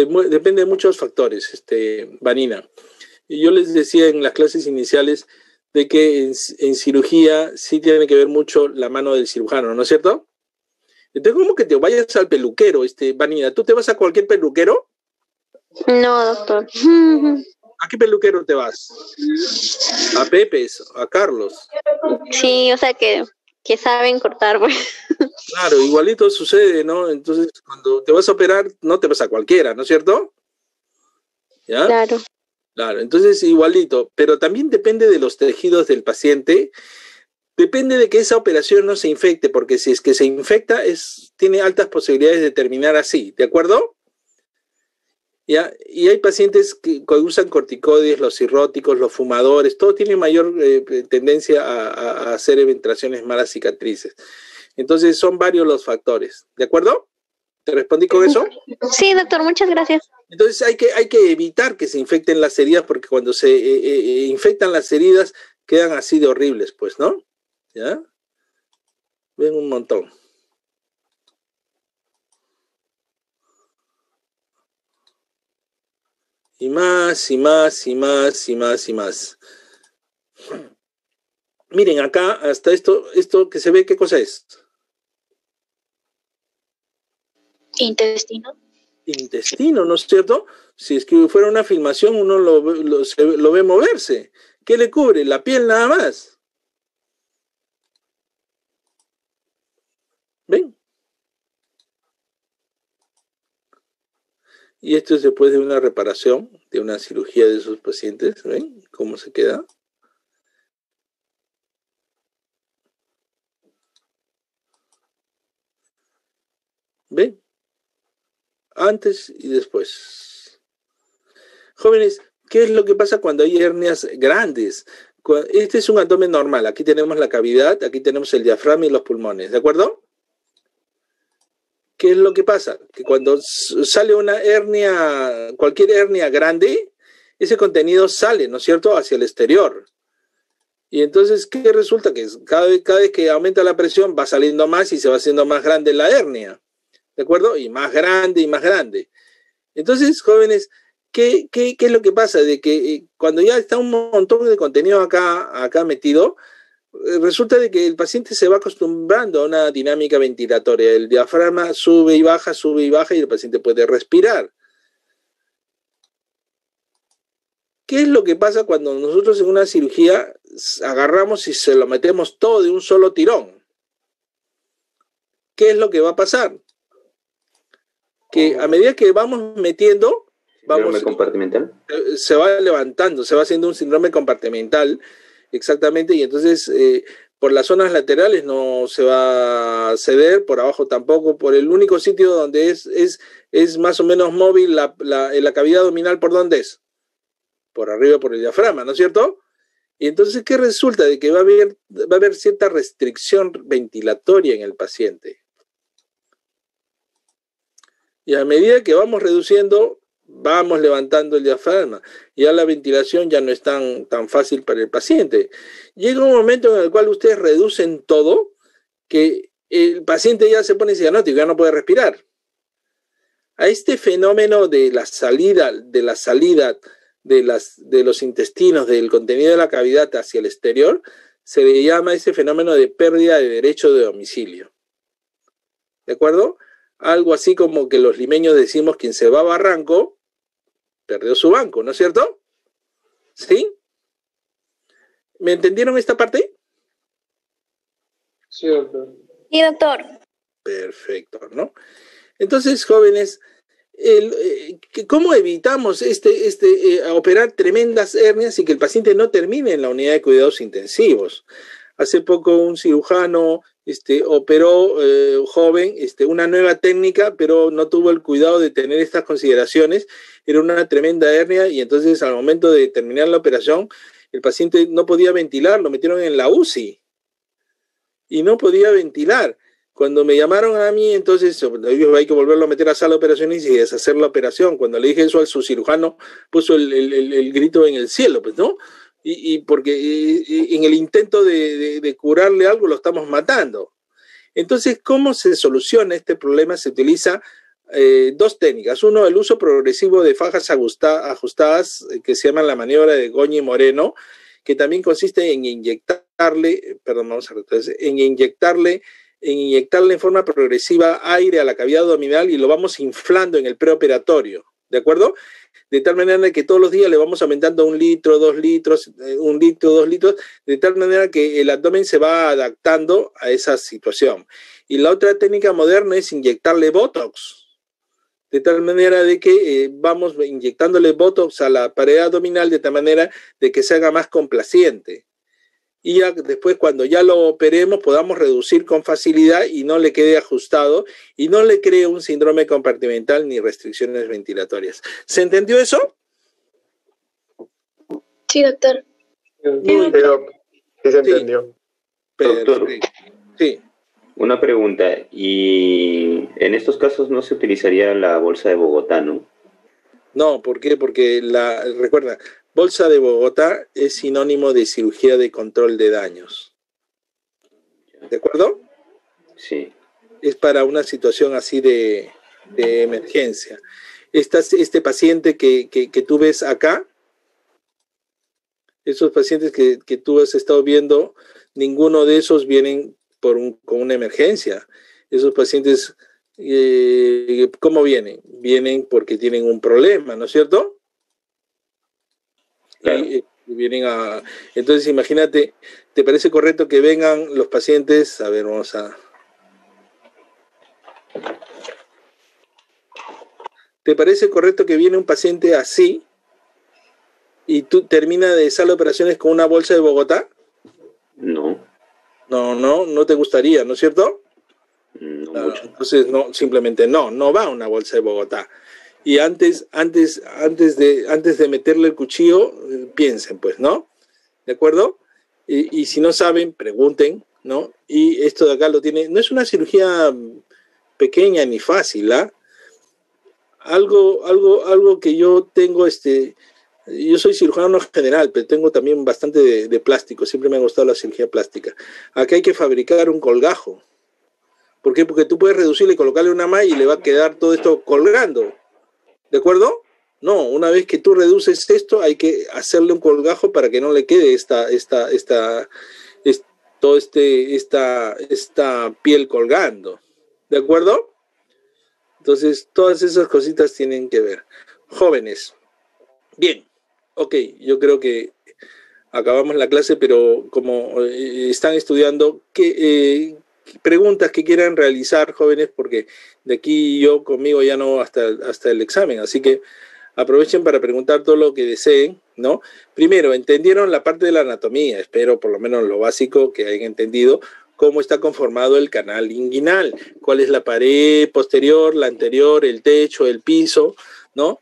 Depende de muchos factores, Vanina. Y yo les decía en las clases iniciales, de que en cirugía sí tiene que ver mucho la mano del cirujano, ¿no es cierto? Entonces, ¿cómo que te vayas al peluquero, Vanina? ¿Tú te vas a cualquier peluquero? No, doctor. ¿A qué peluquero te vas? ¿A Pepes? ¿A Carlos? Sí, o sea que saben cortar, pues. Claro, igualito sucede, ¿no? Entonces, cuando te vas a operar, no te vas a cualquiera, ¿no es cierto? ¿Ya? Claro. Claro, entonces igualito, pero también depende de los tejidos del paciente, depende de que esa operación no se infecte, porque si es que se infecta, tiene altas posibilidades de terminar así, ¿de acuerdo? ¿Ya? Y hay pacientes que usan corticoides, los cirróticos, los fumadores, todo tiene mayor tendencia a hacer eventuaciones malas cicatrices. Entonces son varios los factores, ¿de acuerdo? ¿Te respondí con eso? Sí, doctor, muchas gracias. Entonces hay que evitar que se infecten las heridas, porque cuando se infectan las heridas quedan así de horribles, pues, ¿no? ¿Ya? Ven un montón. Y más, y más, y más, y más, y más. Miren, acá, hasta esto que se ve, ¿qué cosa es? Intestino. Intestino, ¿no es cierto? Si es que fuera una filmación, uno lo ve moverse. ¿Qué le cubre? La piel nada más. ¿Ven? Y esto es después de una reparación, de una cirugía de esos pacientes. ¿Ven cómo se queda? ¿Ven? Antes y después. Jóvenes, ¿qué es lo que pasa cuando hay hernias grandes? Este es un abdomen normal. Aquí tenemos la cavidad, aquí tenemos el diafragma y los pulmones, ¿de acuerdo? ¿Qué es lo que pasa? Que cuando sale una hernia, cualquier hernia grande, ese contenido sale, ¿no es cierto?, hacia el exterior. Y entonces, ¿qué resulta? Que cada vez que aumenta la presión va saliendo más y se va haciendo más grande la hernia. ¿De acuerdo? Y más grande y más grande. Entonces, jóvenes, ¿qué es lo que pasa? De que cuando ya está un montón de contenido acá metido, resulta de que el paciente se va acostumbrando a una dinámica ventilatoria. El diafragma sube y baja y el paciente puede respirar. ¿Qué es lo que pasa cuando nosotros en una cirugía agarramos y se lo metemos todo de un solo tirón? ¿Qué es lo que va a pasar? Que a medida que vamos metiendo, se va levantando, se va haciendo un síndrome compartimental, exactamente, y entonces por las zonas laterales no se va a ceder, por abajo tampoco, por el único sitio donde es más o menos móvil la cavidad abdominal, ¿por dónde es? Por arriba, por el diafragma, ¿no es cierto? Y entonces, ¿qué resulta? De que va a haber cierta restricción ventilatoria en el paciente. Y a medida que vamos reduciendo, vamos levantando el diafragma. Ya la ventilación ya no es tan fácil para el paciente. Llega un momento en el cual ustedes reducen todo, que el paciente ya se pone cianótico, ya no puede respirar. A este fenómeno de la salida de los intestinos, del contenido de la cavidad hacia el exterior, se le llama ese fenómeno de pérdida de derecho de domicilio. ¿De acuerdo? Algo así como que los limeños decimos, quien se va a barranco, perdió su banco, ¿no es cierto? ¿Sí? ¿Me entendieron esta parte? Sí, doctor. Sí, doctor. Perfecto, ¿no? Entonces, jóvenes, ¿cómo evitamos operar tremendas hernias y que el paciente no termine en la unidad de cuidados intensivos? Hace poco un cirujano operó joven una nueva técnica, pero no tuvo el cuidado de tener estas consideraciones. Era una tremenda hernia y entonces al momento de terminar la operación el paciente no podía ventilar, lo metieron en la UCI y no podía ventilar. Cuando me llamaron a mí, entonces hay que volverlo a meter a sala de operaciones y deshacer la operación. Cuando le dije eso a su cirujano, puso el grito en el cielo, pues, ¿no? Y porque en el intento de curarle algo lo estamos matando. Entonces, ¿cómo se soluciona este problema? Se utiliza dos técnicas. Uno, el uso progresivo de fajas ajustadas, que se llama la maniobra de Goñi Moreno, que también consiste en inyectarle, perdón, vamos a retroceder, en inyectarle en forma progresiva aire a la cavidad abdominal y lo vamos inflando en el preoperatorio, ¿de acuerdo? De tal manera que todos los días le vamos aumentando 1 litro, 2 litros, 1 litro, 2 litros, de tal manera que el abdomen se va adaptando a esa situación. Y la otra técnica moderna es inyectarle Botox, de tal manera de que vamos inyectándole Botox a la pared abdominal de tal manera de que se haga más complaciente. Y ya después, cuando ya lo operemos, podamos reducir con facilidad y no le quede ajustado y no le cree un síndrome compartimental ni restricciones ventilatorias. ¿Se entendió eso? Sí, doctor. Sí, se entendió. Doctor, sí. Una pregunta. ¿Y en estos casos no se utilizaría la bolsa de Bogotá, no? No, ¿por qué? Porque recuerda, bolsa de Bogotá es sinónimo de cirugía de control de daños. ¿De acuerdo? Sí. Es para una situación así de emergencia. Este paciente que tú ves acá, esos pacientes que tú has estado viendo, ninguno de esos vienen con una emergencia. Esos pacientes, ¿cómo vienen? Vienen porque tienen un problema, ¿no es cierto? Claro. Y vienen entonces imagínate, ¿te parece correcto que vengan los pacientes? A ver, vamos a... ¿Te parece correcto que viene un paciente así y tú terminas de sala de operaciones con una bolsa de Bogotá? No. No te gustaría, ¿no es cierto? No mucho. Entonces, no, simplemente no va una bolsa de Bogotá. Y antes de meterle el cuchillo, piensen, pues, ¿no? ¿De acuerdo? Y si no saben, pregunten, ¿no? Y esto de acá lo tiene, no es una cirugía pequeña ni fácil, ¿ah? Algo que yo tengo, yo soy cirujano general, pero tengo también bastante de plástico, siempre me ha gustado la cirugía plástica. Acá hay que fabricar un colgajo. ¿Por qué? Porque tú puedes reducirle y colocarle una malla y le va a quedar todo esto colgando. ¿De acuerdo? No, una vez que tú reduces esto, hay que hacerle un colgajo para que no le quede esta piel colgando. ¿De acuerdo? Entonces, todas esas cositas tienen que ver. Jóvenes. Bien. Ok, yo creo que acabamos la clase, pero como están estudiando, ¿qué preguntas que quieran realizar, jóvenes? Porque de aquí yo conmigo ya no hasta el examen, así que aprovechen para preguntar todo lo que deseen, ¿no? Primero, ¿entendieron la parte de la anatomía? Espero por lo menos lo básico que hayan entendido. ¿Cómo está conformado el canal inguinal? ¿Cuál es la pared posterior, la anterior, el techo, el piso, ¿no?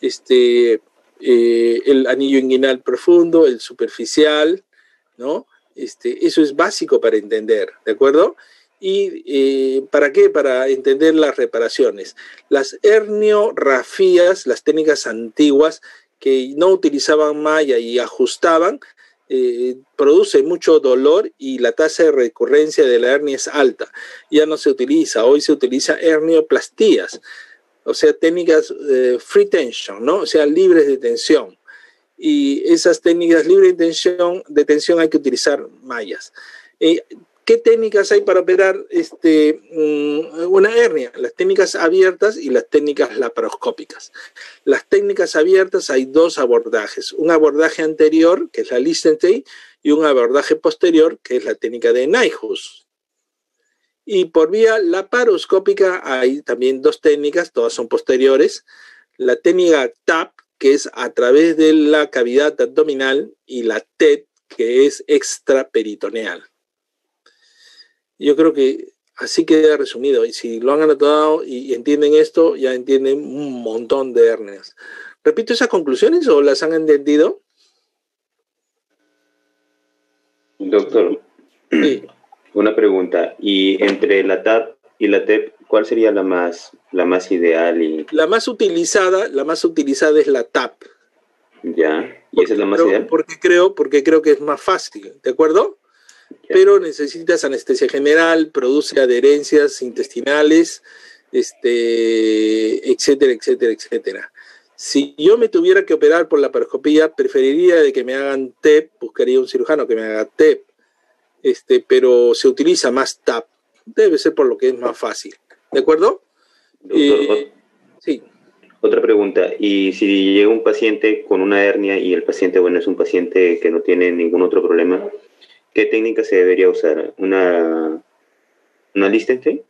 El anillo inguinal profundo, el superficial, ¿no? Eso es básico para entender, ¿de acuerdo? ¿Y para qué? Para entender las reparaciones. Las herniorrafías, las técnicas antiguas que no utilizaban malla y ajustaban, produce mucho dolor y la tasa de recurrencia de la hernia es alta. Ya no se utiliza, hoy se utiliza hernioplastías, o sea, técnicas free tension, ¿no? O sea, libres de tensión. Y esas técnicas libres de tensión hay que utilizar mallas. ¿Qué técnicas hay para operar una hernia? Las técnicas abiertas y las técnicas laparoscópicas. Las técnicas abiertas hay dos abordajes. Un abordaje anterior, que es la Lichtenstein, y un abordaje posterior, que es la técnica de Nyhus. Y por vía laparoscópica hay también dos técnicas, todas son posteriores. La técnica TAP, que es a través de la cavidad abdominal, y la TED, que es extraperitoneal. Yo creo que así queda resumido. Y si lo han anotado y entienden esto, ya entienden un montón de hernias. ¿Repito esas conclusiones o las han entendido? Doctor, sí. Una pregunta. ¿Y entre la TAP y la TEP, cuál sería la más ideal? La más utilizada es la TAP. Ya. ¿Y esa es la más ideal? Porque creo que es más fácil, ¿de acuerdo? Pero necesitas anestesia general, produce adherencias intestinales, etcétera, etcétera, etcétera. Si yo me tuviera que operar por laparoscopía, preferiría de que me hagan TEP, buscaría un cirujano que me haga TEP, pero se utiliza más TAP. Debe ser por lo que es más fácil. ¿De acuerdo? Doctor, sí. Otra pregunta. ¿Y si llega un paciente con una hernia y el paciente, bueno, es un paciente que no tiene ningún otro problema, qué técnica se debería usar? ¿Una Liechtenstein?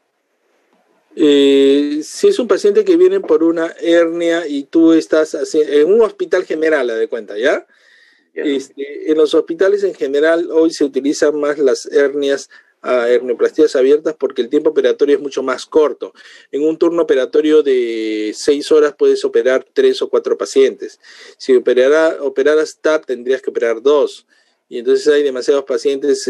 Si es un paciente que viene por una hernia y tú estás en un hospital general, de cuenta, ¿ya? En los hospitales en general hoy se utilizan más las hernias, hernioplastías abiertas, porque el tiempo operatorio es mucho más corto. En un turno operatorio de 6 horas puedes operar 3 o 4 pacientes. Si operaras TAP tendrías que operar 2. Y entonces hay demasiados pacientes,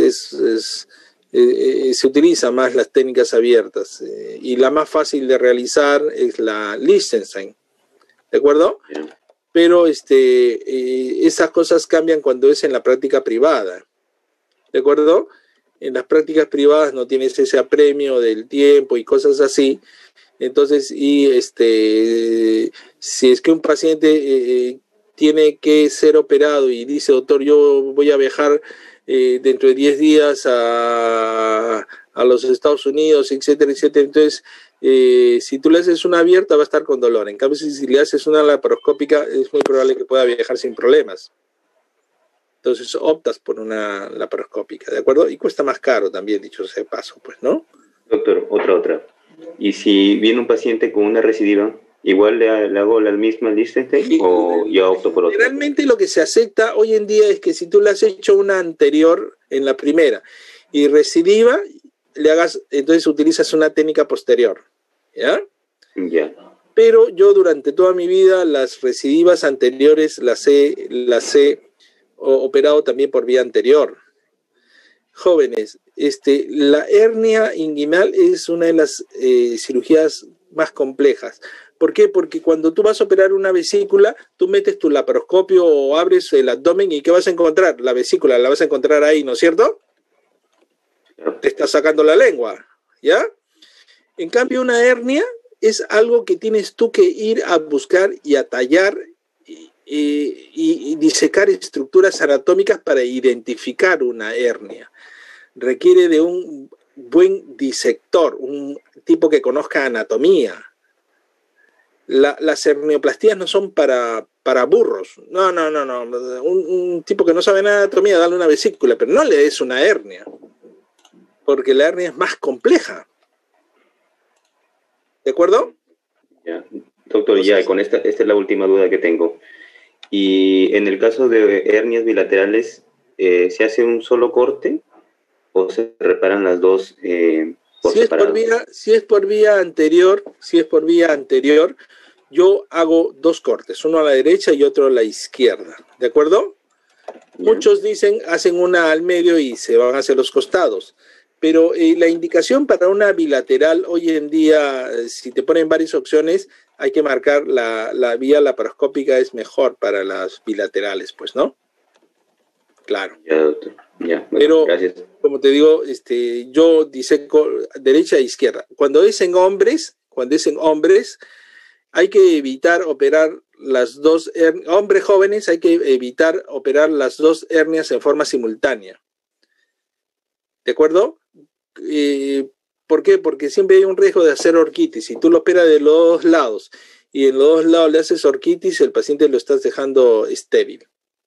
se utilizan más las técnicas abiertas. Y la más fácil de realizar es la Liechtenstein. ¿De acuerdo? Pero esas cosas cambian cuando es en la práctica privada. ¿De acuerdo? En las prácticas privadas no tienes ese apremio del tiempo y cosas así. Entonces, si es que un paciente tiene que ser operado y dice, doctor, yo voy a viajar dentro de 10 días a los Estados Unidos, etcétera, etcétera. Entonces, si tú le haces una abierta va a estar con dolor. En cambio, si le haces una laparoscópica, es muy probable que pueda viajar sin problemas. Entonces optas por una laparoscópica, ¿de acuerdo? Y cuesta más caro también, dicho sea de paso, pues, ¿no? Doctor, otra. ¿Y si viene un paciente con una recidiva, igual le hago la misma Liechtenstein o ya opto por otra? Realmente lo que se acepta hoy en día es que si tú le has hecho una anterior en la primera y recidiva, entonces utilizas una técnica posterior, ¿ya? Ya. Pero yo durante toda mi vida las recidivas anteriores las he operado también por vía anterior. Jóvenes, la hernia inguinal es una de las cirugías más complejas. ¿Por qué? Porque cuando tú vas a operar una vesícula, tú metes tu laparoscopio o abres el abdomen y ¿qué vas a encontrar? La vesícula la vas a encontrar ahí, ¿no es cierto? Te está sacando la lengua, ¿ya? En cambio, una hernia es algo que tienes tú que ir a buscar y a tallar y disecar estructuras anatómicas para identificar una hernia. Requiere de un buen disector, un tipo que conozca anatomía. Las hernioplastías no son para burros. No. Un tipo que no sabe nada de anatomía, dale una vesícula, pero no le des una hernia, porque la hernia es más compleja. ¿De acuerdo? Ya. Doctor, ya con esta es la última duda que tengo. Y en el caso de hernias bilaterales, ¿se hace un solo corte o se reparan las dos por separado? Si es por vía anterior, yo hago 2 cortes, uno a la derecha y otro a la izquierda, ¿de acuerdo? Yeah. Muchos dicen, hacen una al medio y se van hacia los costados, pero la indicación para una bilateral hoy en día, si te ponen varias opciones, hay que marcar la vía laparoscópica es mejor para las bilaterales, pues, ¿no? Claro. Ya, doctor. Ya, bueno, pero, gracias. Como te digo, yo diseco derecha e izquierda. Cuando es en hombres, hay que evitar operar las dos hombres jóvenes, hay que evitar operar las 2 hernias en forma simultánea. ¿De acuerdo? ¿Por qué? Porque siempre hay un riesgo de hacer orquitis. Si tú lo operas de los 2 lados y en los 2 lados le haces orquitis, el paciente lo estás dejando estéril.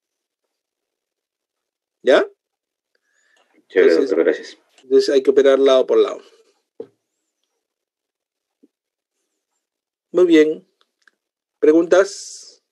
¿Ya? Chévere, doctor, gracias. Entonces hay que operar lado por lado. Muy bien. ¿Preguntas?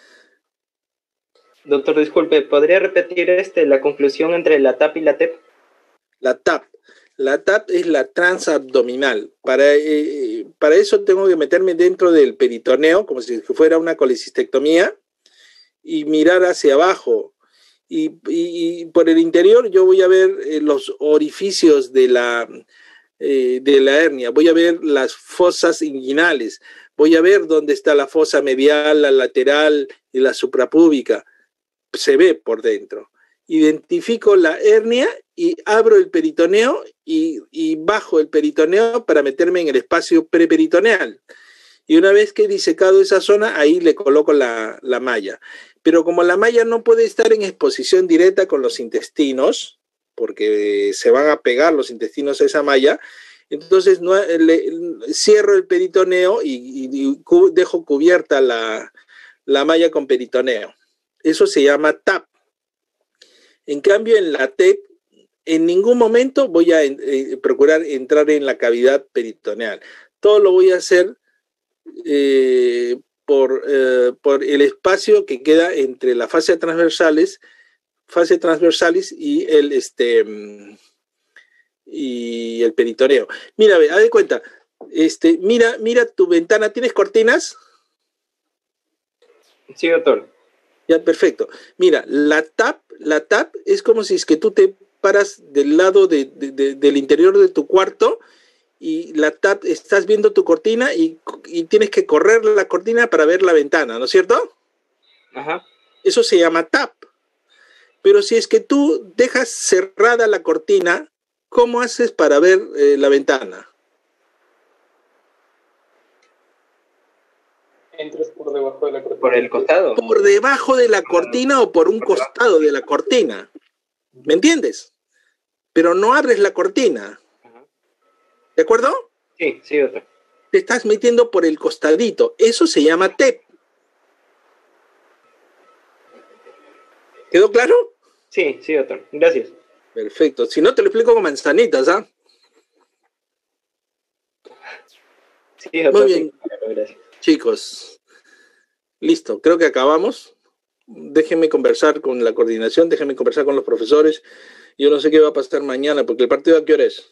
Doctor, disculpe, ¿podría repetir la conclusión entre la TAP y la TEP? La TAP es la transabdominal. Para eso tengo que meterme dentro del peritoneo, como si fuera una colecistectomía, y mirar hacia abajo. Y por el interior yo voy a ver los orificios de la hernia, voy a ver las fosas inguinales, voy a ver dónde está la fosa medial, la lateral y la suprapúbica. Se ve por dentro. Identifico la hernia y abro el peritoneo y bajo el peritoneo para meterme en el espacio preperitoneal. Y una vez que he disecado esa zona, ahí le coloco la malla. Pero como la malla no puede estar en exposición directa con los intestinos, porque se van a pegar los intestinos a esa malla, entonces cierro el peritoneo y dejo cubierta la malla con peritoneo. Eso se llama TAP. En cambio, en la TEP, en ningún momento voy a procurar entrar en la cavidad peritoneal. Todo lo voy a hacer por el espacio que queda entre la fascia transversalis y el peritoneo. Mira, haz de cuenta, mira tu ventana, ¿tienes cortinas? Sí, doctor. Ya, perfecto. Mira, la TAP es como si es que tú te paras del lado del interior de tu cuarto y la TAP, estás viendo tu cortina y tienes que correr la cortina para ver la ventana, ¿no es cierto? Ajá. Eso se llama TAP. Pero si es que tú dejas cerrada la cortina, ¿cómo haces para ver la ventana? Entras por debajo de la cortina. ¿Por el costado? Por debajo de la cortina o por un costado de la cortina. ¿Me entiendes? Pero no abres la cortina. ¿De acuerdo? Sí, sí, doctor. Te estás metiendo por el costadito. Eso se llama TEP. ¿Quedó claro? Sí, sí, doctor. Gracias. Perfecto. Si no, te lo explico con manzanitas, ¿ah? Sí, doctor. Muy bien. Sí, gracias. Chicos, listo. Creo que acabamos. Déjenme conversar con la coordinación, déjenme conversar con los profesores. Yo no sé qué va a pasar mañana, porque el partido, ¿a qué hora es?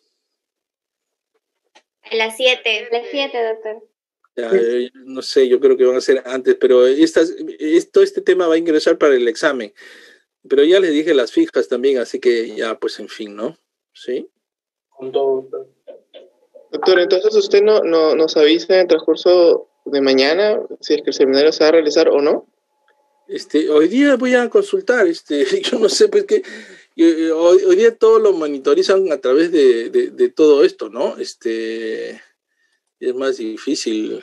A las 7. A las 7, doctor. Ya, no sé, yo creo que van a ser antes, pero este tema va a ingresar para el examen. Pero ya les dije las fijas también, así que ya, pues en fin, ¿no? ¿Sí? Con todo, doctor. Doctor, entonces usted no nos avisa en el transcurso de mañana si es que el seminario se va a realizar o no. Hoy día voy a consultar, yo no sé, pues que hoy día todo lo monitorizan a través de todo esto, ¿no? Es más difícil.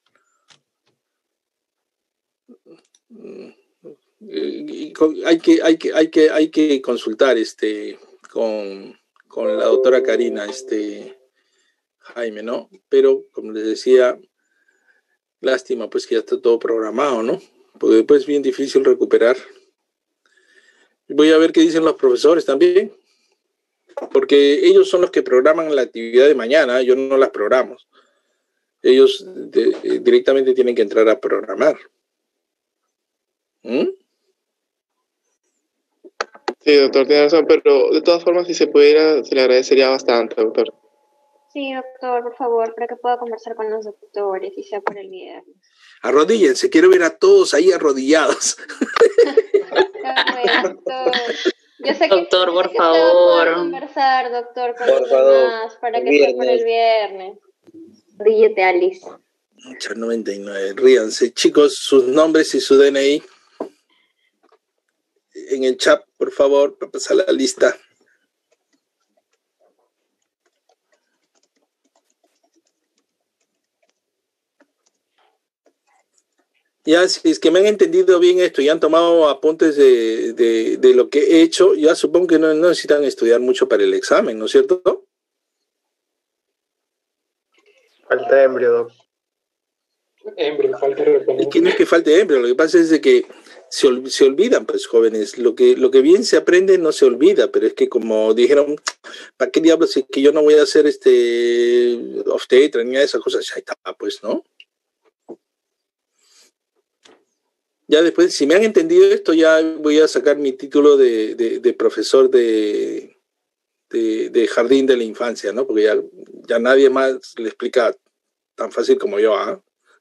Hay que consultar con la doctora Karina, Jaime, ¿no? Pero como les decía, lástima pues que ya está todo programado, ¿no? Porque después es bien difícil recuperar. Voy a ver qué dicen los profesores también, porque ellos son los que programan la actividad de mañana, yo no las programo. Ellos directamente tienen que entrar a programar. Sí, doctor, tiene razón, pero de todas formas, si se pudiera, se le agradecería bastante, doctor. Sí, doctor, por favor, para que pueda conversar con los doctores y sea por el viernes. Arrodíllense, quiero ver a todos ahí arrodillados. Doctor. Yo sé que, doctor, por que favor. Conversar, doctor, con por los favor, demás, para que sea por el viernes. Ríete, Alice. 99, ríanse. Chicos, sus nombres y su DNI en el chat, por favor, para pasar la lista. Ya, si es que me han entendido bien esto y han tomado apuntes de lo que he hecho, ya supongo que no necesitan estudiar mucho para el examen, ¿no es cierto? Falta embrio, doc. Falta reponer. Es que no es que falte embrio, lo que pasa es de que se olvidan, pues, jóvenes. Lo que bien se aprende no se olvida, pero es que como dijeron, ¿para qué diablos es que yo no voy a hacer obstetra ni nada de esas cosas? Ya está, pues, ¿no? Ya después, si me han entendido esto, ya voy a sacar mi título de profesor de jardín de la infancia, ¿no? Porque ya nadie más le explica tan fácil como yo, ¿ah?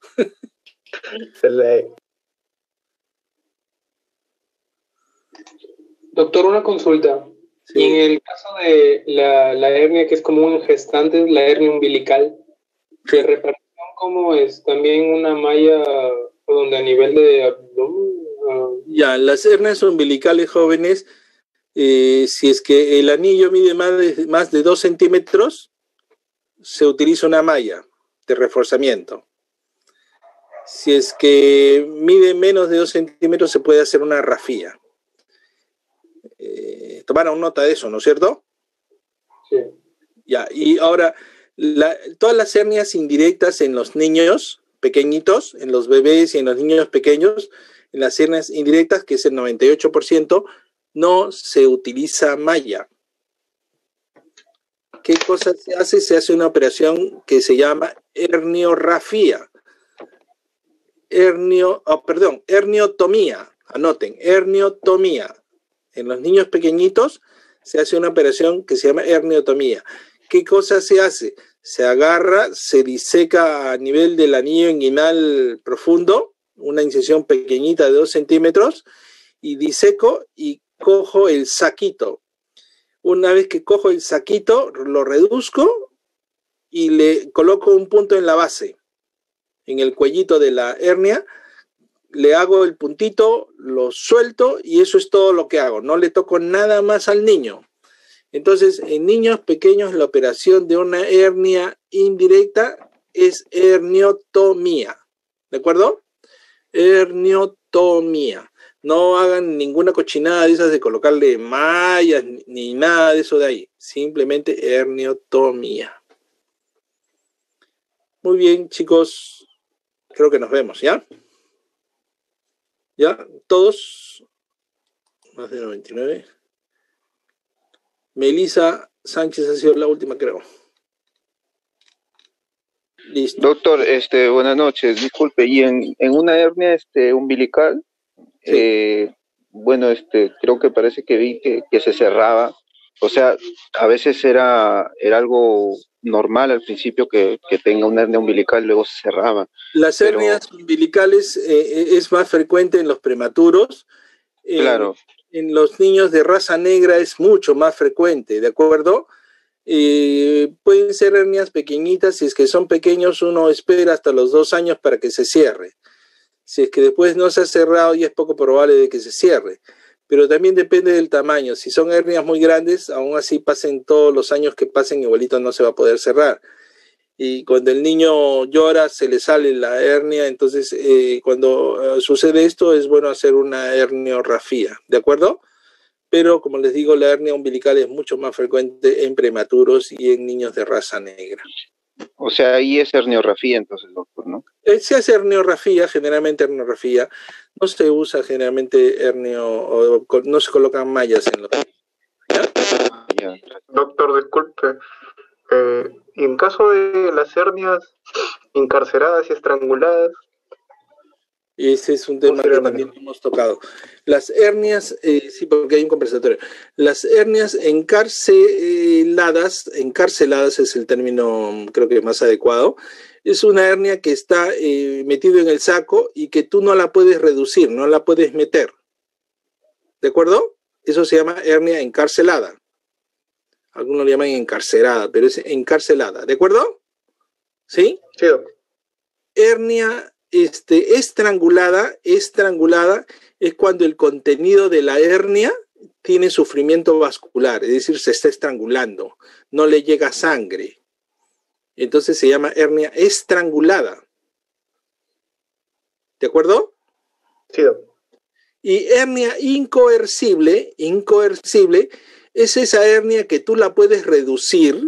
Doctor, una consulta. Sí. Y en el caso de la hernia que es común en gestantes, la hernia umbilical, ¿de reparación cómo es? ¿También una malla donde a nivel de abdomen? Ya, las hernias umbilicales jóvenes, si es que el anillo mide más de 2 centímetros, se utiliza una malla de reforzamiento. Si es que mide menos de 2 centímetros, se puede hacer una rafía. Tomaron nota de eso, ¿no es cierto? Sí. Ya, y ahora, todas las hernias indirectas en los niños pequeñitos, en los bebés y en los niños pequeños, en las hernias indirectas, que es el 98%, no se utiliza malla. ¿Qué cosa se hace? Se hace una operación que se llama herniorrafía. Herniotomía. Anoten, herniotomía. En los niños pequeñitos se hace una operación que se llama herniotomía. ¿Qué cosa se hace? Se agarra, se diseca a nivel del anillo inguinal profundo, una incisión pequeñita de 2 centímetros, y diseco y cojo el saquito. Una vez que cojo el saquito, lo reduzco y le coloco un punto en la base, en el cuellito de la hernia, le hago el puntito, lo suelto y eso es todo lo que hago. No le toco nada más al niño. Entonces, en niños pequeños, la operación de una hernia indirecta es herniotomía. ¿De acuerdo? Herniotomía. No hagan ninguna cochinada de esas de colocarle mallas ni nada de eso de ahí. Simplemente herniotomía. Muy bien, chicos. Creo que nos vemos, ¿ya? ¿Ya? ¿Todos? Más de 99. Melissa Sánchez ha sido la última, creo. Listo. Doctor, buenas noches. Disculpe, y en una hernia umbilical, sí. Bueno, creo que parece que vi que se cerraba. O sea, a veces era algo normal al principio que tenga una hernia umbilical, luego se cerraba. Las hernias umbilicales es más frecuente en los prematuros. Claro. En los niños de raza negra es mucho más frecuente, ¿de acuerdo? Pueden ser hernias pequeñitas. Si es que son pequeños, uno espera hasta los 2 años para que se cierre. Si es que después no se ha cerrado, ya es poco probable de que se cierre. Pero también depende del tamaño. Si son hernias muy grandes, aún así pasen todos los años que pasen, igualito no se va a poder cerrar. Y cuando el niño llora, se le sale la hernia. Entonces, cuando sucede esto, es bueno hacer una herniorrafía, ¿de acuerdo? Pero, como les digo, la hernia umbilical es mucho más frecuente en prematuros y en niños de raza negra. O sea, ahí es herniorrafía, entonces, doctor, ¿no? Se hace herniorrafía, generalmente herniorrafía. No se usa generalmente no se colocan mallas en los... ¿Ya? Doctor, disculpe. En caso de las hernias encarceradas y estranguladas. Ese es un tema que también hemos tocado. Las hernias, sí, porque hay un conversatorio. Las hernias encarceladas es el término, creo que más adecuado. Es una hernia que está metido en el saco y que tú no la puedes reducir, no la puedes meter. ¿De acuerdo? Eso se llama hernia encarcelada. Algunos lo llaman encarcerada, pero es encarcelada. ¿De acuerdo? ¿Sí? Sí. Hernia estrangulada es cuando el contenido de la hernia tiene sufrimiento vascular, es decir, se está estrangulando, no le llega sangre. Entonces se llama hernia estrangulada. ¿De acuerdo? Sí. Y hernia incoercible es esa hernia que tú la puedes reducir,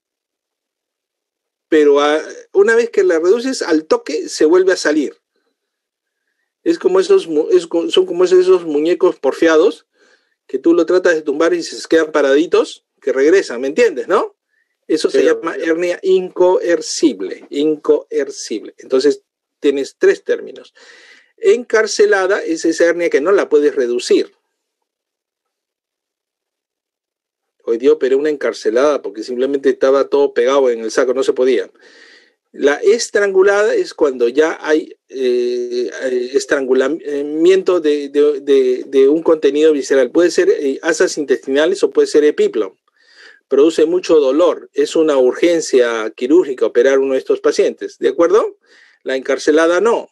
pero una vez que la reduces al toque se vuelve a salir. Son como esos muñecos porfiados que tú lo tratas de tumbar y se quedan paraditos, que regresan, ¿me entiendes, no? Eso se llama hernia incoercible. Entonces tienes 3 términos. Encarcelada es esa hernia que no la puedes reducir. Hoy día operé una encarcelada porque simplemente estaba todo pegado en el saco, no se podía. La estrangulada es cuando ya hay estrangulamiento de un contenido visceral. Puede ser asas intestinales o puede ser epíplon. Produce mucho dolor. Es una urgencia quirúrgica operar uno de estos pacientes. ¿De acuerdo? La encarcelada no.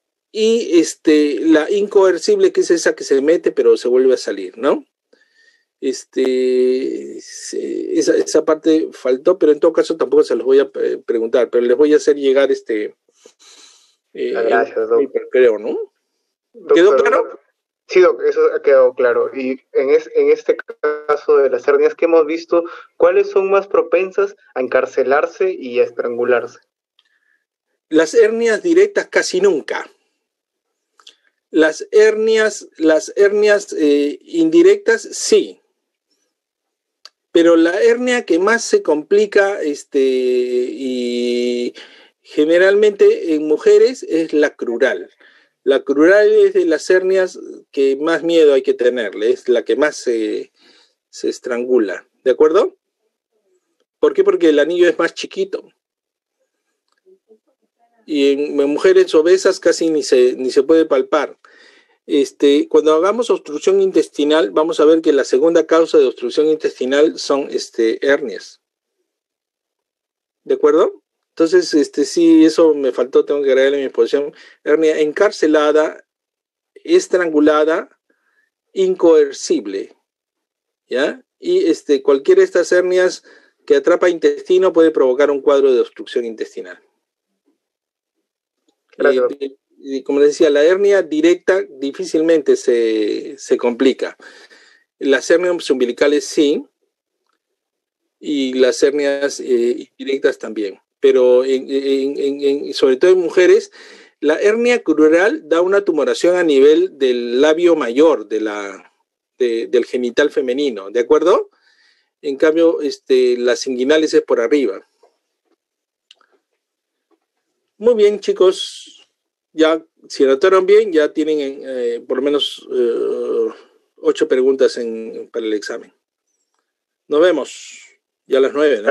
La incoercible, que es esa que se mete pero se vuelve a salir, ¿no? esa parte faltó, pero en todo caso tampoco se los voy a preguntar, pero les voy a hacer llegar gracias, doctor. Creo, ¿no? Doctor, ¿Quedó claro? Sí, doc, eso ha quedado claro. Y en este caso de las hernias que hemos visto, ¿cuáles son más propensas a encarcelarse y a estrangularse? Las hernias directas casi nunca. Las hernias indirectas sí. Pero la hernia que más se complica y generalmente en mujeres es la crural. La crural es de las hernias que más miedo hay que tenerle, es la que más se estrangula, ¿de acuerdo? ¿Por qué? Porque el anillo es más chiquito. Y en mujeres obesas casi ni se puede palpar. Cuando hagamos obstrucción intestinal, vamos a ver que la segunda causa de obstrucción intestinal son hernias. ¿De acuerdo? Entonces, sí, eso me faltó, tengo que agregarle en mi exposición. Hernia encarcelada, estrangulada, incoercible. ¿Ya? Y cualquiera de estas hernias que atrapa intestino puede provocar un cuadro de obstrucción intestinal. Y como les decía, la hernia directa difícilmente se complica. Las hernias umbilicales sí, y las hernias indirectas también. Pero sobre todo en mujeres, la hernia crural da una tumoración a nivel del labio mayor del genital femenino, ¿de acuerdo? En cambio, las inguinales es por arriba. Muy bien, chicos. Ya, si anotaron bien, ya tienen por lo menos 8 preguntas para el examen. Nos vemos. Ya a las 9, ¿no?